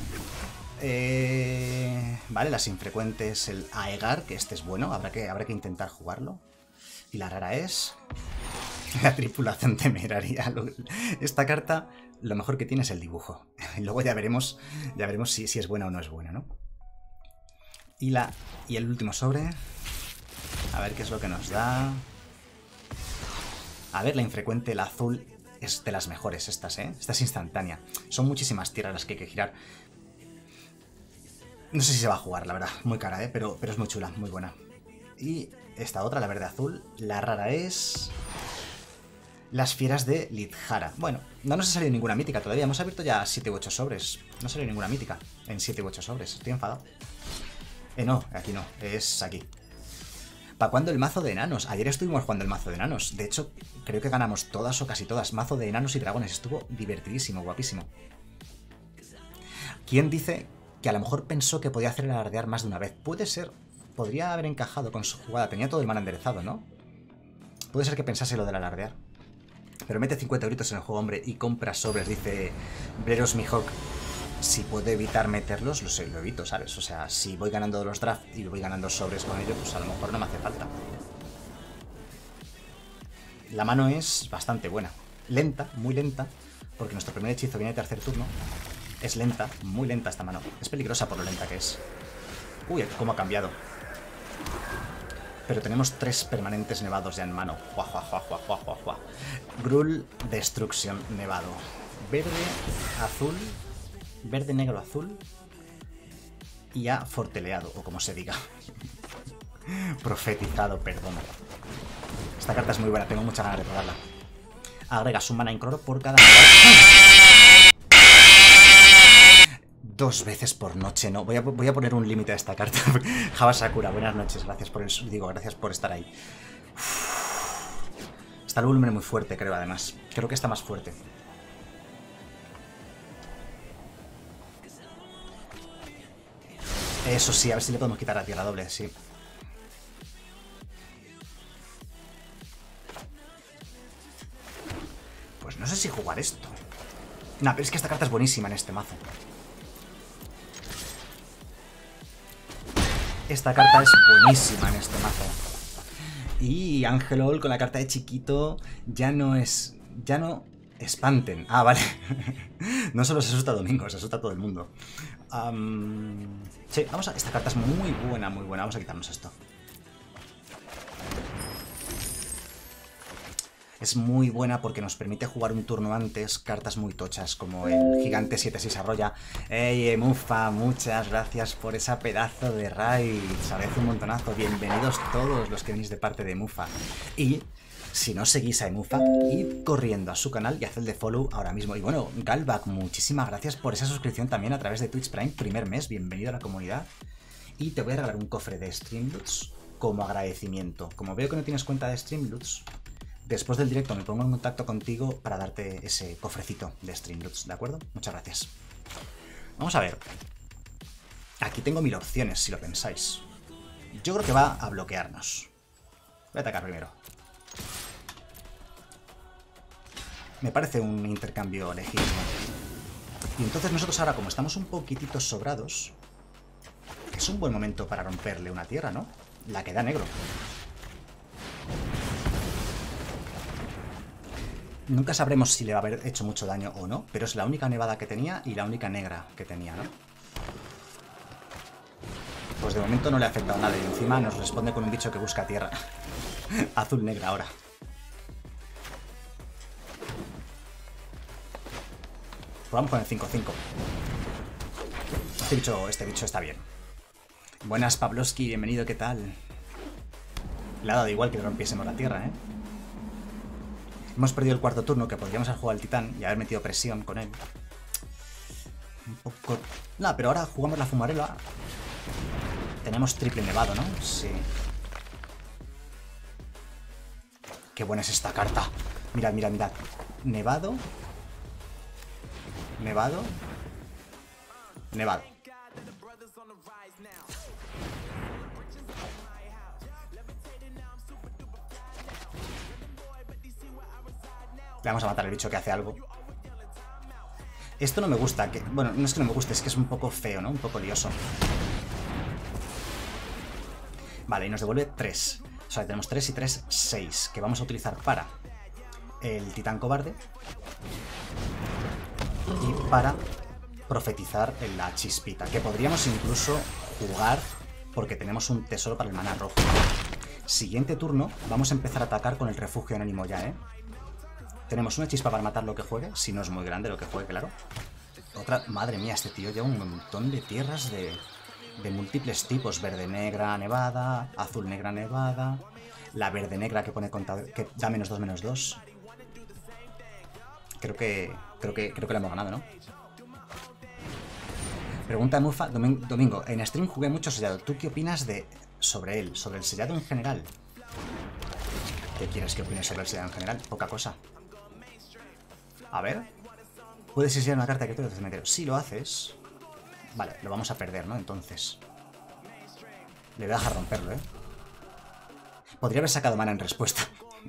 Eh, vale, las infrecuentes, el Aegar, que este es bueno, habrá que, habrá que intentar jugarlo. Y la rara es... La tripulación temeraria. Esta carta, lo mejor que tiene es el dibujo. Y luego ya veremos, ya veremos si, si es buena o no es buena, ¿no? Y, la, y el último sobre. A ver qué es lo que nos da... A ver, la infrecuente, la azul, es de las mejores estas, ¿eh? Esta es instantánea. Son muchísimas tierras las que hay que girar. No sé si se va a jugar, la verdad. Muy cara, ¿eh? Pero, pero es muy chula, muy buena. Y esta otra, la verde-azul, la rara es... Las fieras de Lidhara. Bueno, no nos ha salido ninguna mítica todavía. Hemos abierto ya siete u ocho sobres. No ha salido ninguna mítica en siete u ocho sobres. Estoy enfadado. Eh, no, aquí no. Es aquí. ¿Para cuándo el mazo de enanos? Ayer estuvimos jugando el mazo de enanos. De hecho, creo que ganamos todas o casi todas. Mazo de enanos y dragones. Estuvo divertidísimo, guapísimo. ¿Quién dice que a lo mejor pensó que podía hacer el alardear más de una vez. Puede ser, podría haber encajado con su jugada. Tenía todo el mana enderezado, ¿no? Puede ser que pensase lo del alardear. Pero mete cincuenta euritos en el juego, hombre, y compra sobres, dice Bleros Mihawk. Si puedo evitar meterlos, lo, sé, lo evito, ¿sabes? O sea, si voy ganando los drafts y voy ganando sobres con ellos, pues a lo mejor no me hace falta. La mano es bastante buena. Lenta, muy lenta, porque nuestro primer hechizo viene de tercer turno. Es lenta, muy lenta esta mano. Es peligrosa por lo lenta que es. Uy, cómo ha cambiado. Pero tenemos tres permanentes nevados ya en mano. Juá, juá, juá, juá, juá, juá, juá. Gruul Destruction nevado. Verde, azul. Verde, negro, azul. Y ha forteleado, o como se diga. Profetizado, perdón. Esta carta es muy buena, tengo muchas ganas de probarla. Agregas un mana incoloro por cada... Dos veces por noche, no. Voy a, voy a poner un límite a esta carta. Java Sakura, buenas noches. Gracias por el, digo, gracias por estar ahí. Uf. Está el volumen muy fuerte, creo, además. Creo que está más fuerte. Eso sí, a ver si le podemos quitar la tierra doble, sí. Pues no sé si jugar esto. Nah, pero es que esta carta es buenísima en este mazo. Esta carta es buenísima en este mazo. Y Angelol con la carta de chiquito ya no es... Ya no... Espanten. Ah, vale. No solo se asusta Domingo, se asusta a todo el mundo. Um, sí, vamos a... Esta carta es muy buena, muy buena. Vamos a quitarnos esto. Es muy buena porque nos permite jugar un turno antes cartas muy tochas como el Gigante siete seis Arroya. ¡Ey, Mufa! Muchas gracias por esa pedazo de raid. Se agradece un montonazo. Bienvenidos todos los que venís de parte de Mufa. Y si no seguís a Mufa, id corriendo a su canal y haced de follow ahora mismo. Y bueno, Galbach, muchísimas gracias por esa suscripción también a través de Twitch Prime. Primer mes, bienvenido a la comunidad. Y te voy a regalar un cofre de Streamloots como agradecimiento. Como veo que no tienes cuenta de Streamloots, después del directo me pongo en contacto contigo para darte ese cofrecito de Streamloots, ¿de acuerdo? Muchas gracias. Vamos a ver. Aquí tengo mil opciones, si lo pensáis. Yo creo que va a bloquearnos. Voy a atacar primero. Me parece un intercambio legítimo. Y entonces nosotros ahora, como estamos un poquitito sobrados, es un buen momento para romperle una tierra, ¿no? La que da negro. Nunca sabremos si le va a haber hecho mucho daño o no, pero es la única nevada que tenía y la única negra que tenía, ¿no? Pues de momento no le ha afectado nada y encima nos responde con un bicho que busca tierra. Azul-negra ahora. Vamos con el cinco cinco. Este bicho, este bicho está bien. Buenas, Pavlovsky, bienvenido, ¿qué tal? Le ha dado igual que le rompiésemos la tierra, ¿eh? Hemos perdido el cuarto turno, que podríamos haber jugado al titán y haber metido presión con él. Un poco... No, pero ahora jugamos la fumarela. Tenemos triple nevado, ¿no? Sí. Qué buena es esta carta. Mirad, mirad, mirad. Nevado. Nevado. Nevado. Le vamos a matar al bicho que hace algo. Esto no me gusta. Que, bueno, no es que no me guste, es que es un poco feo, ¿no? Un poco lioso. Vale, y nos devuelve tres. O sea, tenemos tres y tres, seis. Que vamos a utilizar para el titán cobarde. Y para profetizar en la chispita. Que podríamos incluso jugar porque tenemos un tesoro para el maná rojo. Siguiente turno, vamos a empezar a atacar con el refugio anónimo ya, ¿eh? Tenemos una chispa para matar lo que juegue, si no es muy grande lo que juegue, claro. Otra... Madre mía, este tío lleva un montón de tierras de, de múltiples tipos. Verde-negra, nevada, azul-negra, nevada. La verde-negra que pone contador, que da menos dos, menos dos. Creo que... Creo que, creo que lo hemos ganado, ¿no? Pregunta Mufa. Domingo, Domingo, en stream jugué mucho sellado. ¿Tú qué opinas de sobre él? Sobre el sellado en general. ¿Qué quieres que opine sobre el sellado en general? Poca cosa. A ver. ¿Puedes sellar una carta que tú del cementerio? Si lo haces, Vale, lo vamos a perder, ¿no? Entonces. Le voy a dejar romperlo, ¿eh? Podría haber sacado mana en respuesta.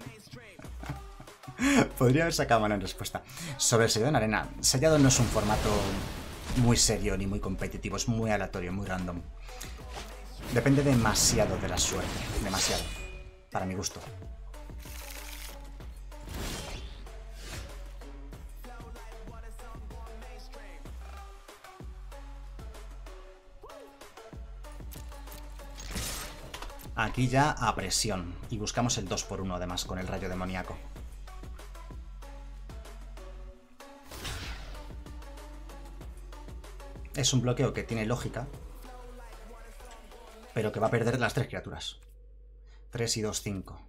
Podría haber sacado mana en respuesta. Sobre el sellado en arena. Sellado no es un formato muy serio ni muy competitivo. Es muy aleatorio, muy random. Depende demasiado de la suerte. Demasiado. Para mi gusto. Aquí ya a presión. Y buscamos el dos por uno además con el rayo demoníaco. Es un bloqueo que tiene lógica, pero que va a perder las tres criaturas. tres y dos, cinco.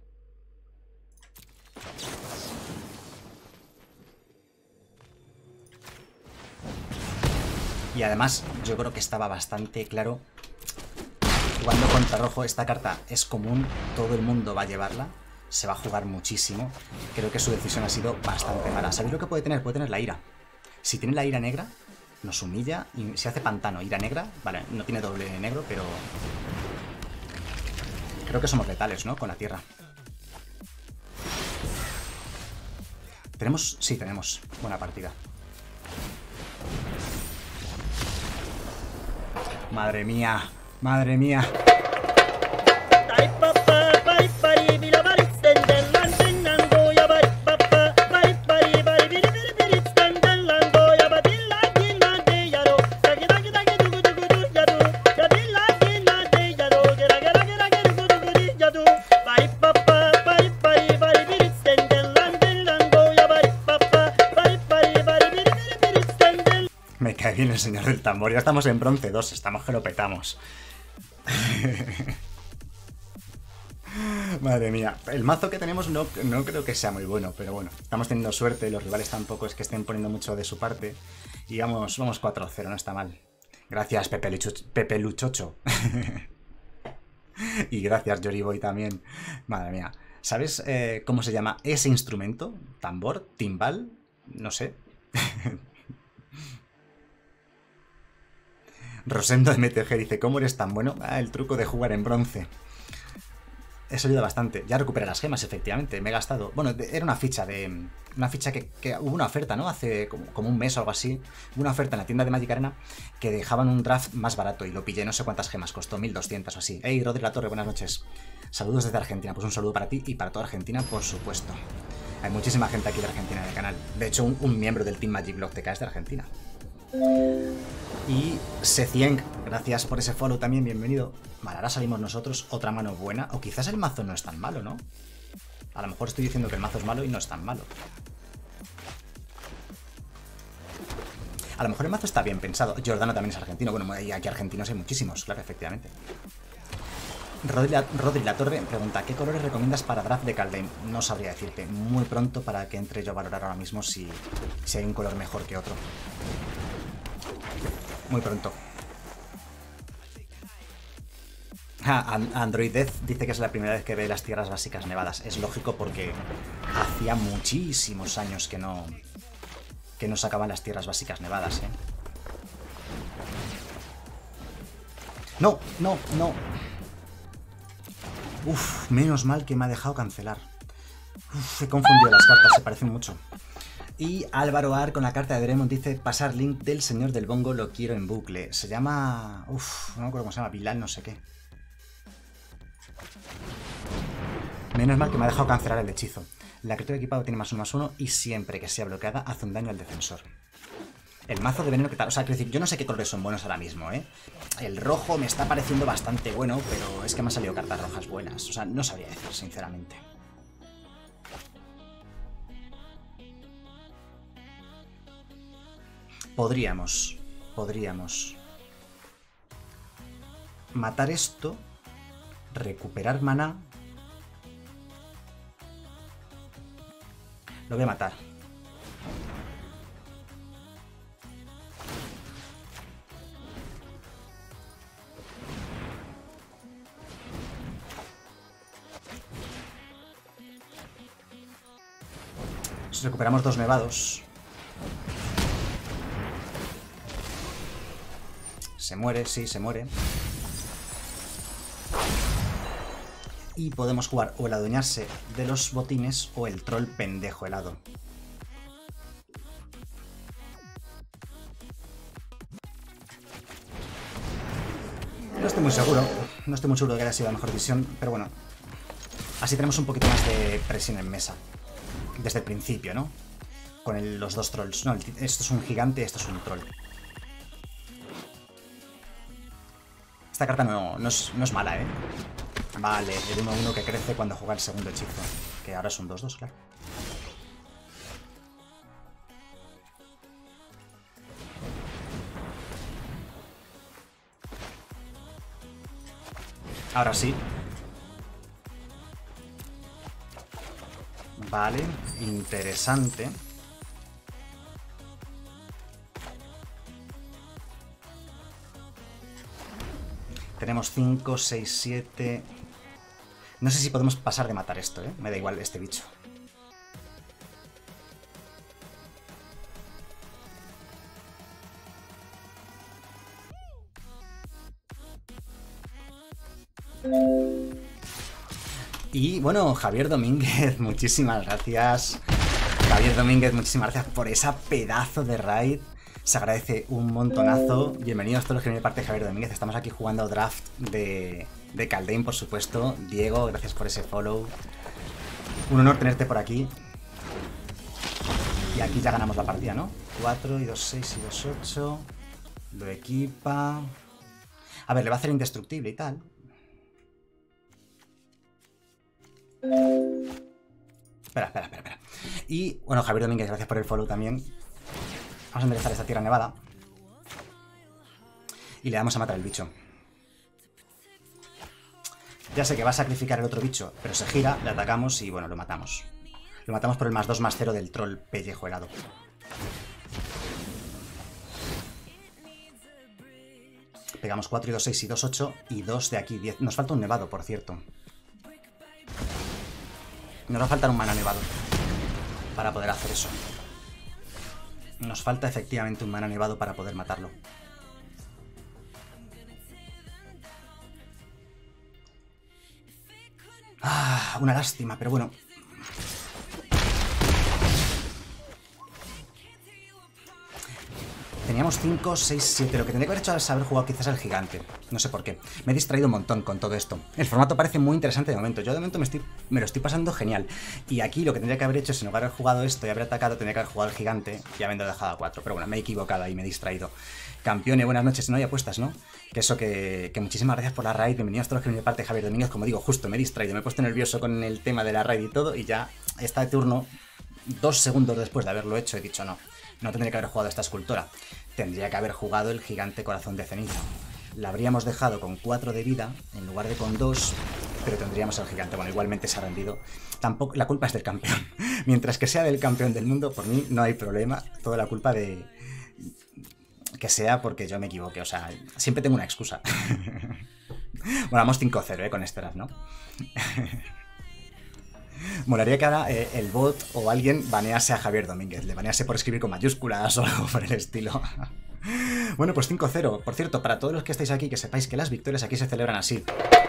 Y además yo creo que estaba bastante claro. Jugando contra rojo, esta carta es común, todo el mundo va a llevarla, se va a jugar muchísimo. Creo que su decisión ha sido bastante mala. ¿Sabéis lo que puede tener? Puede tener la ira. Si tiene la ira negra, nos humilla y se hace pantano. Ira negra, vale, no tiene doble negro, pero creo que somos letales, ¿no? Con la tierra. ¿Tenemos? Sí, tenemos. Buena partida. Madre mía. Madre mía. Me cae bien el señor del tambor. Ya estamos en bronce dos. Estamos que lo petamos. Madre mía, el mazo que tenemos no, no creo que sea muy bueno, pero bueno, estamos teniendo suerte, los rivales tampoco es que estén poniendo mucho de su parte y vamos, vamos cuatro cero, no está mal. Gracias Pepe, Lucho, Pepe Luchocho. Y gracias Yoriboy también. Madre mía, ¿sabes eh, cómo se llama ese instrumento? ¿Tambor? ¿Timbal? No sé. Rosendo de M T G dice, ¿cómo eres tan bueno? Ah, el truco de jugar en bronce. Eso ayuda bastante. Ya recuperé las gemas, efectivamente. Me he gastado... Bueno, era una ficha de... Una ficha que, que hubo una oferta, ¿no? Hace como, como un mes o algo así. Hubo una oferta en la tienda de Magic Arena que dejaban un draft más barato y lo pillé. No sé cuántas gemas costó, mil doscientas o así. Hey, Rodri La Torre, buenas noches. Saludos desde Argentina. Pues un saludo para ti y para toda Argentina, por supuesto. Hay muchísima gente aquí de Argentina en el canal. De hecho, un, un miembro del Team Magic Block T K es de Argentina. Y Secieng, gracias por ese follow también, bienvenido. Vale, ahora salimos nosotros, otra mano buena. O quizás el mazo no es tan malo, ¿no? A lo mejor estoy diciendo que el mazo es malo y no es tan malo. A lo mejor el mazo está bien pensado. Giordano también es argentino. Bueno, aquí argentinos hay muchísimos, claro, efectivamente. Rodri La, Rodri La Torre pregunta, ¿qué colores recomiendas para draft de Kaldheim? No sabría decirte, muy pronto para que entre yo a valorar ahora mismo si, si hay un color mejor que otro. Muy pronto. Ah, Android Death dice que es la primera vez que ve las tierras básicas nevadas. Es lógico porque hacía muchísimos años que no que no sacaban las tierras básicas nevadas, ¿eh? No, no, no. Uf, menos mal que me ha dejado cancelar. Uf, he confundido las cartas, se parecen mucho. Y Álvaro Ar con la carta de Dremond dice, pasar link del señor del bongo, lo quiero en bucle. Se llama... Uf, no me acuerdo cómo se llama, Bilal no sé qué. Menos mal que me ha dejado cancelar el hechizo. La criatura equipada tiene más uno más uno y siempre que sea bloqueada hace un daño al defensor. El mazo de veneno que tal... O sea, quiero decir, yo no sé qué colores son buenos ahora mismo, ¿eh? El rojo me está pareciendo bastante bueno, pero es que me han salido cartas rojas buenas. O sea, no sabría decir, sinceramente. Podríamos, podríamos matar esto, recuperar maná. Lo voy a matar. Si recuperamos dos nevados. Se muere, sí, se muere. Y podemos jugar o el adueñarse de los botines o el troll pendejo helado. No estoy muy seguro, no estoy muy seguro de que haya sido la mejor decisión, pero bueno. Así tenemos un poquito más de presión en mesa. Desde el principio, ¿no? Con el, los dos trolls. No, esto es un gigante, esto es un troll. Esta carta no, no, es, no es mala, ¿eh? Vale, el uno uno que crece cuando juega el segundo hechizo. Que ahora es un dos dos, claro. Ahora sí. Vale, interesante. Tenemos cinco, seis, siete... No sé si podemos pasar de matar esto, ¿eh? Me da igual este bicho. Y bueno, Javier Domínguez, muchísimas gracias. Javier Domínguez, muchísimas gracias por esa pedazo de raid. Se agradece un montonazo. Bienvenidos todos los que vienen de parte de Javier Domínguez. Estamos aquí jugando draft de, de Caldein, por supuesto. Diego, gracias por ese follow. Un honor tenerte por aquí. Y aquí ya ganamos la partida, ¿no? cuatro y dos, seis y dos, ocho. Lo equipa. A ver, le va a hacer indestructible y tal. Espera, espera, espera, espera. Y, bueno, Javier Domínguez, gracias por el follow también. Vamos a enderezar esta tierra nevada. Y le vamos a matar el bicho. Ya sé que va a sacrificar el otro bicho, pero se gira, le atacamos y, bueno, lo matamos. Lo matamos por el más dos más cero del troll pellejo helado. Pegamos cuatro y dos, seis y dos, ocho y dos de aquí, diez. Nos falta un nevado, por cierto. Nos va a faltar un mana nevado para poder hacer eso. Nos falta efectivamente un mana nevado para poder matarlo. Ah, una lástima, pero bueno. Teníamos cinco, seis, siete. Lo que tendría que haber hecho es haber jugado quizás al gigante. No sé por qué. Me he distraído un montón con todo esto. El formato parece muy interesante de momento. Yo de momento me, estoy, me lo estoy pasando genial. Y aquí lo que tendría que haber hecho es, en lugar de haber jugado esto y haber atacado, tendría que haber jugado al gigante y habiendo dejado a cuatro. Pero bueno, me he equivocado y me he distraído. Campeone, buenas noches. No hay apuestas, ¿no? Que eso, que, que muchísimas gracias por la raid. Bienvenidos a todos los que vienen de parte de Javier Domínguez. Como digo, justo me he distraído. Me he puesto nervioso con el tema de la raid y todo. Y ya está de turno. Dos segundos después de haberlo hecho he dicho no. No tendría que haber jugado esta escultora. Tendría que haber jugado el gigante corazón de ceniza. La habríamos dejado con cuatro de vida en lugar de con dos, pero tendríamos al gigante. Bueno, igualmente se ha rendido. Tampoco, la culpa es del campeón. Mientras que sea del campeón del mundo, por mí no hay problema. Toda la culpa de... que sea porque yo me equivoqué. O sea, siempre tengo una excusa. Bueno, vamos cinco cero, ¿eh? Con este draft, ¿no? Molaría que ahora eh, el bot o alguien banease a Javier Domínguez. Le banease por escribir con mayúsculas o algo por el estilo. Bueno, pues cinco cero. Por cierto, para todos los que estáis aquí, que sepáis que las victorias aquí se celebran así.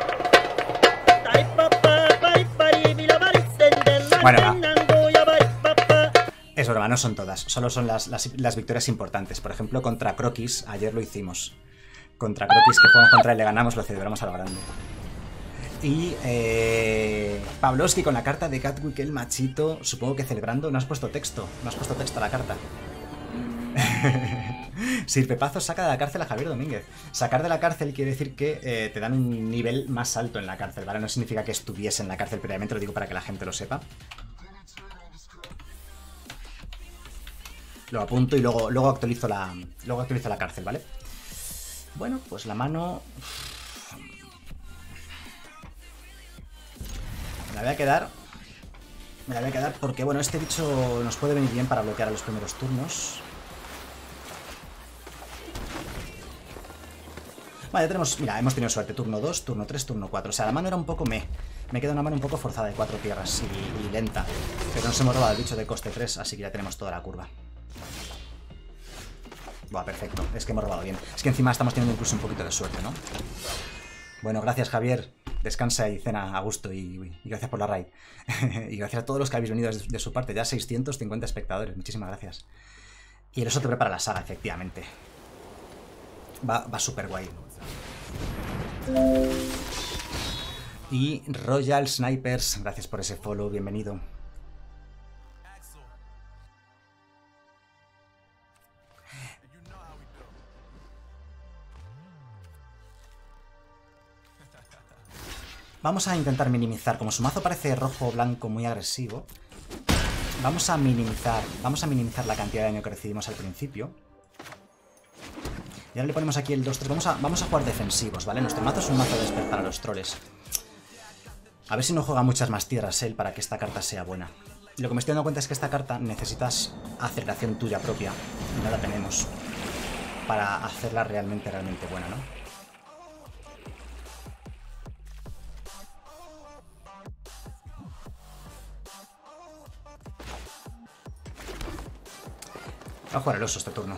Bueno, va. Es broma, no son todas. Solo son las, las, las victorias importantes. Por ejemplo, contra Croquis, ayer lo hicimos. Contra Croquis, que jugamos contra él, le ganamos, lo celebramos a lo grande. Y eh, Pavlovsky con la carta de Catwick el machito, supongo que celebrando. No has puesto texto, no has puesto texto a la carta. Sirpepazo saca de la cárcel a Javier Domínguez. Sacar de la cárcel quiere decir que eh, te dan un nivel más alto en la cárcel, ¿vale? No significa que estuviese en la cárcel previamente, lo digo para que la gente lo sepa. Lo apunto y luego, luego, actualizo la, luego actualizo la cárcel, ¿vale? Bueno, pues la mano... Me la voy a quedar. Me la voy a quedar porque, bueno, este bicho nos puede venir bien para bloquear a los primeros turnos. Vale, ya tenemos... Mira, hemos tenido suerte. Turno dos, turno tres, turno cuatro. O sea, la mano era un poco meh. Me queda una mano un poco forzada de cuatro tierras y, y lenta. Pero nos hemos robado el bicho de coste tres, así que ya tenemos toda la curva. Buah, perfecto. Es que hemos robado bien. Es que encima estamos teniendo incluso un poquito de suerte, ¿no? Bueno, gracias, Javier. Descansa y cena a gusto y, y gracias por la raid. Y gracias a todos los que habéis venido de, de su parte. Ya seiscientos cincuenta espectadores. Muchísimas gracias. Y el oso te prepara la saga, efectivamente. Va, va súper guay. Y Royal Snipers, gracias por ese follow, bienvenido. Vamos a intentar minimizar, como su mazo parece rojo-blanco muy agresivo, vamos a minimizar, vamos a minimizar la cantidad de daño que recibimos al principio. Y ahora le ponemos aquí el dos tres, vamos a, vamos a jugar defensivos, ¿vale? Nuestro mazo es un mazo de despertar a los troles. A ver si no juega muchas más tierras él para que esta carta sea buena. Y lo que me estoy dando cuenta es que esta carta necesitas aceleración tuya propia, y no la tenemos, para hacerla realmente, realmente buena, ¿no? Va a jugar el oso este turno.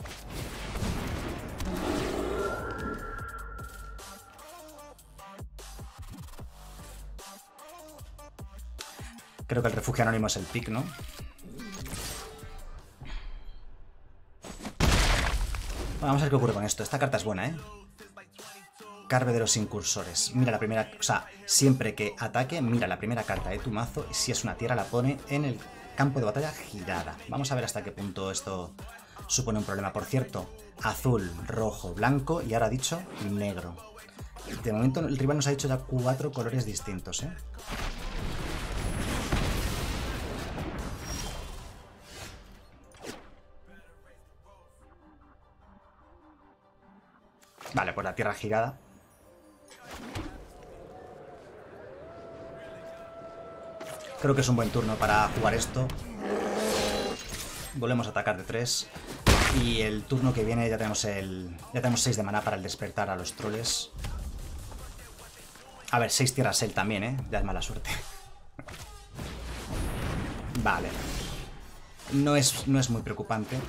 Creo que el refugio anónimo es el pick, ¿no? Vamos a ver qué ocurre con esto. Esta carta es buena, ¿eh? Carve de los incursores. Mira la primera... O sea, siempre que ataque, mira la primera carta de tu mazo y si es una tierra la pone en el campo de batalla girada. Vamos a ver hasta qué punto esto supone un problema. Por cierto, azul, rojo, blanco y ahora ha dicho negro. De momento el rival nos ha dicho ya cuatro colores distintos, ¿eh? Vale, pues la tierra girada. Creo que es un buen turno para jugar esto. Volvemos a atacar de tres. Y el turno que viene ya tenemos el. Ya tenemos seis de maná para el despertar a los troles. A ver, seis tierras él también, ¿eh? Ya es mala suerte. Vale. No es, no es muy preocupante.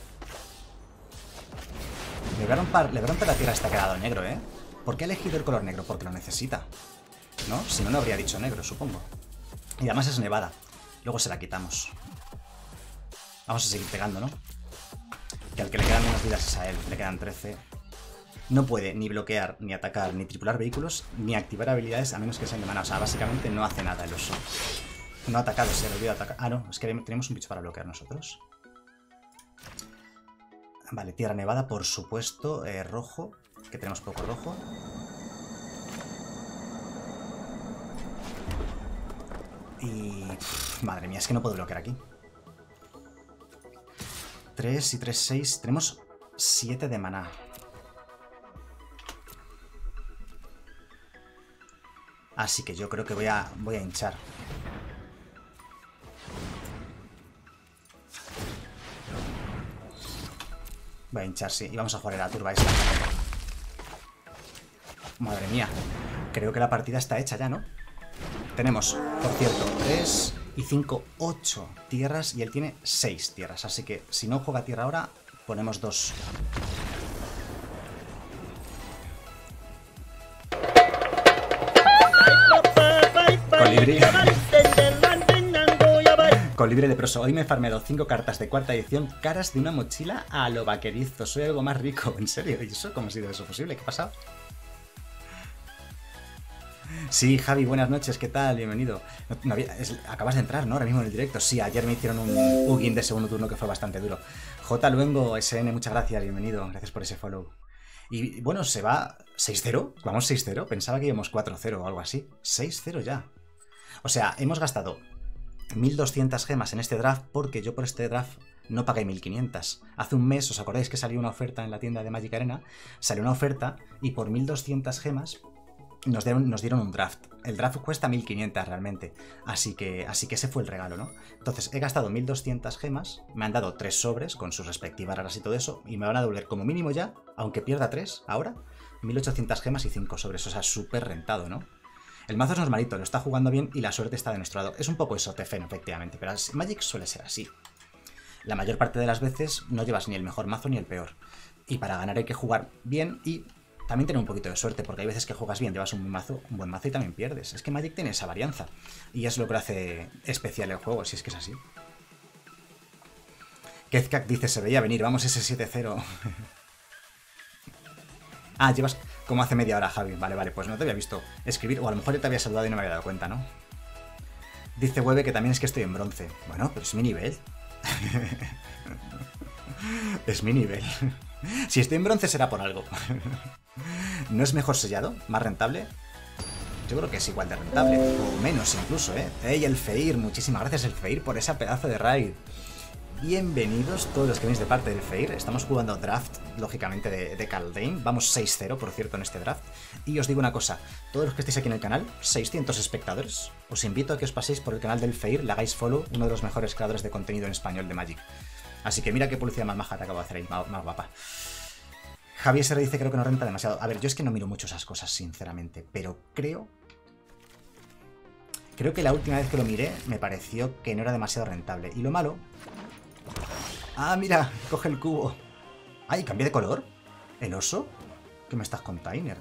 Le voy a romper, le voy a romper la tierra esta que ha quedado negro, ¿eh? ¿Por qué ha elegido el color negro? Porque lo necesita, ¿no? Si no, no habría dicho negro, supongo. Y además es nevada. Luego se la quitamos. Vamos a seguir pegando, ¿no? Que al que le quedan menos vidas es a él. Le quedan trece. No puede ni bloquear, ni atacar, ni tripular vehículos, ni activar habilidades a menos que sean de mana. O sea, básicamente no hace nada el oso. No ha atacado, se le olvidó atacar. Ah, no, es que tenemos un bicho para bloquear nosotros. Vale, tierra nevada, por supuesto. Eh, rojo, que tenemos poco rojo. Y... Pff, madre mía, es que no puedo bloquear aquí. tres y tres, seis. Tenemos siete de maná. Así que yo creo que voy a, voy a hinchar. Voy a hinchar, sí. Y vamos a jugar la turba esta. Madre mía. Creo que la partida está hecha ya, ¿no? Tenemos, por cierto, tres y cinco, ocho tierras y él tiene seis tierras. Así que si no juega tierra ahora, ponemos dos. Colibrí. Colibrí leproso. Hoy me he farmeado cinco cartas de cuarta edición, caras de una mochila a lo vaquerizo. Soy algo más rico. ¿En serio? ¿Y eso? ¿Cómo ha sido eso posible? ¿Qué ha pasado? Sí, Javi, buenas noches, ¿qué tal? Bienvenido. No, no había, es, acabas de entrar, ¿no? Ahora mismo en el directo. Sí, ayer me hicieron un Ugin de segundo turno que fue bastante duro. J. Luengo, S N, muchas gracias, bienvenido. Gracias por ese follow. Y bueno, se va seis cero. Vamos seis cero. Pensaba que íbamos cuatro cero o algo así. seis cero ya. O sea, hemos gastado mil doscientas gemas en este draft porque yo por este draft no pagué mil quinientas. Hace un mes, ¿os acordáis que salió una oferta en la tienda de Magic Arena? Salió una oferta y por mil doscientas gemas nos dieron, nos dieron un draft. El draft cuesta mil quinientas realmente. Así que, así que ese fue el regalo, ¿no? Entonces he gastado mil doscientas gemas, me han dado tres sobres con sus respectivas raras y todo eso, y me van a devolver como mínimo ya, aunque pierda tres ahora, mil ochocientas gemas y cinco sobres. O sea, súper rentado, ¿no? El mazo es normalito, lo está jugando bien y la suerte está de nuestro lado. Es un poco eso, Tefen, efectivamente, pero Magic suele ser así. la mayor parte de las veces no llevas ni el mejor mazo ni el peor. Y para ganar hay que jugar bien y también tener un poquito de suerte, porque hay veces que juegas bien, llevas un buen mazo, un buen mazo y también pierdes. Es que Magic tiene esa varianza. Y es lo que lo hace especial el juego, si es que es así. Kezkak dice, se veía venir, vamos ese siete cero. Ah, llevas como hace media hora, Javi. Vale, vale, pues no te había visto escribir, o a lo mejor ya te había saludado y no me había dado cuenta, ¿no? Dice Webe que también es que estoy en bronce. Bueno, pero es mi nivel. Es mi nivel. Si estoy en bronce será por algo. ¿No es mejor sellado? ¿Más rentable? Yo creo que es igual de rentable. O menos incluso, ¿eh? ¡Ey, el Feir! Muchísimas gracias, el Feir, por esa pedazo de raid. Bienvenidos todos los que venís de parte del Feir. Estamos jugando draft, lógicamente, de, de Kaldheim. Vamos seis cero, por cierto, en este draft. Y os digo una cosa, todos los que estéis aquí en el canal, seiscientos espectadores, os invito a que os paséis por el canal del Feir, le hagáis follow, uno de los mejores creadores de contenido en español de Magic. Así que mira qué publicidad más maja te acabo de hacer ahí, más, más guapa. Javier se dice creo que no renta demasiado. A ver, yo es que no miro mucho esas cosas, sinceramente, pero creo... Creo que la última vez que lo miré me pareció que no era demasiado rentable. Y lo malo... Ah, mira, coge el cubo. Ay, ¿cambia de color? ¿El oso? ¿Qué me estás container?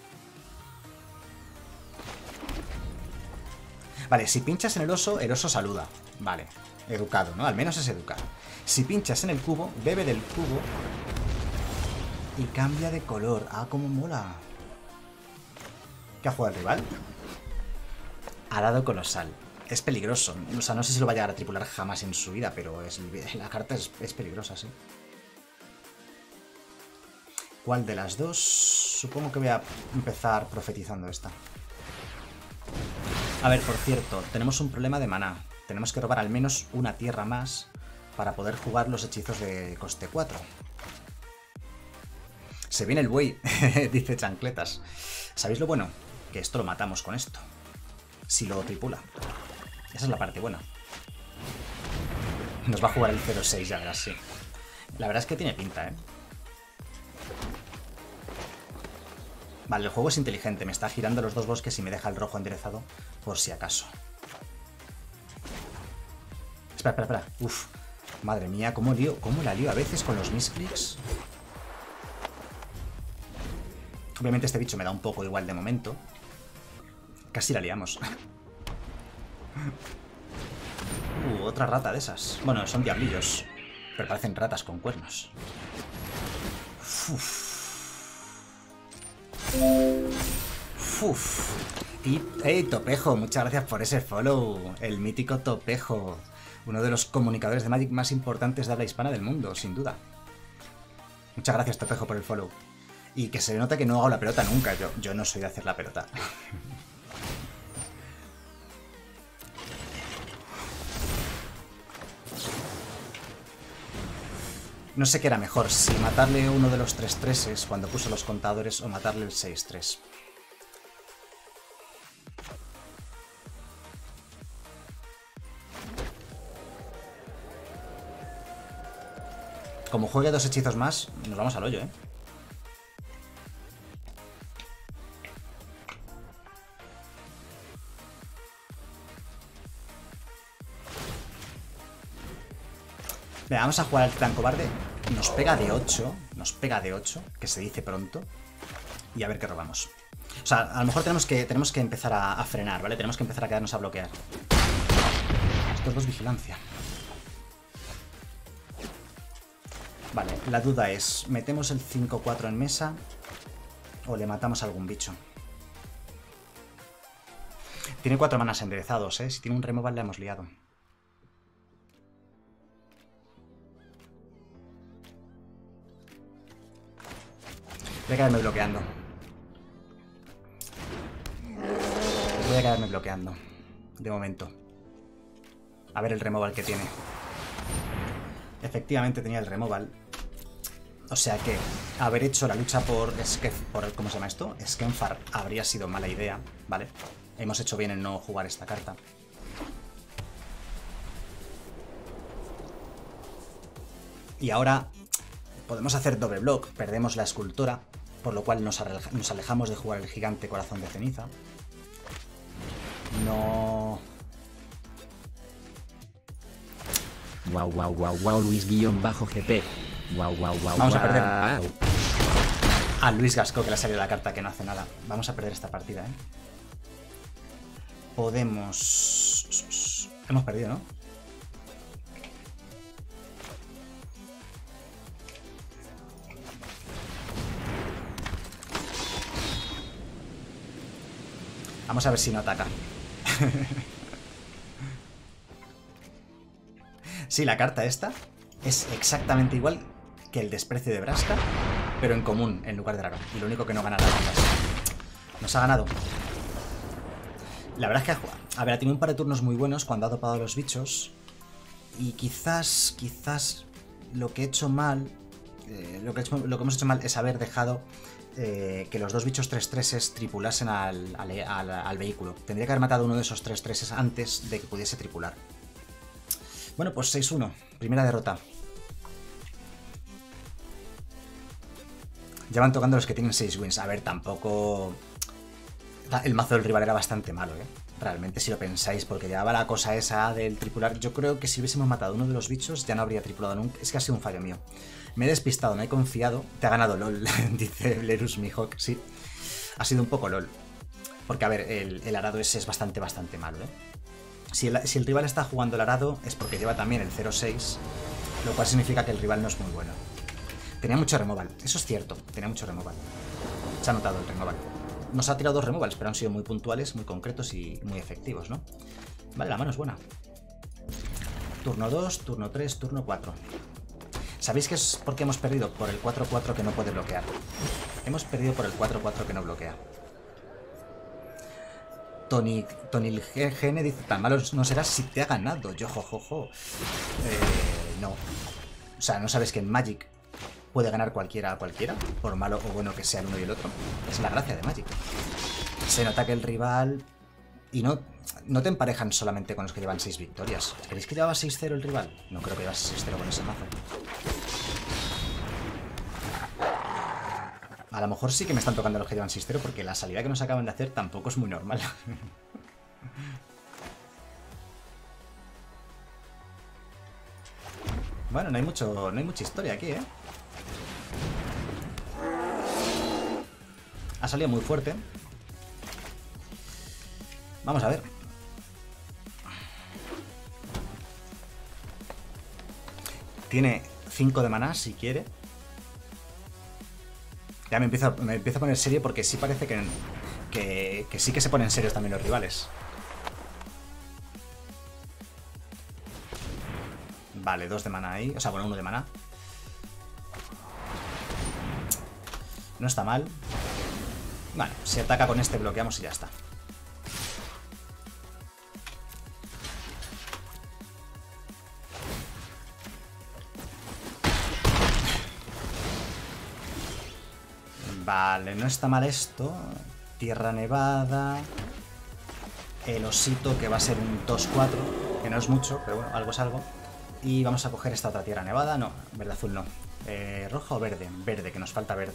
Vale, si pinchas en el oso, el oso saluda. Vale, educado, ¿no? Al menos es educado. Si pinchas en el cubo, bebe del cubo y cambia de color. Ah, cómo mola. ¿Qué ha jugado el rival? Arado colosal. Es peligroso. O sea, no sé si lo va a llegar a tripular jamás en su vida, pero es, la carta es, es peligrosa, sí. ¿Cuál de las dos? Supongo que voy a empezar profetizando esta. A ver, por cierto, tenemos un problema de maná. Tenemos que robar al menos una tierra más para poder jugar los hechizos de coste cuatro. Se viene el buey, dice Chancletas. ¿Sabéis lo bueno? Que esto lo matamos con esto. Si lo tripula. Esa es la parte buena. Nos va a jugar el cero seis, ya verás, sí. La verdad es que tiene pinta, ¿eh? Vale, el juego es inteligente. Me está girando los dos bosques y me deja el rojo enderezado por si acaso. Espera, espera, espera. Uf. Madre mía, cómo lío, cómo la lío a veces con los misclicks. Obviamente este bicho me da un poco igual de momento. Casi la liamos. Uh, otra rata de esas. Bueno, son diablillos, pero parecen ratas con cuernos. Uf. Uf. Y, hey, Topejo, muchas gracias por ese follow. El mítico Topejo. Uno de los comunicadores de Magic más importantes de habla hispana del mundo, sin duda. Muchas gracias, Topejo, por el follow. Y que se nota que no hago la pelota nunca. Yo, yo no soy de hacer la pelota. No sé qué era mejor, si matarle uno de los tres treses cuando puso los contadores o matarle el seis tres. Como juegue dos hechizos más, nos vamos al hoyo, ¿eh? Venga, vamos a jugar al titán cobarde. Nos pega de ocho. Nos pega de ocho, que se dice pronto. Y a ver qué robamos. O sea, a lo mejor tenemos que, tenemos que empezar a, a frenar, ¿vale? Tenemos que empezar a quedarnos a bloquear. Estos dos vigilancia. Vale, la duda es, ¿metemos el cinco cuatro en mesa o le matamos a algún bicho? Tiene cuatro manas enderezados, ¿eh? Si tiene un removal le hemos liado. Voy a quedarme bloqueando. Voy a quedarme bloqueando. De momento. A ver el removal que tiene. Efectivamente tenía el removal. O sea que haber hecho la lucha por, Skef, por ¿cómo se llama esto? Skenfar habría sido mala idea, ¿vale? Hemos hecho bien en no jugar esta carta. Y ahora podemos hacer doble block. Perdemos la escultora, por lo cual nos, nos alejamos de jugar el gigante corazón de ceniza. No... Wow, wow, wow, wow, Luis-G P. Wow, wow, wow. Vamos a perder. Wow. A Luis Gasco, que le ha salido la carta que no hace nada. Vamos a perder esta partida, ¿eh? Podemos... Hemos perdido, ¿no? Vamos a ver si no ataca. Sí, la carta esta es exactamente igual que el desprecio de Braska, pero en común, en lugar de raro. Y lo único que no gana las rondas. Nos ha ganado. La verdad es que, a ver, ha tenido un par de turnos muy buenos cuando ha dopado a los bichos. Y quizás, quizás lo que he hecho mal, eh, lo, que he hecho, lo que hemos hecho mal es haber dejado eh, que los dos bichos tres tres tripulasen al, al, al, al vehículo. Tendría que haber matado uno de esos tres tres antes de que pudiese tripular. Bueno, pues seis uno. Primera derrota. Ya van tocando los que tienen seis wins. A ver, tampoco... El mazo del rival era bastante malo, ¿eh? Realmente, si lo pensáis, porque llevaba la cosa esa del tripular. Yo creo que si hubiésemos matado a uno de los bichos ya no habría tripulado nunca. Es que ha sido un fallo mío. Me he despistado, me he confiado. Te ha ganado LOL, dice Blerus Mihawk. Sí, ha sido un poco LOL. Porque, a ver, el, el arado ese es bastante, bastante malo, ¿eh? Si el, si el rival está jugando el arado es porque lleva también el cero seis, lo cual significa que el rival no es muy bueno. Tenía mucho removal, eso es cierto, tenía mucho removal. Se ha notado el removal. Nos ha tirado dos removals, pero han sido muy puntuales, muy concretos y muy efectivos, ¿no? Vale, la mano es buena. Turno dos, turno tres, turno cuatro. ¿Sabéis qué es por qué hemos perdido? Por el cuatro cuatro que no puede bloquear. Hemos perdido por el cuatro cuatro que no bloquea. Tony, Tony Gene dice, tan malo no será si te ha ganado. Yo, jojojo. Jo, jo. Eh, no. O sea, ¿no sabes que en Magic puede ganar cualquiera a cualquiera? Por malo o bueno que sea el uno y el otro. Es la gracia de Magic. Se nota que el rival... Y no, no te emparejan solamente con los que llevan seis victorias. ¿Creéis que llevaba seis cero el rival? No creo que llevase seis cero con ese mazo. A lo mejor sí que me están tocando los que llevan seis cero porque la salida que nos acaban de hacer tampoco es muy normal. Bueno, no hay mucho, no hay mucha historia aquí, ¿eh? Ha salido muy fuerte. Vamos a ver. Tiene cinco de maná si quiere. Ya me empiezo, me empiezo a poner serio porque sí parece que, que, que sí que se ponen serios también los rivales. Vale, dos de maná ahí. O sea, bueno, uno de maná. No está mal. Vale, si ataca con este bloqueamos y ya está. Vale, no está mal esto. Tierra nevada. El osito que va a ser un dos cuatro. Que no es mucho, pero bueno, algo es algo. Y vamos a coger esta otra tierra nevada. No, verde azul no. Eh, ¿Rojo o verde? Verde, que nos falta verde.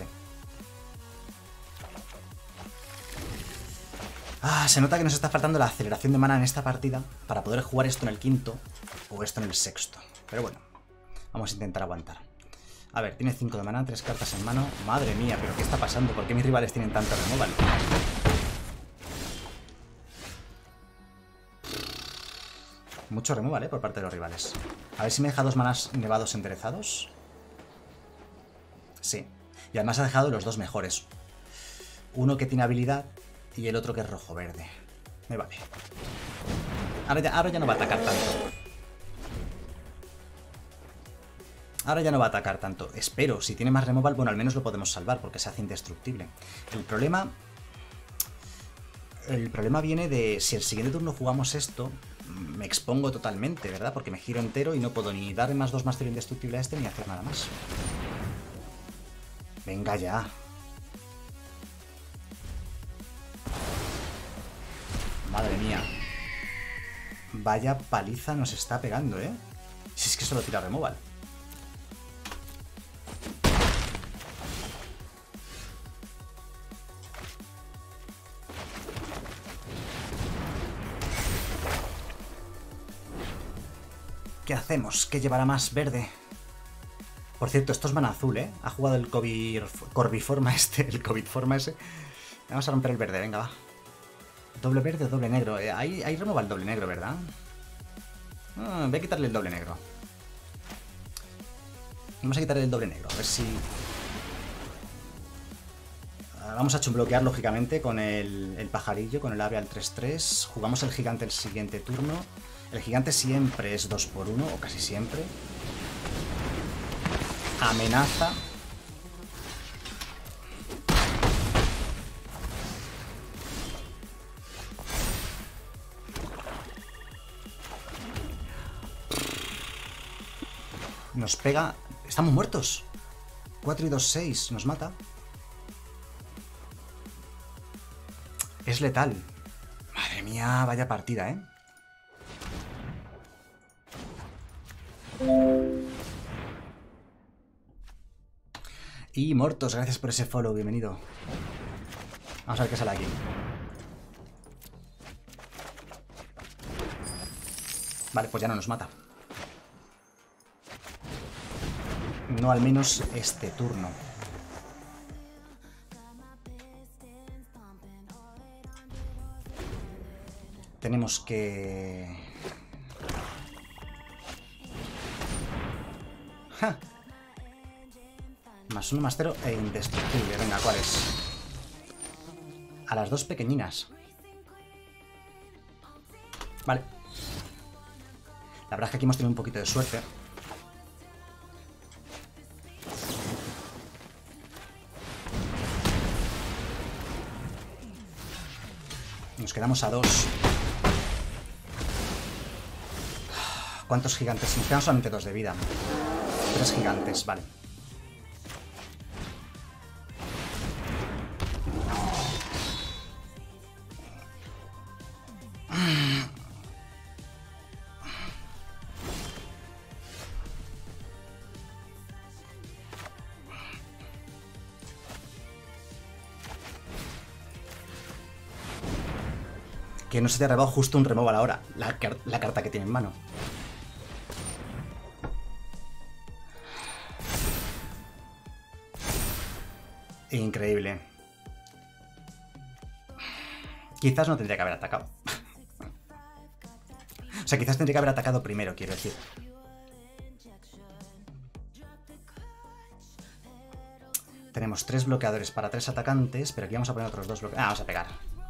Ah, se nota que nos está faltando la aceleración de mana en esta partida para poder jugar esto en el quinto o esto en el sexto. Pero bueno, vamos a intentar aguantar. A ver, tiene cinco de mana, tres cartas en mano. Madre mía, ¿pero qué está pasando? ¿Por qué mis rivales tienen tanto removal? Mucho removal, ¿eh? Por parte de los rivales. A ver si me deja dos manas nevados enderezados. Sí. Y además ha dejado los dos mejores. Uno que tiene habilidad y el otro que es rojo-verde. Me vale. Ahora ya, ahora ya no va a atacar tanto. Ahora ya no va a atacar tanto. Espero, si tiene más removal, bueno, al menos lo podemos salvar porque se hace indestructible. El problema... El problema viene de si el siguiente turno jugamos esto, me expongo totalmente, ¿verdad? Porque me giro entero y no puedo ni darle más dos más cero indestructible a este ni hacer nada más. Venga ya. Madre mía. Vaya paliza nos está pegando, ¿eh? Si es que solo tira removal. ¿Qué hacemos? ¿Qué llevará más? Verde. Por cierto, esto es mana azul, ¿eh? Ha jugado el COVID... Corbiforma este, el COVID forma ese. Vamos a romper el verde, venga, va. Doble verde o doble negro. Eh, ahí, ahí remova el doble negro, ¿verdad? Ah, voy a quitarle el doble negro. Vamos a quitarle el doble negro, a ver si... Vamos a chumbloquear, lógicamente, con el, el pajarillo, con el ave al tres tres. Jugamos el gigante el siguiente turno. El gigante siempre es dos por uno, o casi siempre. Amenaza. Nos pega... Estamos muertos. cuatro y dos, seis. Nos mata. Es letal. Madre mía, vaya partida, ¿eh? Y Mortos, gracias por ese follow, bienvenido. Vamos a ver qué sale aquí. Vale, pues ya no nos mata. No al menos este turno. Tenemos que... ¡Ja! Más uno, más cero e indestructible. Venga, ¿cuál es? A las dos pequeñinas. Vale. La verdad es que aquí hemos tenido un poquito de suerte. Nos quedamos a dos. ¿Cuántos gigantes? Nos quedan solamente dos de vida. Tres gigantes, vale. Que no se te ha robado justo un removal ahora, la, la carta que tiene en mano. Increíble. Quizás no tendría que haber atacado. O sea, quizás tendría que haber atacado primero, quiero decir. Tenemos tres bloqueadores para tres atacantes, pero aquí vamos a poner otros dos bloqueadores. Ah, vamos a pegar.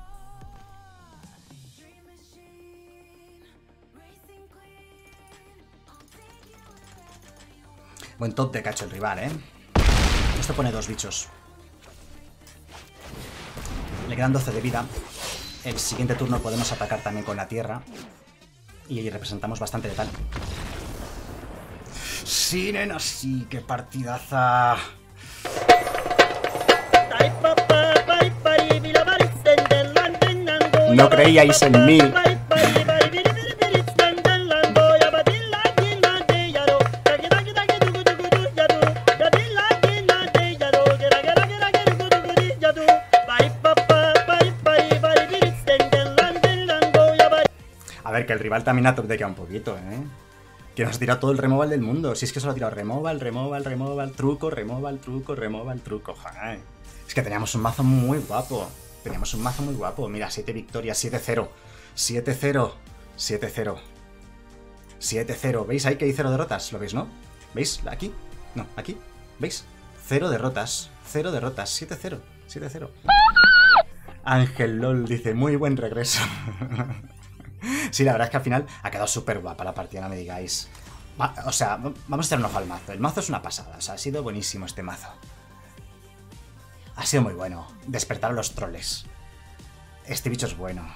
Buen top de cacho el rival, ¿eh? Esto pone dos bichos. Le quedan doce de vida. El siguiente turno podemos atacar también con la tierra. Y representamos bastante letal. Sí, nena, sí, qué partidaza. No creíais en mí. A ver, que el rival también ha topdequeado un poquito, ¿eh? Que nos tira todo el removal del mundo. Si es que solo ha tirado removal, removal, removal, truco, removal, truco, removal, truco. Joder. Es que teníamos un mazo muy guapo. Teníamos un mazo muy guapo. Mira, siete victorias, siete cero. siete cero. siete cero. siete cero. ¿Veis ahí que hay cero derrotas? ¿Lo veis, no? ¿Veis? ¿Aquí? No, aquí. ¿Veis? Cero derrotas. Cero derrotas. siete cero. siete cero. Ángel LOL dice, muy buen regreso. Sí, la verdad es que al final ha quedado súper guapa la partida, no me digáis. Va, o sea, vamos a echar un ojo al mazo. El mazo es una pasada, o sea, ha sido buenísimo este mazo. Ha sido muy bueno. Despertar a los troles. Este bicho es bueno.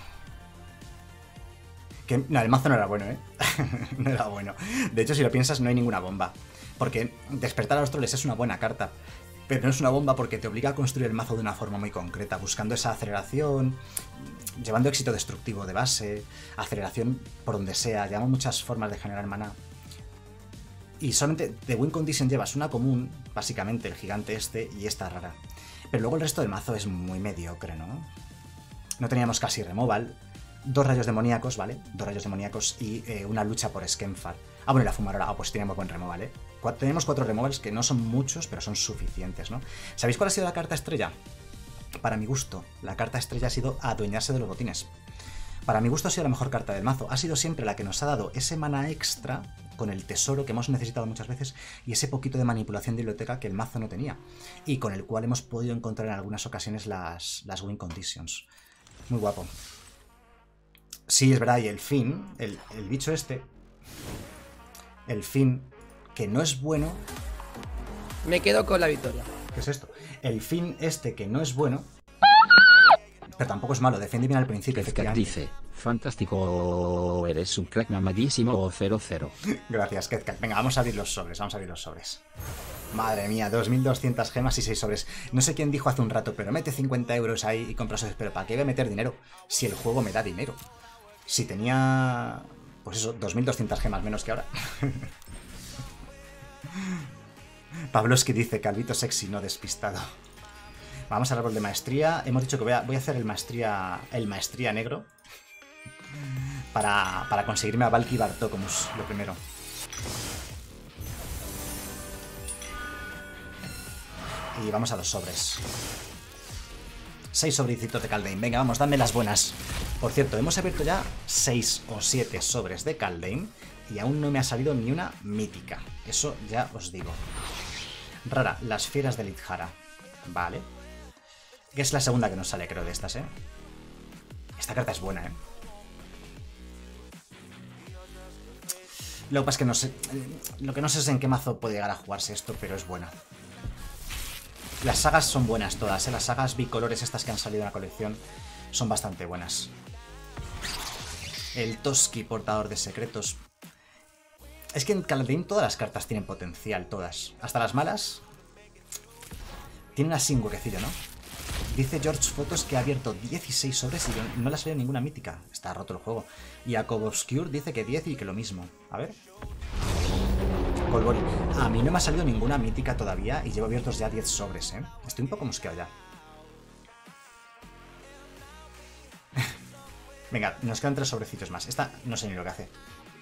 Que, no, el mazo no era bueno, ¿eh? No era bueno. De hecho, si lo piensas, no hay ninguna bomba. Porque despertar a los troles es una buena carta. Pero no es una bomba porque te obliga a construir el mazo de una forma muy concreta, buscando esa aceleración, llevando éxito destructivo de base, aceleración por donde sea, llevamos muchas formas de generar maná. Y solamente de win condition llevas una común, básicamente el gigante este y esta rara. Pero luego el resto del mazo es muy mediocre, ¿no? No teníamos casi removal, dos rayos demoníacos, ¿vale? Dos rayos demoníacos y eh, una lucha por Skemfar. Ah, bueno, la fumarora. Ah, pues tenemos buen remo, ¿vale? Cuatro, tenemos cuatro removals que no son muchos, pero son suficientes, ¿no? ¿Sabéis cuál ha sido la carta estrella? Para mi gusto, la carta estrella ha sido adueñarse de los botines. Para mi gusto ha sido la mejor carta del mazo. Ha sido siempre la que nos ha dado ese mana extra con el tesoro que hemos necesitado muchas veces y ese poquito de manipulación de biblioteca que el mazo no tenía. Y con el cual hemos podido encontrar en algunas ocasiones las, las win conditions. Muy guapo. Sí, es verdad, y el fin, el, el bicho este, el fin, que no es bueno... Me quedo con la victoria. ¿Qué es esto? El fin este que no es bueno, pero tampoco es malo, defiende bien al principio. Kezkat dice, fantástico, eres un crack mamadísimo cero cero. Gracias, Kezkat. Venga, vamos a abrir los sobres, vamos a abrir los sobres. Madre mía, dos mil doscientas gemas y seis sobres. No sé quién dijo hace un rato, pero mete cincuenta euros ahí y compra sobres. Pero ¿para qué voy a meter dinero si el juego me da dinero? Si tenía... pues eso, dos mil doscientas gemas menos que ahora. Pavlovsky dice, Calvito sexy, no despistado. Vamos al árbol de maestría. Hemos dicho que voy a, voy a hacer el maestría el maestría negro para, para conseguirme a Valky Bartokomus, lo primero. Y vamos a los sobres. Seis sobrecitos de Kaldheim. Venga, vamos, dame las buenas. Por cierto, hemos abierto ya seis o siete sobres de Kaldheim y aún no me ha salido ni una mítica. Eso ya os digo. Rara, las fieras de Litzhara. Vale. Que es la segunda que nos sale, creo, de estas, ¿eh? Esta carta es buena, ¿eh? Lo que pasa es que no sé... Lo que no sé es en qué mazo puede llegar a jugarse esto, pero es buena. Las sagas son buenas todas, ¿eh? Las sagas bicolores estas que han salido en la colección son bastante buenas. El Toski, portador de secretos. Es que en Kaldheim todas las cartas tienen potencial, todas. Hasta las malas. Tienen así un huequecillo, ¿no? Dice George Fotos que ha abierto dieciséis sobres y no le ha salido ninguna mítica. Está roto el juego. Y Jacob Obscure dice que diez y que lo mismo. A ver. Colbori. A mí no me ha salido ninguna mítica todavía y llevo abiertos ya diez sobres, ¿eh? Estoy un poco mosqueado ya. Venga, nos quedan tres sobrecitos más. Esta no sé ni lo que hace.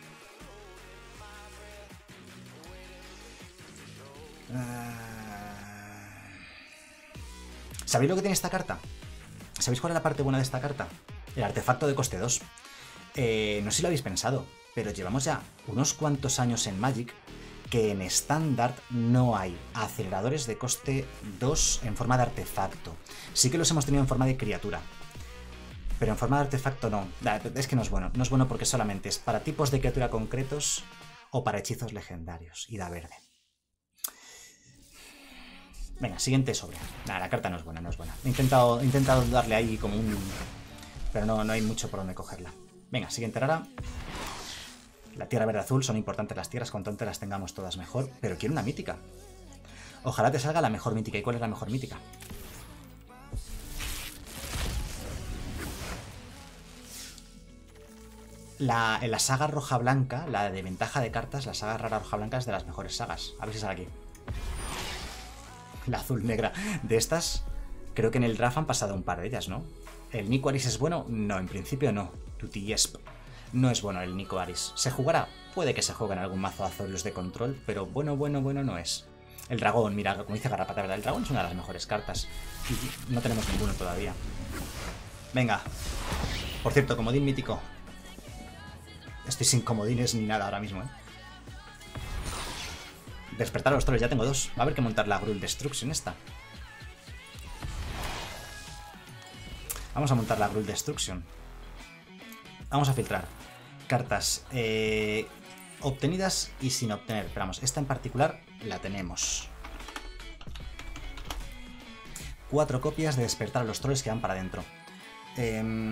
¿Sabéis lo que tiene esta carta? ¿Sabéis cuál es la parte buena de esta carta? El artefacto de coste dos. Eh, no sé si lo habéis pensado, pero llevamos ya unos cuantos años en Magic que en estándar no hay aceleradores de coste dos en forma de artefacto. Sí que los hemos tenido en forma de criatura, pero en forma de artefacto no. Es que no es bueno. No es bueno porque solamente es para tipos de criatura concretos o para hechizos legendarios. Y da verde. Venga, siguiente sobre. Nada, la carta no es buena, no es buena. He intentado, he intentado darle ahí como un... pero no, no hay mucho por donde cogerla. Venga, siguiente rara. La tierra verde azul, son importantes las tierras, cuanto antes las tengamos todas mejor. Pero quiero una mítica. Ojalá te salga la mejor mítica. ¿Y cuál es la mejor mítica? La, en la saga roja-blanca, la de ventaja de cartas, la saga rara roja-blanca es de las mejores sagas. A ver si sale aquí. La azul-negra. De estas, creo que en el draft han pasado un par de ellas, ¿no? ¿El Nico Aris es bueno? No, en principio no. Tutiyesp. No es bueno el Nico Aris. ¿Se jugará? Puede que se juegue en algún mazo de Azorius de control, pero bueno, bueno, bueno no es. El dragón, mira, como dice Garrapata, ¿verdad? El dragón es una de las mejores cartas. Y no tenemos ninguno todavía. Venga. Por cierto, comodín mítico. Estoy sin comodines ni nada ahora mismo, ¿eh? Despertar a los troles, ya tengo dos. Va a haber que montar la Gruul Destruction esta. Vamos a montar la Gruul Destruction. Vamos a filtrar cartas eh, obtenidas y sin obtener. Esperamos, esta en particular la tenemos. Cuatro copias de despertar a los troles que van para adentro. Eh...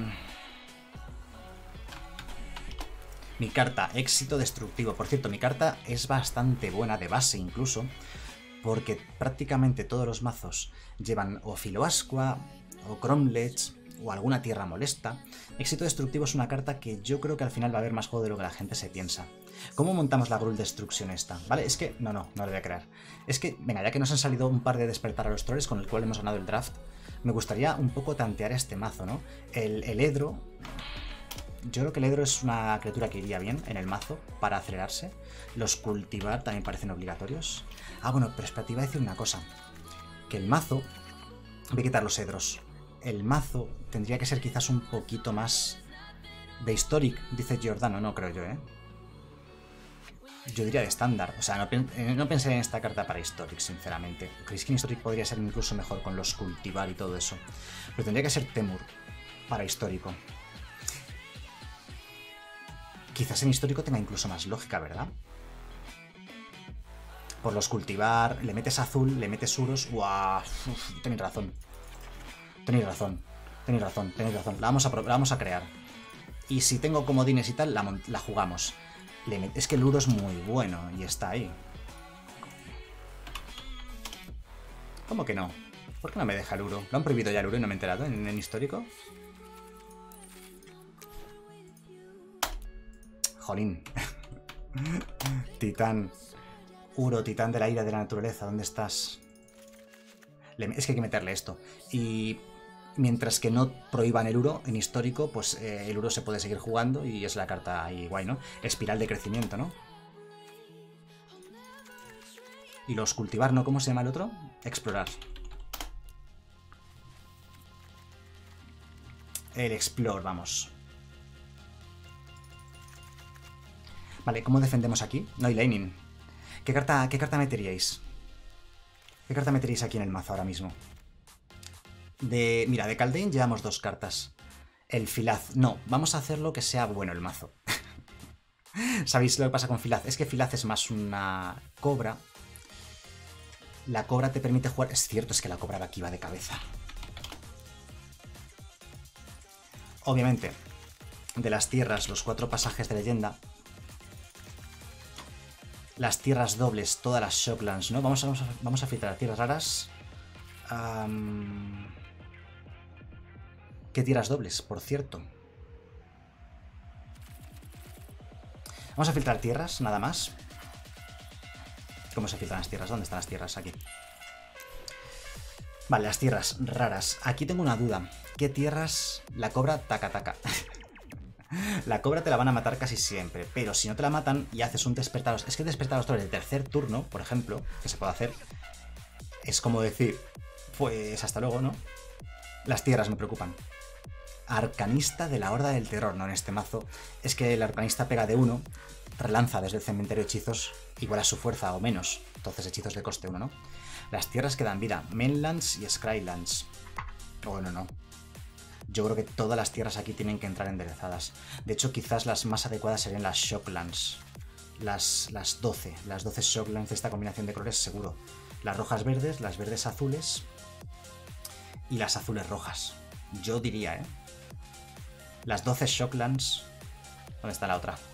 Mi carta, éxito destructivo. Por cierto, mi carta es bastante buena de base incluso, porque prácticamente todos los mazos llevan o Filoasqua, o Cromlech, o alguna tierra molesta. Éxito destructivo es una carta que yo creo que al final va a haber más juego de lo que la gente se piensa. ¿Cómo montamos la Gruul Destruction esta? ¿Vale? Es que... No, no, no lo voy a crear. Es que, venga, ya que nos han salido un par de despertar a los troles con el cual hemos ganado el draft, me gustaría un poco tantear este mazo, ¿no? El, el Edro... Yo creo que el Hedro es una criatura que iría bien en el mazo para acelerarse. Los cultivar también parecen obligatorios. Ah, bueno, pero espera, te iba a decir una cosa. Que el mazo... Voy a quitar los Hedros. El mazo tendría que ser quizás un poquito más de Historic, dice Giordano. No creo yo, ¿eh? Yo diría de estándar. O sea, no, no pensé en esta carta para Historic, sinceramente. ¿Creéis que en Historic podría ser incluso mejor con los cultivar y todo eso? Pero tendría que ser Temur para Histórico. Quizás en Histórico tenga incluso más lógica, ¿verdad? Por los cultivar, le metes azul, le metes uros. ¡Guau! Uf, tenéis razón. Tenéis razón. Tenéis razón, tenéis razón. La vamos a, la vamos a crear. Y si tengo comodines y tal, la, la jugamos. Le es que el uro es muy bueno y está ahí. ¿Cómo que no? ¿Por qué no me deja el uro? ¿Lo han prohibido ya el uro y no me he enterado en, en Histórico? Jolín. Titán. Uro, titán de la ira de la naturaleza. ¿Dónde estás? Le, es que hay que meterle esto. Y mientras que no prohíban el uro en Histórico, pues eh, el uro se puede seguir jugando y es la carta ahí guay, ¿no? Espiral de crecimiento, ¿no? Y los cultivar, ¿no? ¿Cómo se llama el otro? Explorar. El Explore, vamos. Vale, ¿cómo defendemos aquí? No hay laning. ¿Qué carta, qué carta meteríais? ¿Qué carta meteríais aquí en el mazo ahora mismo? De, mira, de Kaldheim llevamos dos cartas. El Filaz. No, vamos a hacerlo que sea bueno el mazo. ¿Sabéis lo que pasa con Filaz? Es que Filaz es más una cobra. La cobra te permite jugar... Es cierto, es que la cobra aquí va de cabeza. Obviamente, de las tierras, los cuatro pasajes de leyenda. Las tierras dobles, todas las Shocklands, ¿no? Vamos a, vamos a, vamos a filtrar tierras raras. Um... ¿Qué tierras dobles, por cierto? Vamos a filtrar tierras, nada más. ¿Cómo se filtran las tierras? ¿Dónde están las tierras? Aquí. Vale, las tierras raras. Aquí tengo una duda. ¿Qué tierras? La cobra, taca, taca. La cobra te la van a matar casi siempre, pero si no te la matan y haces un despertar... Es que despertar los del tercer turno, por ejemplo, que se puede hacer, es como decir, pues hasta luego, ¿no? Las tierras me preocupan. Arcanista de la Horda del Terror, no en este mazo. Es que el arcanista pega de uno, relanza desde el cementerio hechizos igual a su fuerza o menos, entonces hechizos de coste uno, ¿no? Las tierras que dan vida, Mainlands y Skylands. Bueno, no. Yo creo que todas las tierras aquí tienen que entrar enderezadas. De hecho, quizás las más adecuadas serían las Shocklands. Las, las doce. Las doce Shocklands de esta combinación de colores, seguro. Las rojas verdes, las verdes azules y las azules rojas. Yo diría, ¿eh? Las doce Shocklands... ¿Dónde está la otra?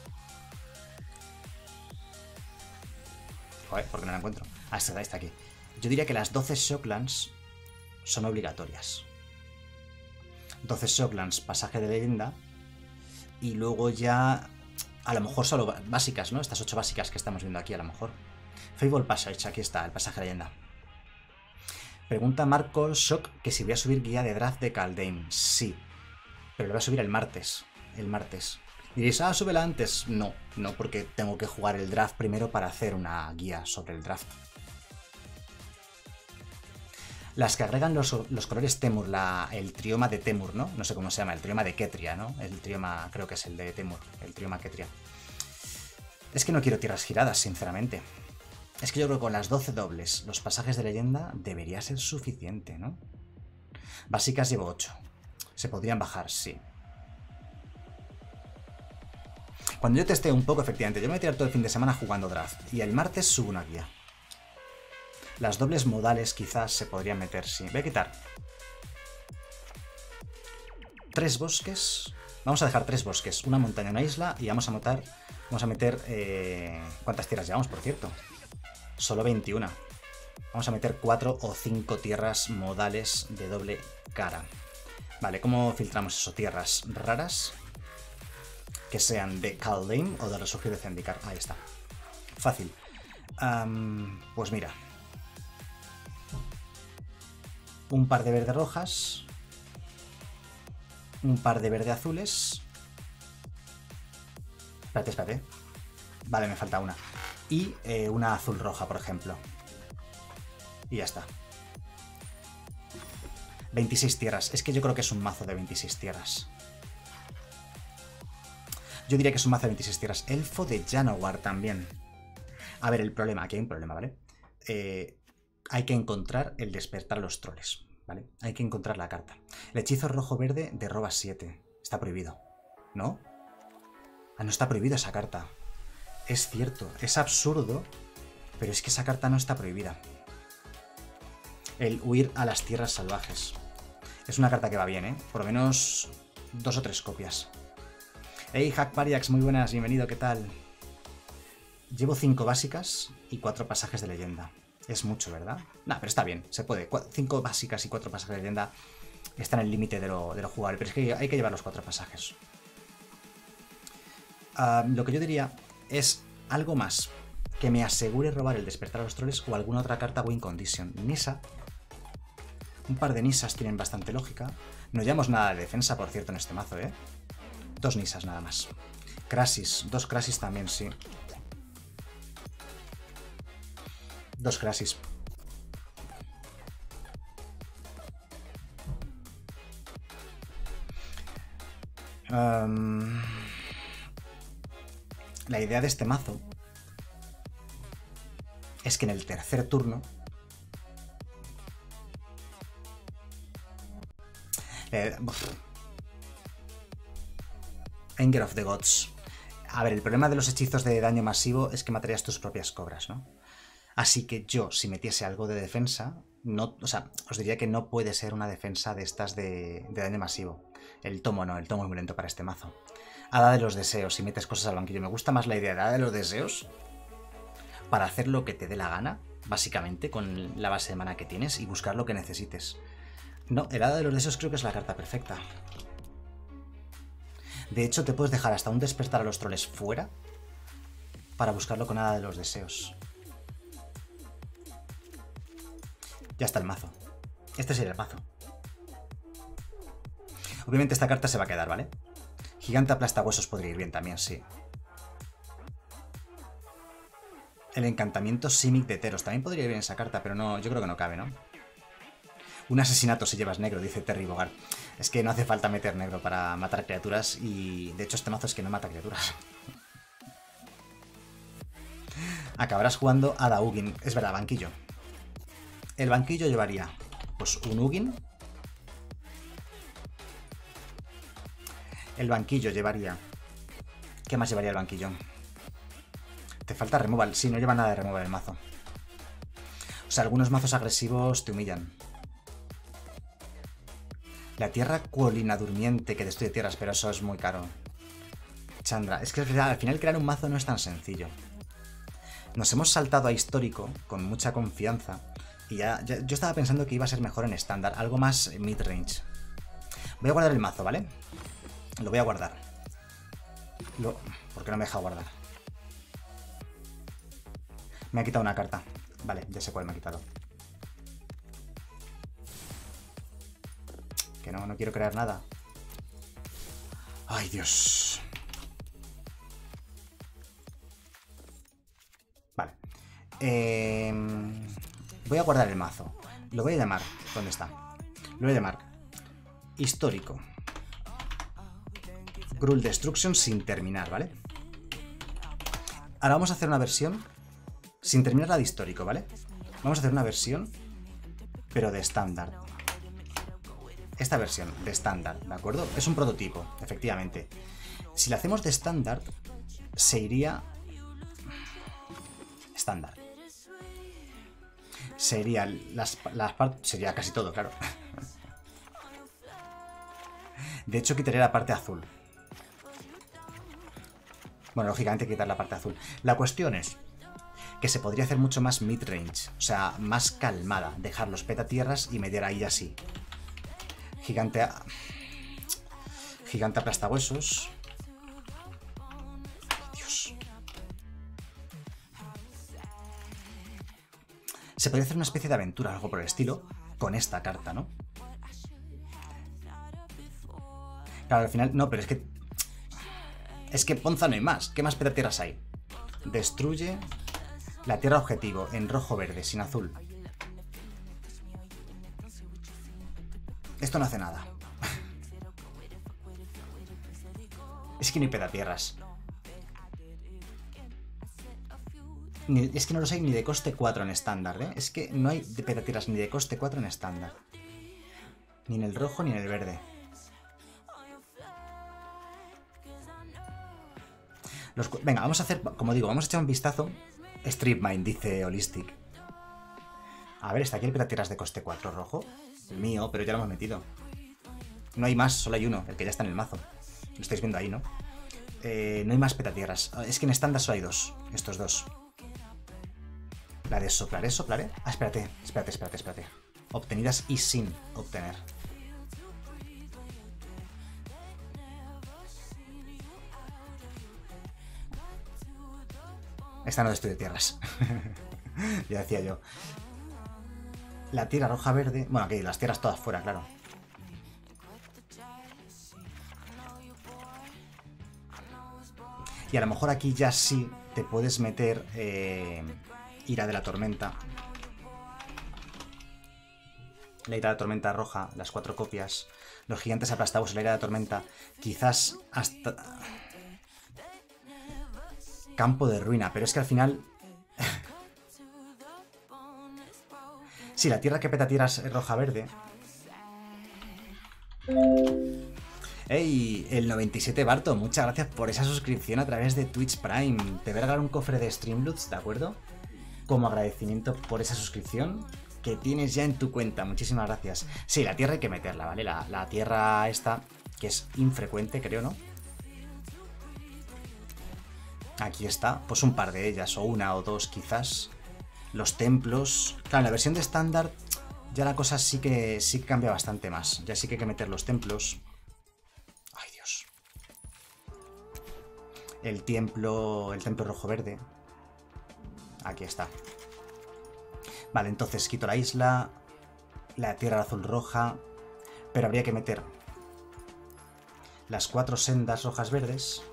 Joder, ¿por qué no la encuentro? Ah, esta está aquí. Yo diría que las doce Shocklands son obligatorias. doce Shocklands, pasaje de leyenda. Y luego ya... A lo mejor solo básicas, ¿no? Estas ocho básicas que estamos viendo aquí, a lo mejor. Fable Passage, aquí está, el pasaje de leyenda. Pregunta Marco Shock que si voy a subir guía de draft de Kaldheim. Sí, pero lo voy a subir el martes. El martes. Diréis, ah, súbela antes. No, no, porque tengo que jugar el draft primero para hacer una guía sobre el draft. Las que agregan los, los colores Temur, la, el trioma de Temur, ¿no? No sé cómo se llama, el trioma de Ketria, ¿no? El trioma, creo que es el de Temur, el trioma Ketria. Es que no quiero tierras giradas, sinceramente. Es que yo creo que con las doce dobles, los pasajes de leyenda, debería ser suficiente, ¿no? Básicas llevo ocho. Se podrían bajar, sí. Cuando yo testeo un poco, efectivamente, yo me voy a tirar todo el fin de semana jugando draft. Y el martes subo una guía. Las dobles modales quizás se podrían meter, sí. Voy a quitar tres bosques. Vamos a dejar tres bosques, una montaña, una isla. Y vamos a meter, vamos a meter eh... ¿cuántas tierras llevamos, por cierto? Solo veintiuna. Vamos a meter cuatro o cinco tierras modales de doble cara. Vale, ¿cómo filtramos eso? Tierras raras que sean de Kaldheim o de Resurgir de Zendikar. Ahí está. Fácil. Um, pues mira. Un par de verde rojas. Un par de verde azules. Espérate, espérate. Vale, me falta una. Y eh, una azul roja, por ejemplo. Y ya está. veintiséis tierras. Es que yo creo que es un mazo de veintiséis tierras. Yo diría que es un mazo de veintiséis tierras. Elfo de Janowar también. A ver, el problema. Aquí hay un problema, ¿vale? Eh, hay que encontrar el despertar a los troles, ¿vale? Hay que encontrar la carta. El hechizo rojo-verde de roba siete. Está prohibido, ¿no? Ah, no está prohibida esa carta. Es cierto, es absurdo, pero es que esa carta no está prohibida. El huir a las tierras salvajes. Es una carta que va bien, ¿eh? Por lo menos dos o tres copias. Hey, Hack Variax, muy buenas, bienvenido, ¿qué tal? Llevo cinco básicas y cuatro pasajes de leyenda. Es mucho, ¿verdad? Nah, pero está bien, se puede. Cinco básicas y cuatro pasajes de leyenda están en el límite de lo, de lo jugable, pero es que hay que llevar los cuatro pasajes. Uh, lo que yo diría es algo más que me asegure robar el despertar a los troles o alguna otra carta win condition. Nisa. Un par de Nisas tienen bastante lógica. No llevamos nada de defensa, por cierto, en este mazo, ¿eh? Dos Nisas nada más. Krasis. Dos Krasis también, sí. Dos Krasis. Um, la idea de este mazo es que en el tercer turno eh, Anger of the Gods. A ver, el problema de los hechizos de daño masivo es que matarías tus propias cobras, ¿no? Así que yo, si metiese algo de defensa, no, o sea, os diría que no puede ser una defensa de estas de, de daño masivo. El tomo no, el tomo es muy lento para este mazo. Hada de los deseos, si metes cosas al banquillo. Me gusta más la idea de Hada de los deseos para hacer lo que te dé la gana, básicamente, con la base de mana que tienes y buscar lo que necesites. No, el Hada de los deseos creo que es la carta perfecta. De hecho, te puedes dejar hasta un despertar a los troles fuera para buscarlo con Hada de los deseos. Ya está el mazo. Este sería el mazo. Obviamente esta carta se va a quedar, ¿vale? Gigante aplastahuesos podría ir bien también, sí. El encantamiento Simic de Teros también podría ir bien esa carta, pero no, yo creo que no cabe, ¿no? Un asesinato si llevas negro, dice Terry Bogart. Es que no hace falta meter negro para matar criaturas y de hecho este mazo es que no mata criaturas. Acabarás jugando a Da Ugin. Es verdad, banquillo. El banquillo llevaría pues un Ugin. El banquillo llevaría... ¿Qué más llevaría el banquillo? Te falta removal. Sí, no lleva nada de removal el mazo. O sea, algunos mazos agresivos te humillan. La tierra cuolina durmiente que destruye tierras, pero eso es muy caro. Chandra. Es que al final crear un mazo no es tan sencillo. Nos hemos saltado a histórico con mucha confianza. Y ya, ya yo estaba pensando que iba a ser mejor en estándar. Algo más mid-range. Voy a guardar el mazo, ¿vale? Lo voy a guardar. Lo... ¿Por qué no me deja guardar? Me ha quitado una carta. Vale, ya sé cuál me ha quitado. Que no, no quiero crear nada. Ay, Dios. Vale. Eh, voy a guardar el mazo. Lo voy a llamar. ¿Dónde está? Lo voy a llamar histórico. Gruul Destruction sin terminar, ¿vale? Ahora vamos a hacer una versión sin terminar la de histórico, ¿vale? Vamos a hacer una versión, pero de estándar. Esta versión de estándar, ¿de acuerdo? Es un prototipo, efectivamente. Si la hacemos de estándar, se iría... Estándar. Sería las, las partes... Sería casi todo, claro. De hecho, quitaría la parte azul. Bueno, lógicamente quitar la parte azul. La cuestión es que se podría hacer mucho más mid-range. O sea, más calmada. Dejar los petatierras y meter ahí así. Gigante... A... Gigante aplastahuesos. Dios. Se podría hacer una especie de aventura, algo por el estilo, con esta carta, ¿no? Claro, al final... No, pero es que... Es que Ponza no hay más. ¿Qué más petatierras hay? Destruye la tierra objetivo en rojo-verde, sin azul. Esto no hace nada. Es que no hay petatierras. Ni, es que no los hay ni de coste cuatro en estándar, ¿eh? Es que no hay de petatierras ni de coste cuatro en estándar. Ni en el rojo ni en el verde. Los, venga, vamos a hacer, como digo, vamos a echar un vistazo. Strip Mine, dice Holistic. A ver, está aquí el petatierras de coste cuatro rojo. El mío, pero ya lo hemos metido. No hay más, solo hay uno, el que ya está en el mazo. Lo estáis viendo ahí, ¿no? Eh, no hay más petatierras. Es que en estándar solo hay dos. Estos dos. La de soplaré, soplaré. Ah, espérate, espérate, espérate, espérate. Obtenidas y sin obtener. Esta no destruye tierras. Ya decía yo. La tierra roja-verde... Bueno, aquí las tierras todas fuera, claro. Y a lo mejor aquí ya sí te puedes meter eh, Ira de la Tormenta. La Ira de la Tormenta roja, las cuatro copias. Los gigantes aplastados, la Ira de la Tormenta. Quizás hasta... Campo de ruina, pero es que al final... Sí, la tierra que petatierras es roja-verde. ¡Ey! El noventa y siete Barto, muchas gracias por esa suscripción a través de Twitch Prime. Te voy a regalar un cofre de Streamloots, ¿de acuerdo? Como agradecimiento por esa suscripción que tienes ya en tu cuenta. Muchísimas gracias. Sí, la tierra hay que meterla, ¿vale? La, la tierra esta, que es infrecuente, creo, ¿no? Aquí está, pues un par de ellas, o una o dos quizás. Los templos. Claro, en la versión de estándar ya la cosa sí que, sí que cambia bastante más. Ya sí que hay que meter los templos. Ay, Dios. El templo, el templo rojo-verde. Aquí está. Vale, entonces quito la isla. La tierra azul-roja. Pero habría que meter las cuatro sendas rojas-verdes.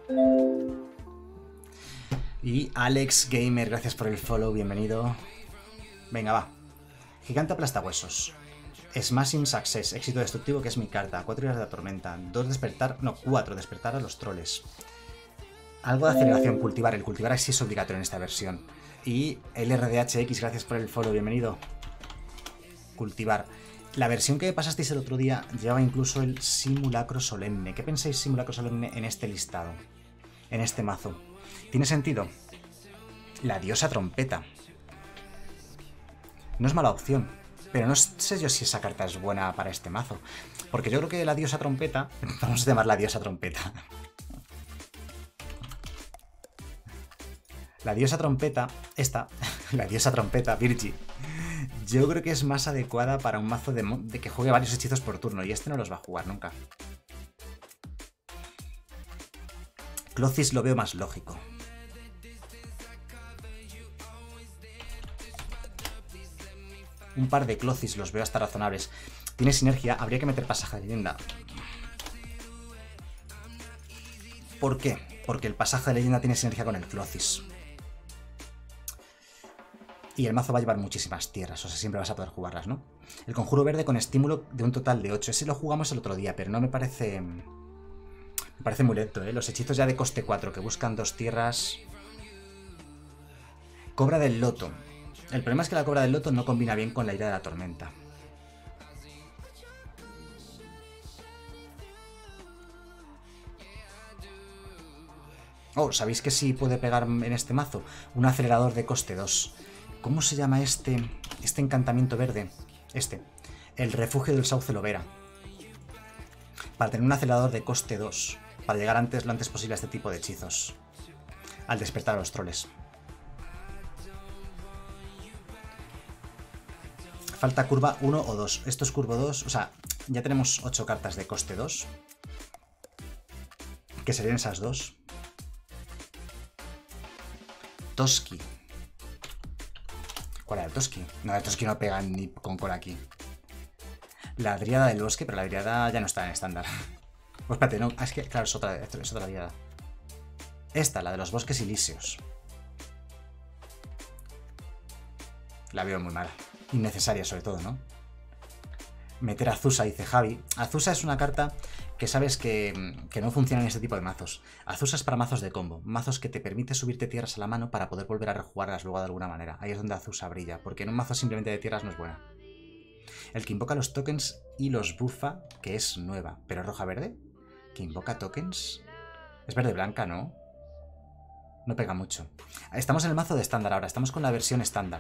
Y Alex Gamer, gracias por el follow, bienvenido. Venga, va. Gigante aplastahuesos. Smashing Success, éxito destructivo, que es mi carta. Cuatro iras de la tormenta. Dos despertar, no, cuatro despertar a los troles. Algo de aceleración, cultivar. El cultivar sí es obligatorio en esta versión. Y el R D H X, gracias por el follow, bienvenido. Cultivar. La versión que pasasteis el otro día llevaba incluso el simulacro solemne. ¿Qué pensáis simulacro solemne en este listado? En este mazo. ¿Tiene sentido? La diosa trompeta. No es mala opción, pero no sé yo si esa carta es buena para este mazo. Porque yo creo que la diosa trompeta... Vamos a llamarla diosa trompeta. La diosa trompeta, esta, la diosa trompeta, Virgi, yo creo que es más adecuada para un mazo de, de que juegue varios hechizos por turno, y este no los va a jugar nunca. Clothis lo veo más lógico. Un par de Clothis los veo hasta razonables. Tiene sinergia, habría que meter pasaje de leyenda. ¿Por qué? Porque el pasaje de leyenda tiene sinergia con el Clothis. Y el mazo va a llevar muchísimas tierras, o sea, siempre vas a poder jugarlas, ¿no? El conjuro verde con estímulo de un total de ocho. Ese lo jugamos el otro día, pero no me parece... Me parece muy lento, ¿eh? Los hechizos ya de coste cuatro que buscan dos tierras... Cobra del loto. El problema es que la cobra del loto no combina bien con la ira de la tormenta. Oh, ¿sabéis que sí puede pegar en este mazo? Un acelerador de coste dos. ¿Cómo se llama este, este encantamiento verde? Este. El refugio del sauce Lovera. Para tener un acelerador de coste dos. Para llegar antes, lo antes posible a este tipo de hechizos. Al despertar a los troles. Falta curva uno o dos. Esto es curvo dos. O sea, ya tenemos ocho cartas de coste dos. Que serían esas dos. Toski. ¿Cuál era el Toski? No, el Toski no pega ni con cola aquí. La Dríada del Bosque, pero la Dríada ya no está en estándar. Pues espérate, no, es que, claro, es otra, es otra Dríada. Esta, la de los bosques ilíseos. La veo muy mala. Innecesaria sobre todo, ¿no? Meter a Azusa, dice Javi. Azusa es una carta que sabes que, que no funciona en este tipo de mazos. Azusa es para mazos de combo. Mazos que te permite subirte tierras a la mano para poder volver a rejugarlas luego de alguna manera. Ahí es donde Azusa brilla, porque en un mazo simplemente de tierras no es buena. El que invoca los tokens y los buffa, que es nueva. ¿Pero roja-verde? ¿Que invoca tokens? Es verde-blanca, ¿no? No pega mucho. Estamos en el mazo de estándar ahora. Estamos con la versión estándar.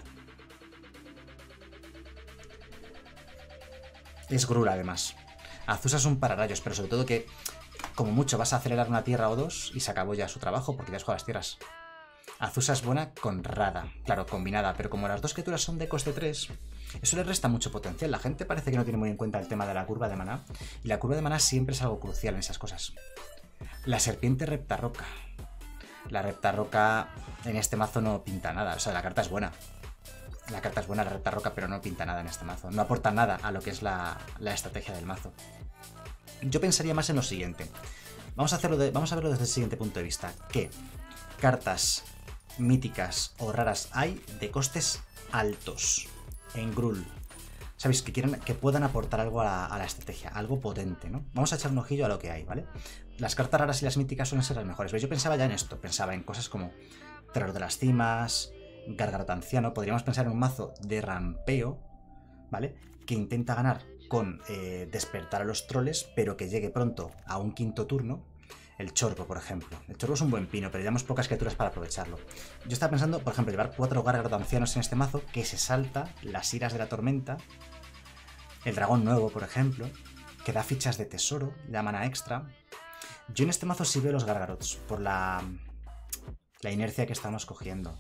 Es Grul, además. Azusa es un pararrayos, pero sobre todo que, como mucho, vas a acelerar una tierra o dos y se acabó ya su trabajo porque ya has jugado las tierras. Azusa es buena con Rada, claro, combinada, pero como las dos criaturas son de coste tres, eso le resta mucho potencial. La gente parece que no tiene muy en cuenta el tema de la curva de maná, y la curva de maná siempre es algo crucial en esas cosas. La serpiente reptarroca. La reptarroca en este mazo no pinta nada, o sea, la carta es buena. La carta es buena, la reptarroca, pero no pinta nada en este mazo. No aporta nada a lo que es la, la estrategia del mazo. Yo pensaría más en lo siguiente. Vamos a, hacerlo de, vamos a verlo desde el siguiente punto de vista. ¿Qué cartas míticas o raras hay de costes altos en Grul? ¿Sabéis? Que, quieren, que puedan aportar algo a la, a la estrategia, algo potente, ¿no? Vamos a echar un ojillo a lo que hay, ¿vale? Las cartas raras y las míticas suelen ser las mejores. ¿Veis? Yo pensaba ya en esto. Pensaba en cosas como Terror de las Cimas, Gargaroth Anciano. Podríamos pensar en un mazo de rampeo, ¿vale? Que intenta ganar con eh, despertar a los troles, pero que llegue pronto a un quinto turno. El Chorbo, por ejemplo. El Chorbo es un buen pino, pero llevamos pocas criaturas para aprovecharlo. Yo estaba pensando, por ejemplo, llevar cuatro Gargaroth Ancianos en este mazo, que se salta las iras de la tormenta. El Dragón Nuevo, por ejemplo, que da fichas de tesoro, da mana extra. Yo en este mazo sí veo los Gargaroths, por la, la inercia que estamos cogiendo.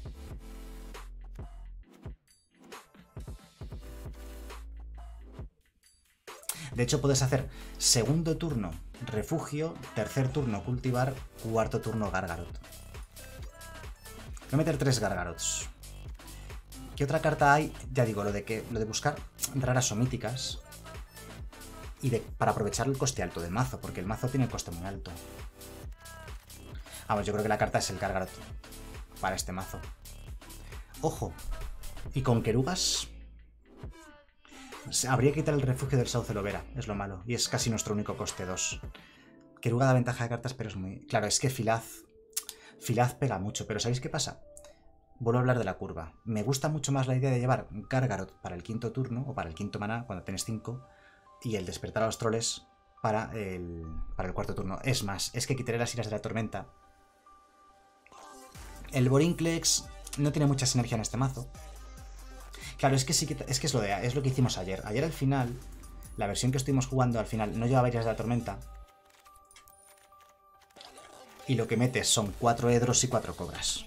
De hecho, puedes hacer segundo turno refugio, tercer turno cultivar, cuarto turno Gargaroth. Voy a meter tres Gargaroths. ¿Qué otra carta hay? Ya digo, lo de que lo de buscar raras o míticas. Y de, para aprovechar el coste alto del mazo, porque el mazo tiene el coste muy alto. Vamos, yo creo que la carta es el Gargaroth para este mazo. Ojo, y con Querugas habría que quitar el refugio del Sauce Lovera, es lo malo. Y es casi nuestro único coste dos. Queruga da ventaja de cartas, pero es muy... Claro, es que Filaz... Filaz pega mucho, pero ¿sabéis qué pasa? Vuelvo a hablar de la curva. Me gusta mucho más la idea de llevar Gargaroth para el quinto turno, o para el quinto maná, cuando tienes cinco, y el despertar a los troles para el, para el cuarto turno. Es más, es que quitaré las iras de la tormenta. El Vorinclex no tiene mucha sinergia en este mazo. Claro, es que sí que es, que es, lo de, es lo que hicimos ayer. Ayer al final, la versión que estuvimos jugando al final no llevaba iras de la tormenta. Y lo que metes son cuatro Hedros y cuatro Cobras.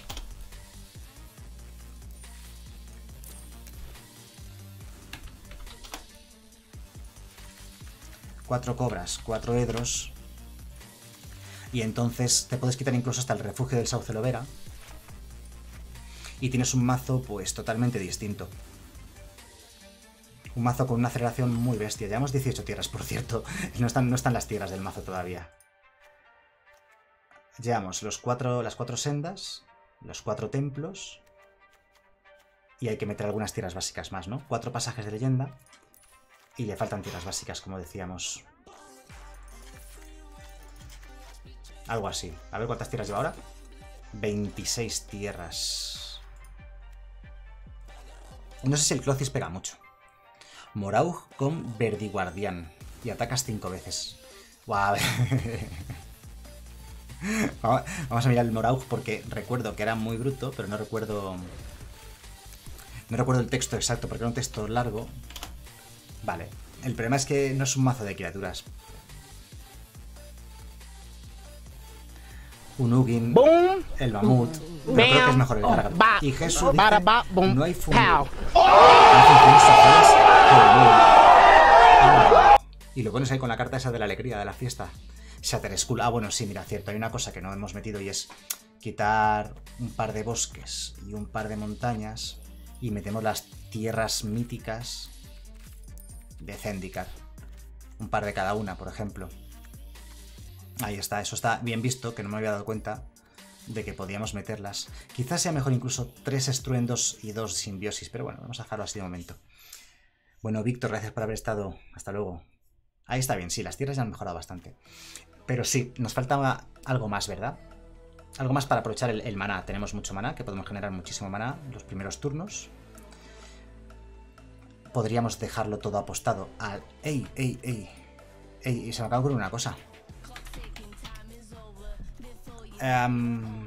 Cuatro Cobras, cuatro Hedros. Y entonces te puedes quitar incluso hasta el refugio del Sauce Lovera. Y tienes un mazo pues totalmente distinto. Un mazo con una aceleración muy bestia. Llevamos dieciocho tierras, por cierto. No están, no están las tierras del mazo todavía. Llevamos los cuatro, las cuatro sendas, los cuatro templos. Y hay que meter algunas tierras básicas más, ¿no? Cuatro pasajes de leyenda. Y le faltan tierras básicas, como decíamos. Algo así. A ver cuántas tierras lleva ahora. veintiséis tierras. No sé si el Clothis pega mucho. Moraug con Verdiguardián. Y atacas cinco veces. Wow. Vamos a mirar el Moraug porque recuerdo que era muy bruto, pero no recuerdo... No recuerdo el texto exacto porque era un texto largo. Vale. El problema es que no es un mazo de criaturas. Un Ugin, Boom. el Mamut. Yo Bam. creo que es mejor el Gargaroth. Ba. Y Jesús Bada, dice, ba, boom. no hay fungo. Pow. No hay funciones sociales por el mundo. Y lo pones ahí con la carta esa de la alegría, de la fiesta. Shatter Skull. Ah, bueno, sí, mira, cierto. Hay una cosa que no hemos metido y es quitar un par de bosques y un par de montañas y metemos las tierras míticas de Zendikar. Un par de cada una, por ejemplo. Ahí está, eso está bien visto, que no me había dado cuenta. de que podíamos meterlas. Quizás sea mejor incluso tres estruendos y dos simbiosis, pero bueno, vamos a dejarlo así de momento. Bueno, Víctor, gracias por haber estado. Hasta luego. Ahí está bien, sí, las tierras ya han mejorado bastante. Pero sí, nos faltaba algo más, ¿verdad? Algo más para aprovechar el, el maná. Tenemos mucho maná, que podemos generar muchísimo maná en los primeros turnos. Podríamos dejarlo todo apostado al... ¡Ey, ey, ey! ¡Ey! Y se me acaba de ocurrir una cosa. Um...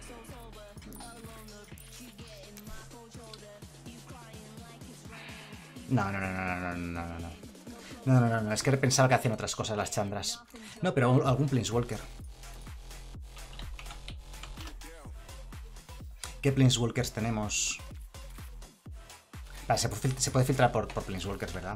No, no, no, no, no, no, no, no, no. No, no, no, no, es que pensaba que hacían otras cosas las Chandras. No, pero algún Planeswalker. ¿Qué Planeswalkers tenemos? Vale, se puede, se puede filtrar por, por Planeswalkers, ¿verdad?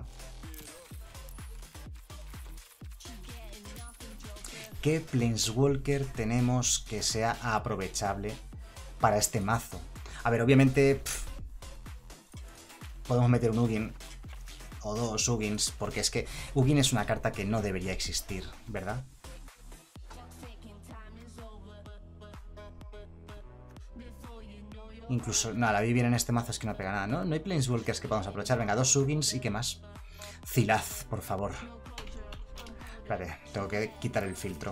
¿Qué Planeswalker tenemos que sea aprovechable para este mazo? A ver, obviamente... Pff, podemos meter un Ugin o dos Ugins, porque es que Ugin es una carta que no debería existir, ¿verdad? Incluso, nada, la vi bien en este mazo, es que no pega nada, ¿no? No hay Planeswalkers que podamos aprovechar. Venga, dos Ugins y qué más. Zilaz, por favor. Espérate, tengo que quitar el filtro.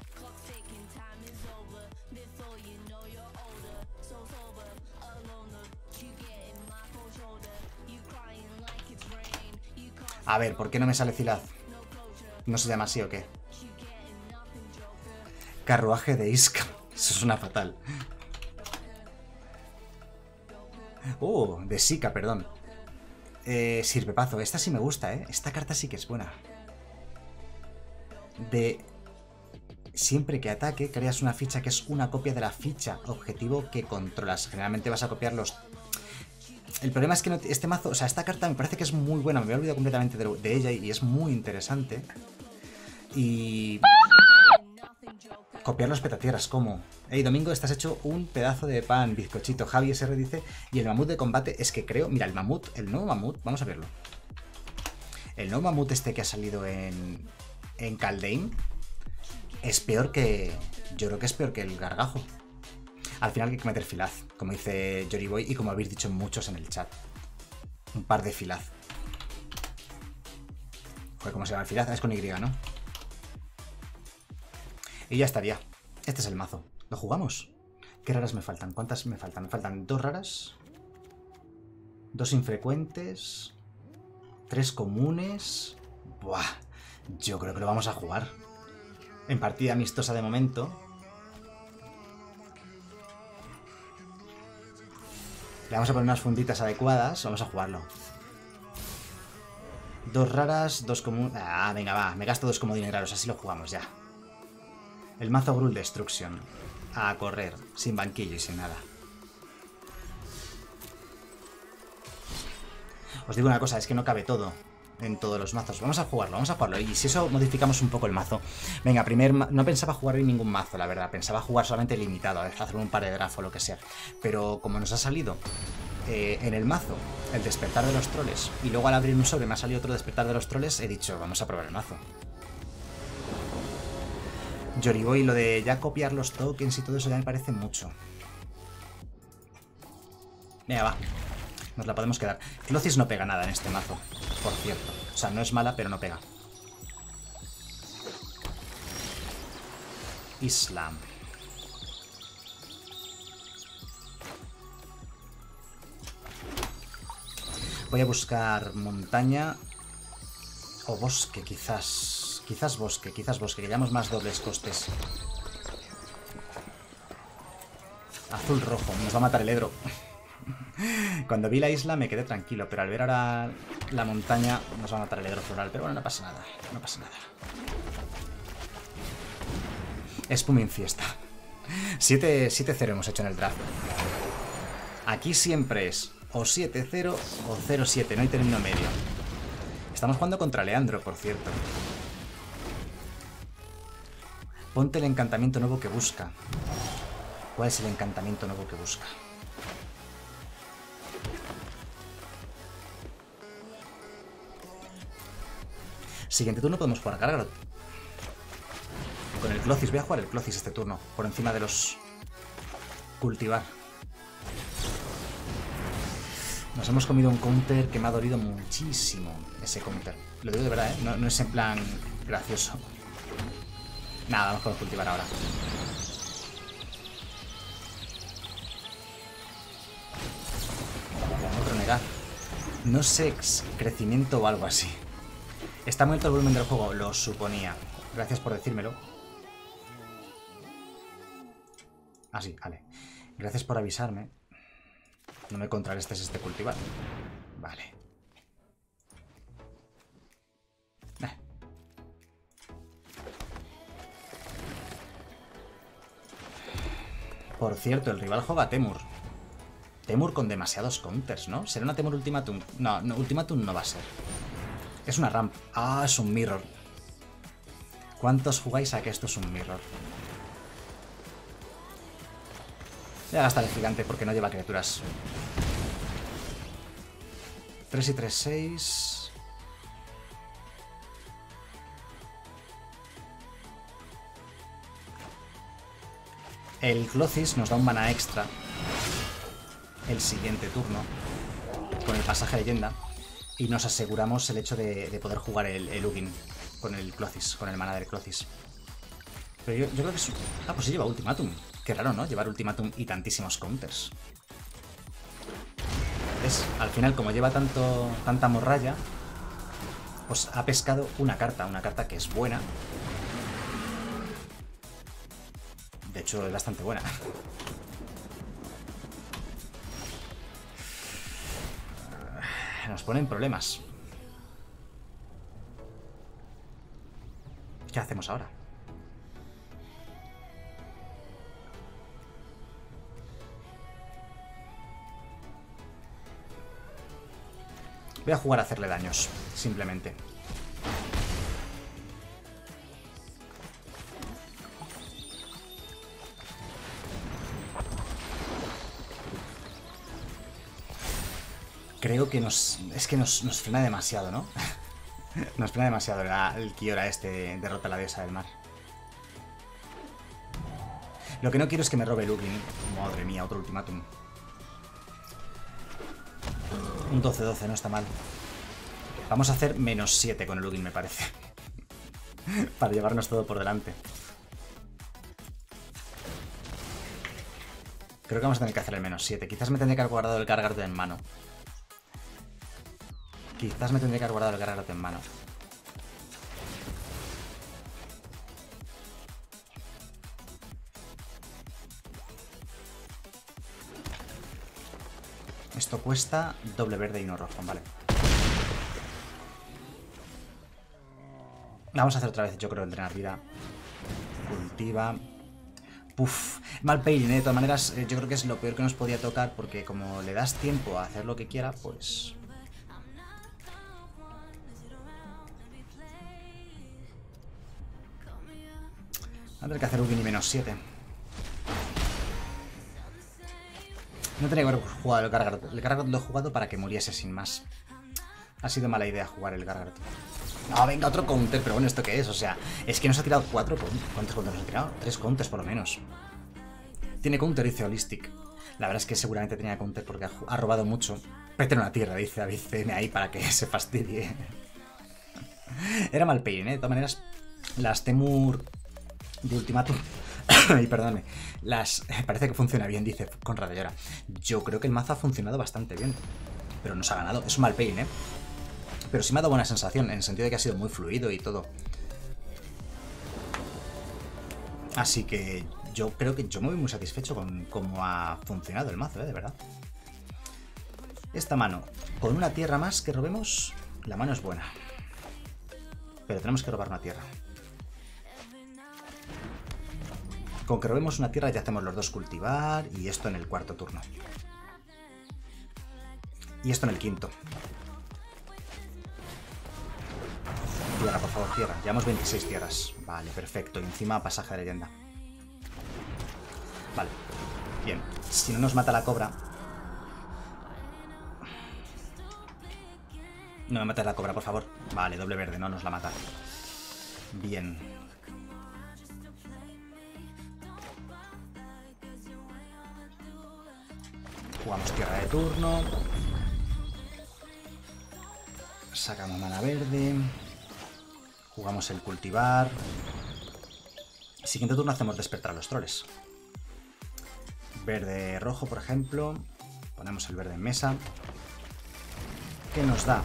A ver, ¿por qué no me sale Zilaz? ¿No se llama así o qué? Carruaje de Iska. Eso suena fatal. Uh, de Sika, perdón. Eh, Sirvepazo. Esta sí me gusta, ¿eh? Esta carta sí que es buena. De... Siempre que ataque, creas una ficha que es una copia de la ficha objetivo que controlas. Generalmente vas a copiar los... El problema es que no, este mazo, o sea, esta carta me parece que es muy buena, me había olvidado completamente de, de ella y es muy interesante. Y... Copiar los petatierras, ¿cómo? Hey, Domingo, estás hecho un pedazo de pan, bizcochito. Javi S R dice, y el mamut de combate es que creo... Mira, el mamut, el nuevo mamut, vamos a verlo. El nuevo mamut este que ha salido en, en Kaldheim es peor que... Yo creo que es peor que el gargajo. Al final hay que meter Filaz, como dice Yoriboy y como habéis dicho muchos en el chat. Un par de Filaz. Joder, ¿cómo se llama el Filaz? Es con Y, ¿no? Y ya estaría. Este es el mazo. ¿Lo jugamos? ¿Qué raras me faltan? ¿Cuántas me faltan? Me faltan dos raras. Dos infrecuentes. Tres comunes. Buah. Yo creo que lo vamos a jugar. En partida amistosa de momento. Le vamos a poner unas funditas adecuadas. Vamos a jugarlo. Dos raras, dos comunes... Ah, venga, va. Me gasto dos comodines raros. Así lo jugamos ya. El mazo Gruul Destruction. A correr. Sin banquillo y sin nada. Os digo una cosa. Es que no cabe todo en todos los mazos. Vamos a jugarlo. Vamos a jugarlo. Y si eso modificamos un poco el mazo. Venga, primer... Ma no pensaba jugar en ningún mazo, la verdad. Pensaba jugar solamente limitado. Hacer un par de draft o lo que sea. Pero como nos ha salido... Eh, en el mazo, el despertar de los troles, y luego al abrir un sobre me ha salido otro despertar de los troles, he dicho, vamos a probar el mazo. Yoriboy, lo de ya copiar los tokens y todo eso ya me parece mucho. Venga, va. Nos la podemos quedar. Clothis no pega nada en este mazo, por cierto. O sea, no es mala, pero no pega. Islam. Voy a buscar montaña o bosque, quizás. Quizás bosque, quizás bosque. Que llevamos más dobles costes. Azul rojo, nos va a matar el Edro. Cuando vi la isla me quedé tranquilo, pero al ver ahora la montaña nos va a matar el Edro floral. Pero bueno, no pasa nada, no pasa nada. Spumin fiesta. siete cero hemos hecho en el draft. Aquí siempre es... o siete cero o cero siete, no hay término medio. Estamos jugando contra Leandro, por cierto. Ponte el encantamiento nuevo que busca. ¿Cuál es el encantamiento nuevo que busca? Siguiente turno podemos jugar Gargadot. Con el Clothis, voy a jugar el Clothis este turno, por encima de los Cultivar. Nos hemos comido un counter que me ha dolido muchísimo. Ese counter. Lo digo de verdad, ¿eh? No, no es en plan gracioso. Nada, vamos con cultivar ahora. Otro negar. No sé, crecimiento o algo así. ¿Está muy alto el volumen del juego? Lo suponía. Gracias por decírmelo. Ah, sí, vale. Gracias por avisarme. No me contrarrestes este cultivar. Vale. Eh. Por cierto, el rival juega a Temur. Temur con demasiados counters, ¿no? ¿Será una Temur Ultimatum? No, no, Ultimatum no va a ser. Es una ramp. Ah, es un mirror. ¿Cuántos jugáis a que esto es un mirror? Voy a gastar el gigante porque no lleva criaturas. tres y tres, seis. El Clothis nos da un mana extra el siguiente turno con el pasaje de leyenda y nos aseguramos el hecho de, de poder jugar el, el Ugin con el Clothis, con el mana del Clothis. Pero yo, yo creo que es... Ah, pues sí lleva Ultimatum. Qué raro, ¿no? Llevar Ultimatum y tantísimos counters. ¿Ves? Al final, como lleva tanto tanta morralla, pues ha pescado una carta, una carta que es buena. De hecho, es bastante buena. Nos ponen problemas. ¿Qué hacemos ahora? Voy a jugar a hacerle daños, simplemente. Creo que nos... Es que nos, nos frena demasiado, ¿no? Nos frena demasiado la, el Kiora este de derrota a la diosa del mar. Lo que no quiero es que me robe el Ugin. Madre mía, otro ultimátum. Un doce doce, no está mal. Vamos a hacer menos siete con el Ugin, me parece. Para llevarnos todo por delante. Creo que vamos a tener que hacer el menos siete. Quizás me tendré que haber guardado el Gargant en mano. Quizás me tendré que haber guardado el Gargant en mano. Esto cuesta doble verde y uno rojo, vale. Vamos a hacer otra vez, yo creo, el drenar vida. Cultiva. Puf, mal pairing, ¿eh? De todas maneras, eh, yo creo que es lo peor que nos podía tocar, porque como le das tiempo a hacer lo que quiera, pues... Va a tener que hacer Ugin y menos siete. No tenía que haber jugado el Gargant. El Gargant lo he jugado para que muriese sin más. Ha sido mala idea jugar el Gargant. No, venga, otro counter. Pero bueno, ¿esto qué es? O sea, es que nos ha tirado cuatro... ¿Cuántos counters nos ha tirado? Tres counters por lo menos. Tiene counter, dice Holistic. La verdad es que seguramente tenía counter porque ha, ha robado mucho. Pételo una tierra, dice David C M ahí para que se fastidie. Era mal pairing, ¿eh? De todas maneras, las Temur de Ultimatum... y perdóname, las... parece que funciona bien, dice Conrad de Llora. Yo creo que el mazo ha funcionado bastante bien, pero nos ha ganado. Es un mal pairing, ¿eh? Pero sí me ha dado buena sensación, en el sentido de que ha sido muy fluido y todo. Así que yo creo que yo me voy muy satisfecho con cómo ha funcionado el mazo, ¿eh? De verdad. Esta mano, con una tierra más que robemos, la mano es buena. Pero tenemos que robar una tierra. Con que robemos una tierra ya hacemos los dos cultivar y esto en el cuarto turno. Y esto en el quinto. Tierra, por favor, tierra. Llevamos veintiséis tierras. Vale, perfecto. Y encima pasaje de leyenda. Vale. Bien. Si no nos mata la cobra... No me mates la cobra, por favor. Vale, doble verde, no nos la mata. Bien. Jugamos tierra de turno. Sacamos mana verde. Jugamos el cultivar. Siguiente turno hacemos despertar a los troles. Verde rojo, por ejemplo. Ponemos el verde en mesa. Que nos da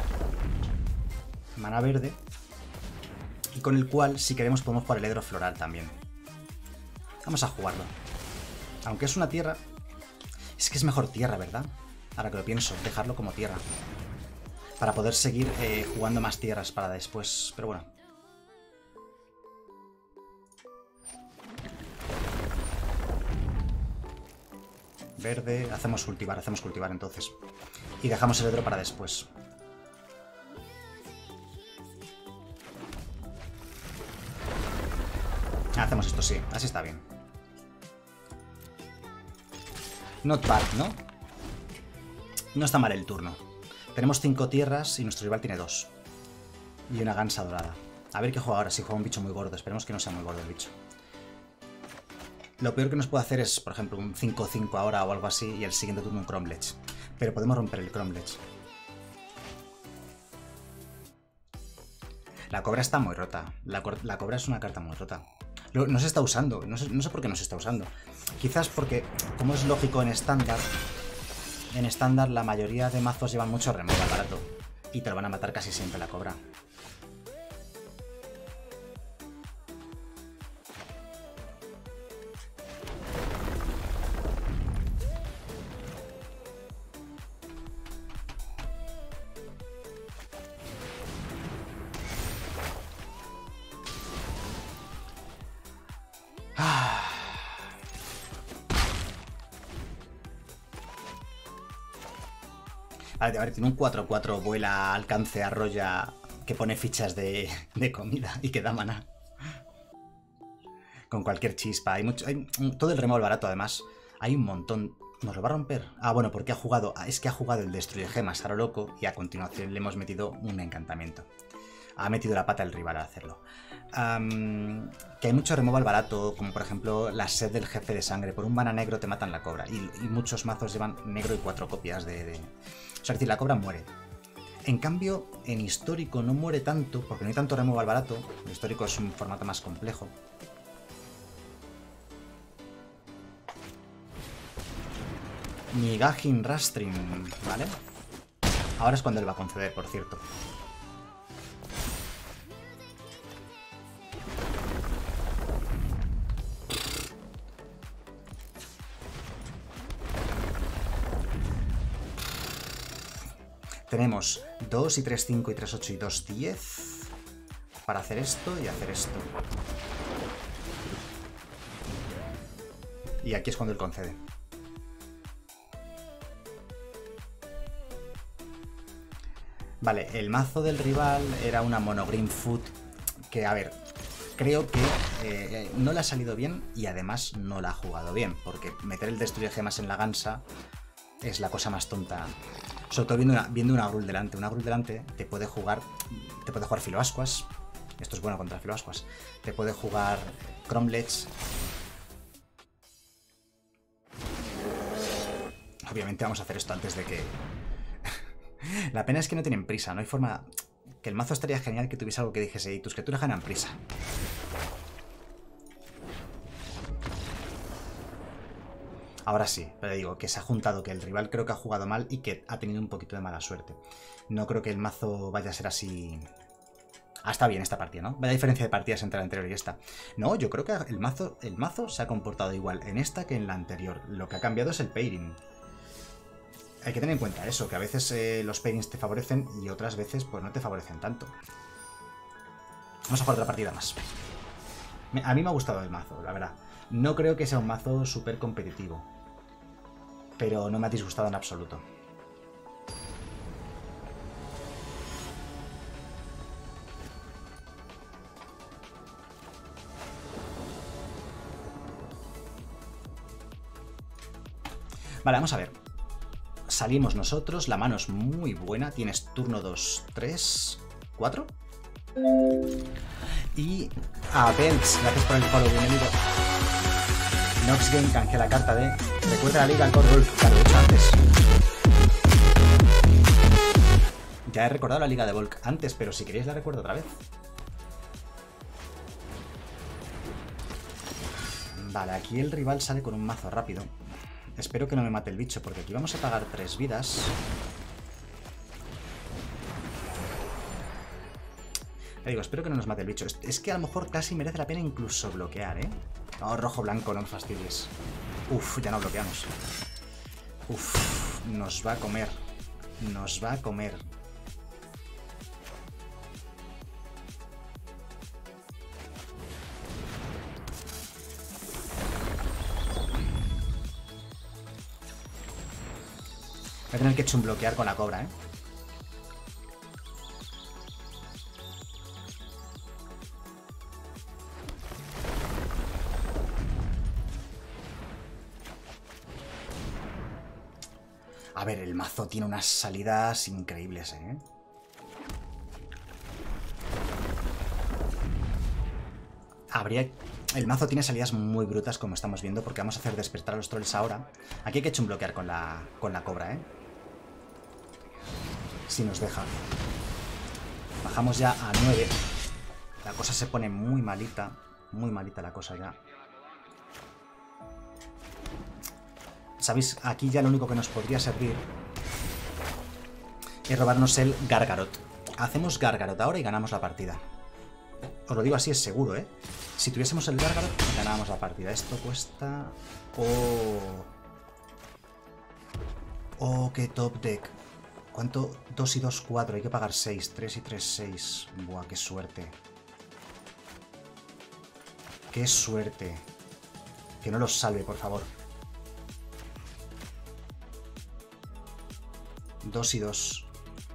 mana verde. Y con el cual, si queremos, podemos jugar el Hedro Floral también. Vamos a jugarlo. Aunque es una tierra... Es que es mejor tierra, ¿verdad? Ahora que lo pienso, dejarlo como tierra. Para poder seguir eh, jugando más tierras para después. Pero bueno. Verde. Hacemos cultivar, hacemos cultivar entonces. Y dejamos el Hedro para después. Hacemos esto, sí. Así está bien. Not bad, ¿no? No está mal el turno. Tenemos cinco tierras y nuestro rival tiene dos. Y una gansa dorada. A ver qué juega ahora. Si juega un bicho muy gordo. Esperemos que no sea muy gordo el bicho. Lo peor que nos puede hacer es, por ejemplo, un cinco cinco ahora o algo así. Y el siguiente turno un Cromlech. Pero podemos romper el Cromlech. La cobra está muy rota. La, co la cobra es una carta muy rota. No se está usando, no sé, no sé por qué no se está usando. Quizás porque, como es lógico en estándar, en estándar la mayoría de mazos llevan mucho removal barato. Y te lo van a matar casi siempre la cobra. Vale, a ver, tiene un cuatro cuatro, vuela, alcance, arrolla, que pone fichas de, de comida y que da mana. Con cualquier chispa. Hay mucho, hay, todo el removal barato, además. Hay un montón. ¿Nos lo va a romper? Ah, bueno, porque ha jugado... Es que ha jugado el Destruye Gemas a lo loco y a continuación le hemos metido un encantamiento. Ha metido la pata el rival al hacerlo. Um, que hay mucho removal barato, como por ejemplo la sed del jefe de sangre. Por un mana negro te matan la cobra. Y, y muchos mazos llevan negro y cuatro copias de... de... O sea, es decir, la cobra muere. En cambio, en histórico no muere tanto, porque no hay tanto removal barato. El histórico es un formato más complejo. Ni Gajin Rastring, ¿vale? Ahora es cuando él va a conceder, por cierto. Tenemos dos y tres cinco y tres ocho y dos diez para hacer esto y hacer esto. Y aquí es cuando él concede. Vale, el mazo del rival era una mono green food que, a ver, creo que eh, no le ha salido bien y además no la ha jugado bien, porque meter el Destruye Gemas en la gansa es la cosa más tonta. Sobre todo viendo una, viendo una Grul delante. Una Grul delante te puede jugar te puede jugar Filoascuas. Esto es bueno contra Filoascuas. Te puede jugar Cromlech. Obviamente vamos a hacer esto antes de que... La pena es que no tienen prisa. No hay forma... Que el mazo estaría genial que tuviese algo que dijese y tus criaturas ganan prisa. Ahora sí, pero digo que se ha juntado, que el rival creo que ha jugado mal y que ha tenido un poquito de mala suerte. No creo que el mazo vaya a ser así... Ah, está bien esta partida, ¿no? Vaya diferencia de partidas entre la anterior y esta. No, yo creo que el mazo, el mazo se ha comportado igual en esta que en la anterior. Lo que ha cambiado es el pairing. Hay que tener en cuenta eso, que a veces eh, los pairings te favorecen y otras veces pues no te favorecen tanto. Vamos a jugar otra partida más. A mí me ha gustado el mazo, la verdad. No creo que sea un mazo súper competitivo, pero no me ha disgustado en absoluto. Vale, vamos a ver. Salimos nosotros, la mano es muy buena. Tienes turno dos, tres, cuatro. Y a Belts, gracias por el follow, bienvenido. No Nox Game canjea la carta de recuerda la liga al Core Volk. Ya lo he hecho antes. Ya he recordado la liga de Volk antes, pero si queréis la recuerdo otra vez. Vale, aquí el rival sale con un mazo rápido. Espero que no me mate el bicho, porque aquí vamos a pagar tres vidas. Te digo, espero que no nos mate el bicho. Es que a lo mejor casi merece la pena incluso bloquear, ¿eh? No, rojo-blanco, no me fastidies. Uf, ya no bloqueamos. Uf, nos va a comer. Nos va a comer. Voy a tener que chumbloquear con la cobra, ¿eh? A ver, el mazo tiene unas salidas increíbles, ¿eh? Habría... El mazo tiene salidas muy brutas, como estamos viendo, porque vamos a hacer despertar a los trolls ahora. Aquí hay que chumbloquear con la, con la cobra, ¿eh? Si nos deja. Bajamos ya a nueve. La cosa se pone muy malita. Muy malita la cosa ya. ¿Sabéis? Aquí ya lo único que nos podría servir es robarnos el Gargarot. Hacemos Gargarot ahora y ganamos la partida. Os lo digo así, es seguro, ¿eh? Si tuviésemos el Gargarot, ganábamos la partida. Esto cuesta... ¡Oh! ¡Oh, qué top deck! ¿Cuánto? dos y dos, cuatro. Hay que pagar seis. tres y tres, seis. Buah, qué suerte. ¡Qué suerte! Que no los salve, por favor. dos y dos.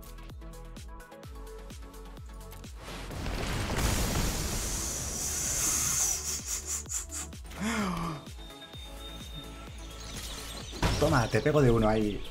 Toma, te pego de uno ahí.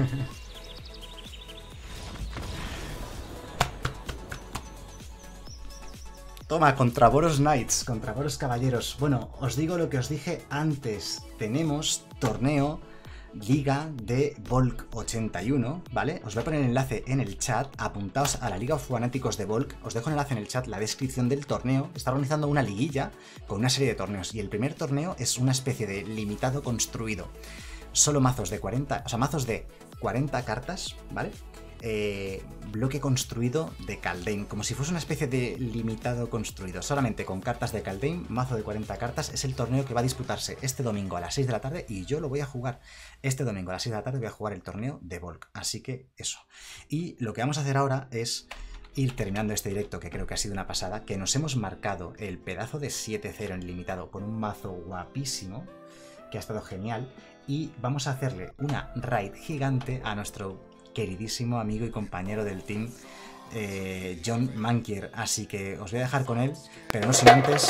Toma, contra Boros Knights, contra Boros Caballeros. Bueno, os digo lo que os dije antes. Tenemos torneo Liga de Volk ochenta y uno, ¿vale? Os voy a poner el enlace en el chat. Apuntaos a la Liga of Fanáticos de Volk. Os dejo el enlace en el chat, la descripción del torneo. Está organizando una liguilla con una serie de torneos. Y el primer torneo es una especie de limitado construido. Solo mazos de cuarenta, o sea, mazos de cuarenta cartas, ¿vale? Eh, bloque construido de Kaldheim, como si fuese una especie de limitado construido, solamente con cartas de Kaldheim, mazo de cuarenta cartas. Es el torneo que va a disputarse este domingo a las seis de la tarde y yo lo voy a jugar. Este domingo a las seis de la tarde voy a jugar el torneo de Volk, así que eso. Y lo que vamos a hacer ahora es ir terminando este directo, que creo que ha sido una pasada, que nos hemos marcado el pedazo de siete cero en limitado con un mazo guapísimo, que ha estado genial, y vamos a hacerle una raid gigante a nuestro queridísimo amigo y compañero del team, eh, John Mankier. Así que os voy a dejar con él, pero no sin antes...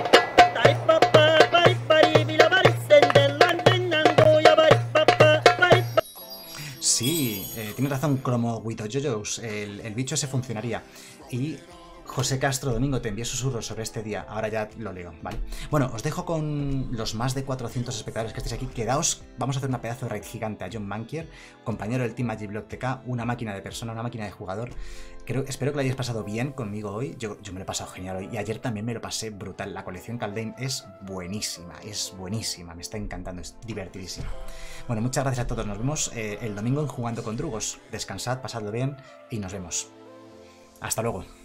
Sí, eh, tienes razón, Cromo Wito Jojos, el, el bicho ese funcionaría. Y José Castro Domingo te envié susurros sobre este día, ahora ya lo leo, ¿vale? Bueno, os dejo con los más de cuatrocientos espectadores que estéis aquí. Quedaos, vamos a hacer una pedazo de raid gigante a John Mankier, compañero del team Magiblock T K, una máquina de persona, una máquina de jugador. Creo, espero que lo hayáis pasado bien conmigo hoy. Yo, yo me lo he pasado genial hoy y ayer también me lo pasé brutal. La colección Kaldheim es buenísima, es buenísima, me está encantando, es divertidísima. Bueno, muchas gracias a todos, nos vemos eh, el domingo en Jugando con Drugos. Descansad, pasadlo bien y nos vemos. Hasta luego.